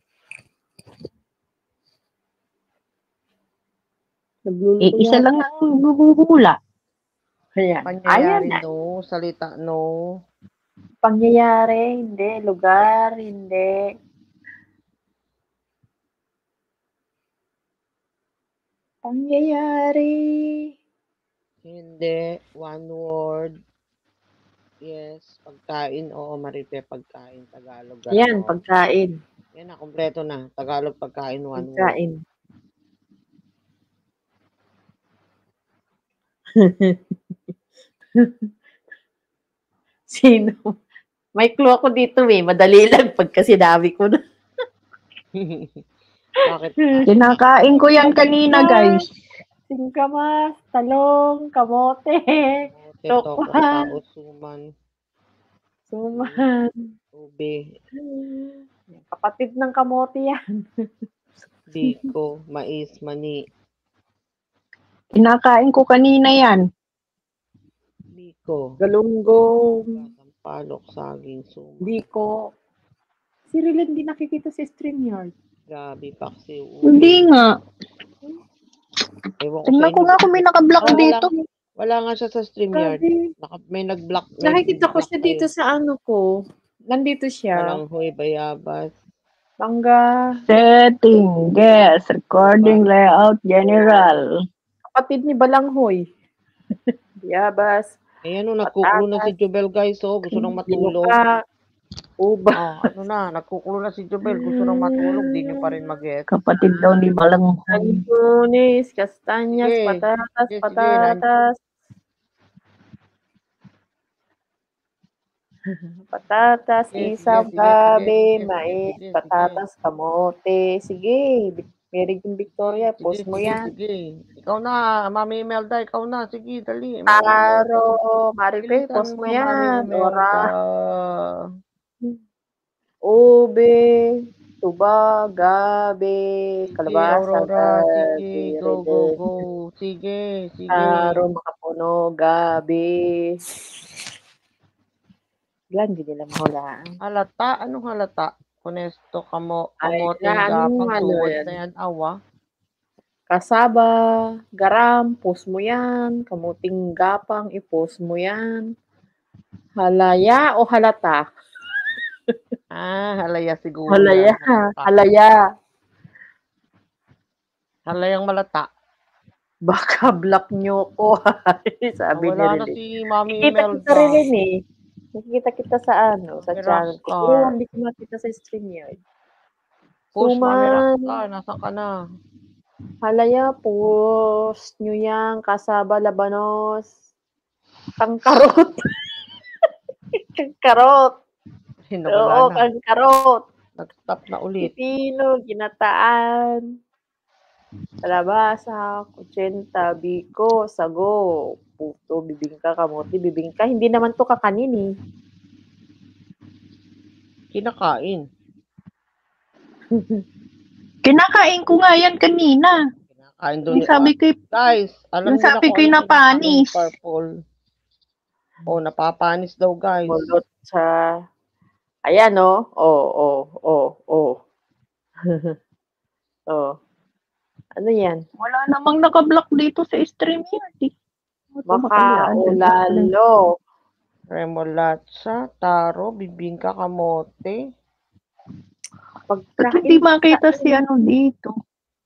Nagluluto Eh, isa yan. lang ang guguhula. Ayan. Ayan Pangyayari, na. no. Salita, no. Pangyayari, hindi. Lugar, hindi. Pangyayari. Hindi. One word. Yes. Pagkain. Oo, Maripe. Pagkain. Tagalog. Ayan, ganon. pagkain. Yan na. Kompleto na. Tagalog pagkain. One word. Pagkain. Sino? May clue ako dito eh. Madali lang pagka sinabi ko na. Bakit? Kinakain ko yan kanina, guys. Singkamas, talong, kamote, Toko, Tokwan. tao, suman, suman. ube, Kapatid ng kamote yan. biko, mais, mani, Kinakain ko kanina yan. biko, Galunggong, sampalok, saging, suman, biko, Si Rilyn hindi nakikita sa StreamYard. Grabe, Paxi. Hindi nga. Ewan ko sa Tingnan ko inyo. nga kung may naka-block Ah, wala, dito. wala nga siya sa StreamYard. Grabe. Naka, may nag-block. May Nakikita ko nag-block siya dito kayo. sa ano ko. Nandito siya. Walang huy, bayabas. Bangga. Setting, guest, recording layout, general. Kapatid ni Balanghoy. Diabas. Ayan o, nagkukulo na si Jubel, guys. Oh, gusto nang matulog. Binuka. Uba. Oh, ano na, nagkukulo na si Jubel. Gusto nang matulog. Di nyo pa rin mag-get. Kapatid daw ni Balanghoy. Antunis, kastanyas, Sige. patatas, Sige, sige, patatas. Patatas, Sige, isaw, sige, sige, gabi, sige, mais, sige, sige. patatas, kamote. Sige, Mary Jane Victoria, Sige, post mo sige, yan. sige. Ikaw na, Mami Imelda. Ikaw na. Sige, dali. Mami Taro, Imelda. Marife, Bilisan post mo mo, Mami yan. Imelda. Ora, ube, tuba, gabi, Sige, kalabasa, Aurora. Sige, gabi, go, go, rebel. go. Sige, sige. Taro, makapuno, gabi. Yan, hindi nila mahulaan. Halata? Anong halata? Honesto, kamo, Ay, kamote, na, anong gapang, ano tuwad yan? na yan, awa. Kasaba, garam, post mo yan. Kamuting gapang, i-post mo yan. Halaya o halata? Ah, halaya siguro Halaya, yan. Halata. halaya. Halayang malata. Baka block nyo ko. Sabi ni Wala na Riley. si Mami Nakikita kita Imelda. Riley eh. Nakikita kita sa ano, sa Mami channel ko. Rockstar. Pero hindi ko makita sa StreamYard. Push, Mami Suman, Rockstar. Nasaan ka na? halaya, post nyo yan. Kasaba, labanos. Kangkarot. Kangkarot. Sino Oo, wala na? kangkarot. Nag-stop na ulit. Pipino, ginataan. Kalabasa, kutsenta, biko, sago, puto, bibingka, kamote, bibingka. Hindi naman to kakanin eh. Kinakain. Kinakain ko nga yan kanina. Kinakain doon Yung sabi ko, Guys, alam yung niyo na sabi kung ko ano yung napanis. kinakain purple. Oh, napapanis daw, guys. Mulot sa... Ayan, oh. Oh, oh, oh, oh. oh. Ano yan? Wala namang naka-block dito sa StreamYard. Eh. Makaulalo. Remolatsa, taro, bibingka, kamote. Ba't hindi makita si ano dito?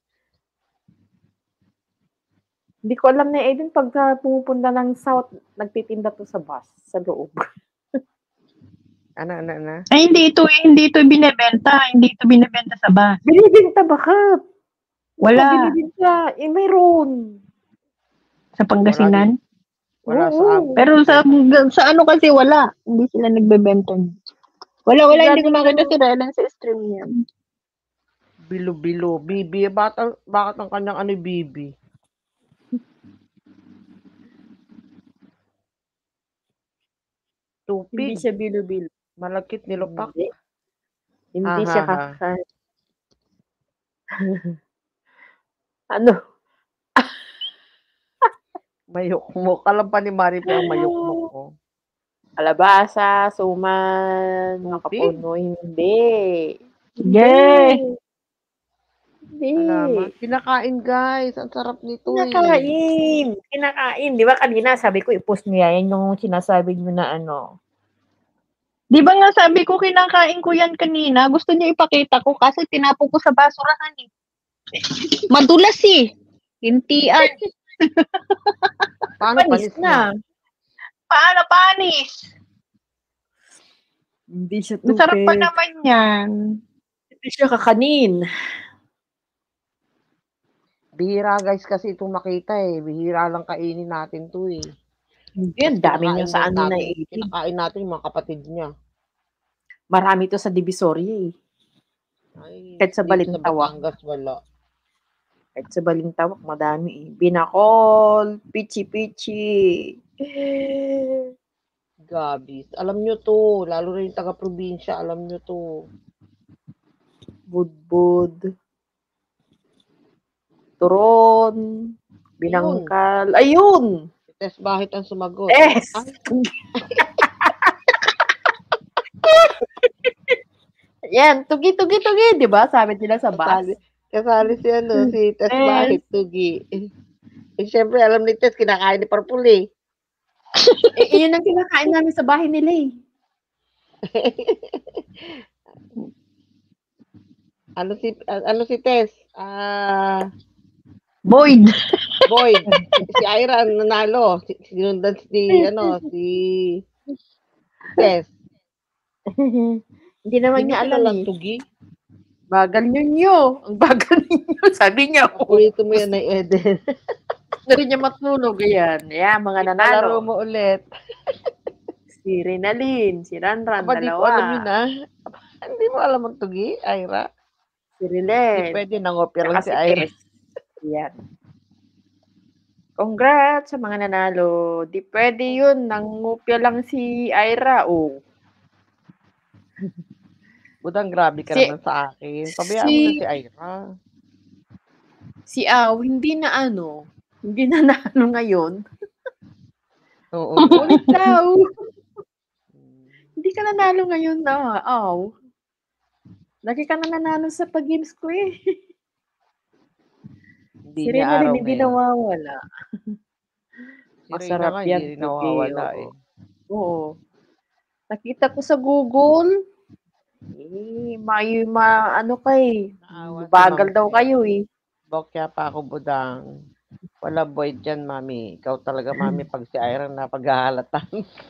Hindi ko alam na Eden, pag uh, pumupunta ng South, nagtitinda to sa bus, sa loob. Ano, ano, ano? Ay, hindi ito, eh, hindi ito binibenta. Hindi ito binibenta sa bus. Binibinta bakit? Wala. Binibinta. Eh, mayroon. Sa Pangasinan? Wala sa Oo. amin. Pero sa sa ano kasi wala. Hindi sila nagbebenta. Wala, wala. Hindi ko makita si Rylan sa stream niya. Bilo-bilo. Bibi. Bakit, bakit ang kanyang ano Bibi? Hindi Tupig. siya bilo-bilo. Malakit nilupak. Hindi. Hindi Ah, siya ha, ha. kaka... ano? Mayok mo. Kalam pa ni Mari pa ang mayok mo ko. Kalabasa, suman, Tupig? makapuno, hindi. Yay! Hindi. Alaman. Kinakain, guys. Ang sarap nito eh. Kinakain. Kinakain. Di ba kanina sabi ko, i-post niya yan yung sinasabi niyo na ano. Di ba nga sabi ko, kinakain ko yan kanina. Gusto niya ipakita ko kasi tinapon ko sa basurahan eh. Madulas eh. Hintian. Paano Panis panis na? na. Paano panis? Hindi siya Ang sarap pa tupig. naman yan. Hindi siya kakanin. Bihira, guys, kasi itong makita eh. Bihira lang kainin natin to eh. Hindi, ang dami niya sa ano na natin, itig. Kinakain natin yung mga kapatid niya. Marami to sa Divisoria eh. Ay, Kahit sa dito Balintawak. Batangas, wala. Kahit sa Balintawak, madami eh. Binakol, pichi-pichi. Gabis. Alam nyo to. Lalo na yung taga-probinsya. Alam nyo to. Budbud. Turon. Binangkal. Ayun! Tess Bahit ang sumagot. Yes! Ay, Yan, tugi, tugi, tugi, di ba? Sabi nila sa bus. Kasali, kasali si ano, si Tess Yes. Bahit, Tugi. Eh, syempre, alam ni Tess, kinakain ni Purple eh. Eh, yun ang kinakain namin sa bahay nila eh. ano si ano si Tess? Ah, Boyd. Boyd. Si Ira ang nanalo. Si, sinundan si ano, si Tess. Hindi naman Hindi niya ko alam lang eh. tugi. Bagal ninyo. Ang bagal ninyo. Sabi niya. Paborito mo yan ay Eden. Gusto rin niya matulog. Ayan. Ayan, mga Palaro nanalo. mo ulit. Si Rinalyn, si Ranran, Aba, di ko alam yun dalawa. ah. Hindi mo alam ang tugi, Ira. Si Hindi Rilen. pwede, nangopya lang Saka si si Ira. Tess. Ayan. Congrats sa mga nanalo. Di pwede yun. Nangupya lang si Ira. Oh. Budang, grabe ka Si- naman sa akin. Pabayaan si- mo na si Ira. Si Aw, hindi na ano. Hindi na nalo ngayon. Oo. Ulit daw. Hindi ka nanalo ngayon na. Aw. Lagi ka na nanalo sa pag-games ko eh. Hindi Si niya Rinalyn araw hindi ngayon. nawawala. Si Reyna Masarap nga, yan, hindi rin tugi, nawawala oo. eh. Oo. Nakita ko sa Google. Eh, may ma, ano kay, Naawa si bagal Ma'am daw Ted. kayo eh. Bokya pa ako, Budang. Wala Boyd dyan, Mami. Ikaw talaga, Mami, pag si Ira na paghahalatan.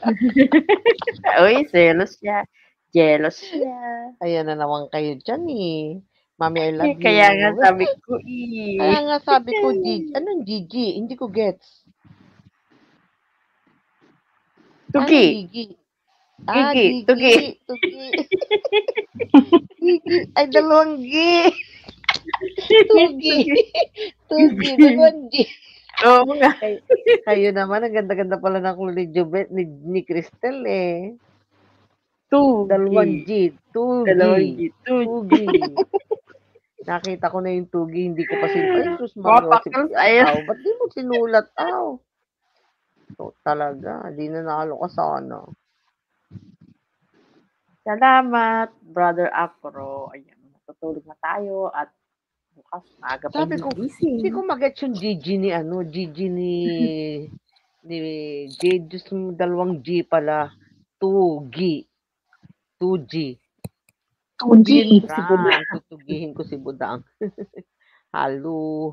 Uy, jealous siya. Jealous siya. Ayan na naman kayo dyan eh. Mami, I love you. Kaya nga sabi ko eh. Kaya nga sabi ko, Gigi. Anong Gigi? Hindi ko gets. Ano Tugi. Gigi? Ah, Gigi, Gigi. tugi. Tugi. Gigi. Ay, dalawang G. Tugi. Tugi. Dalawang G. Oo nga. Kay, kayo naman, ang ganda-ganda pala ng clue ni Jubet, ni, ni Cristel eh. Tugi. Dalawang G. Tugi. Dalawang G. Tugi. Tugi. Nakita ko na yung tugi, hindi ko pa sinulat. Ay, sus, Mario, si Papakal sa'yo. Aw, ba't di mo sinulat, aw? So, talaga, di na nalo ka sana. Salamat, Brother Acro. Ayan, matutulog na tayo at bukas maaga pa Sabi ko, gising. Hindi ko mag-get yung Gigi ni, ano, Gigi ni, ni Jade, just dalawang G pala. Tugi. Tugi. Tugi. Si Budang. Ran, tutugihin ko si Budang. Halo.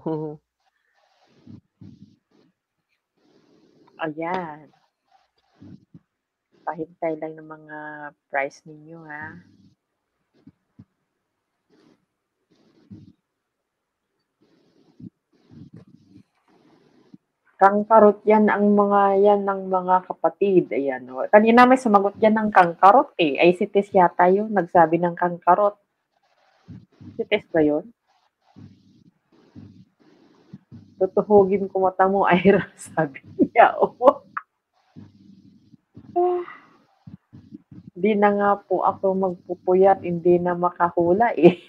Ayan. Pahintay lang ng mga price ninyo, ha? Kangkarot yan ang mga yan ng mga kapatid. Ayan, o. Kanina may sumagot yan ng kangkarot eh. Ay si Tess yata yun, nagsabi ng kangkarot. Si Tess ba yun? Tutuhugin ko mata mo, Ira, sabi niya. Oh. Hindi na nga po ako magpupuyat, hindi na makahula eh.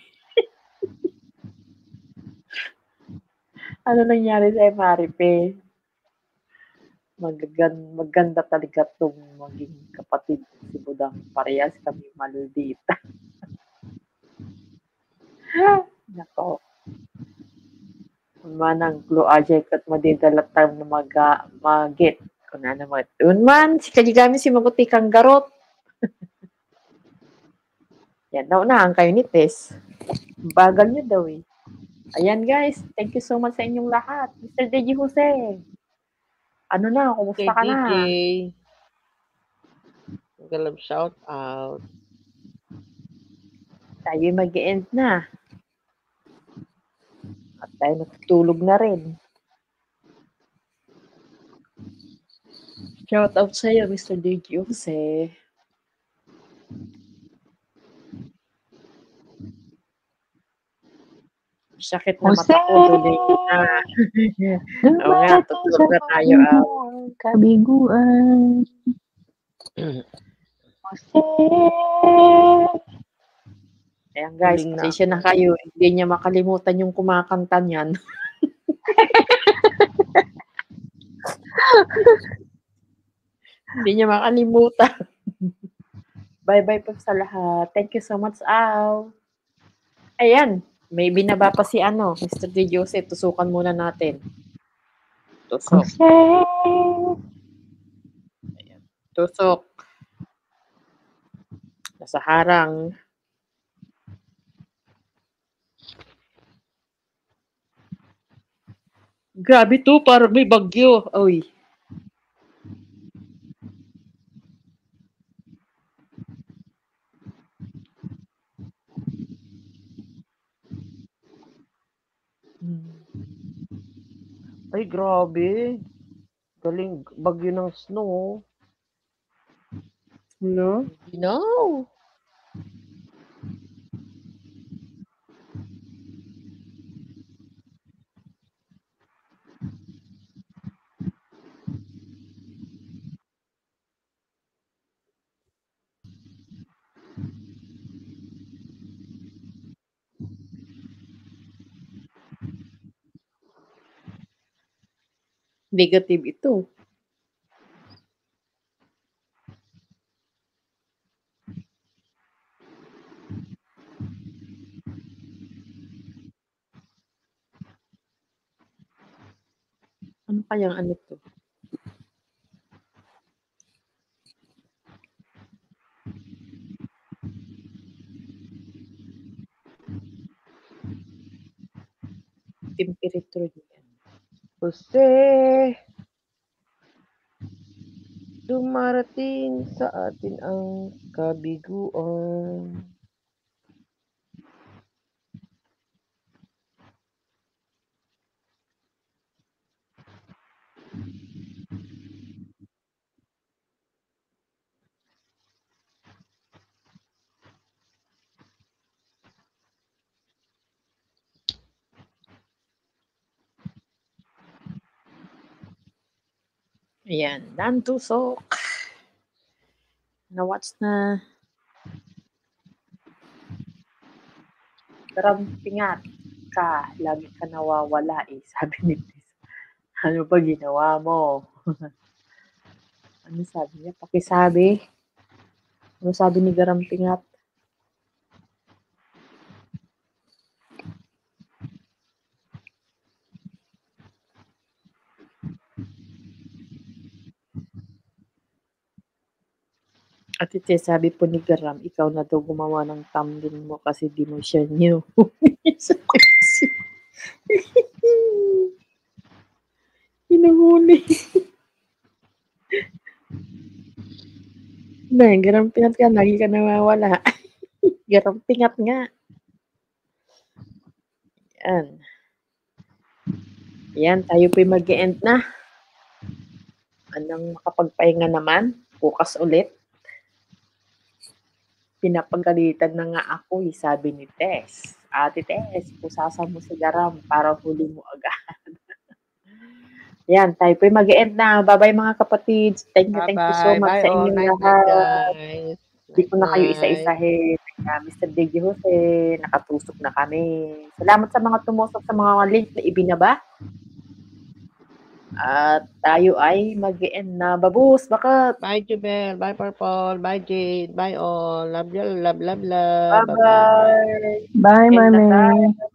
Ano nangyari sa Maripe? Magagan, maganda talaga itong maging kapatid si Budang. Parehas kami maldita. Nako. Manang Glo Ajay kat madidalatam na maga magit. Kung ano naman. Unman, si Kajigami si Maguti kang garot. Yan, naunahan kayo ni Tess. Bagal nyo daw eh. Ayan guys, thank you so much sa inyong lahat. Mister D J Jose. Ano na, kumusta Kay ka D J. na? Galam shout out. Tayo mag-end na. At tayo natutulog na rin. Shout out sa'yo, Mister D J Jose. Sakit na Jose! mata ko, tuloy na. Oo nga, tutulog na tayo. Ah. Kabiguan. Jose! Ayan guys, Huling na pasensya na kayo. Hindi niya makalimutan yung kumakanta niyan. Hindi niya makalimutan. Bye-bye po sa lahat. Thank you so much, Al. Ayan, may binaba pa si ano, Mister D. Jose. Tusukan muna natin. Tusok. Ayan. Tusok. Nasa harang. Grabe to, parang may bagyo. Uy. Ay, grabe. Galing, bagyo ng snow. No? No. Negative ito. Ano kayang ano to? Temperature niyan. Jose, dumarating sa atin ang kabiguan. Ayan, done tusok. Na-watch na. Karampingat ka, lagi ka nawawala eh, sabi ni Tess. Ano ba ginawa mo? Ano sabi niya? Pakisabi. Ano sabi ni Garampingat? At ito, sabi po ni Garam, ikaw na daw gumawa ng thumbnail mo kasi di mo siya new. Hinuhuli. Na, Garampingat ka, lagi ka nawawala. Garampingat nga. Yan. Yan, tayo po'y mag-e-end na. Anong makapagpahinga naman? Bukas ulit. Pinapagalitan na nga ako, eh, sabi ni Tess. Ate Tess, pusasan mo si Garam para huli mo agad. Yan, tayo po'y mag-e-end na. Bye-bye mga kapatid. Thank you, thank you so Bye-bye. much Bye sa all. inyong Night, night, lahat. guys. Hindi ko na kayo Night. isa-isahin. Uh, Mister Diggy Jose, nakatusok na kami. Salamat sa mga tumusok sa mga link na ibinaba. At tayo ay mag-e-end na. Babus, bakit? Bye, Jubel. Bye, Purple. Bye, Jade. Bye all. Love you. Love, love, love. Bye-bye. Bye, End na Mami. tayo.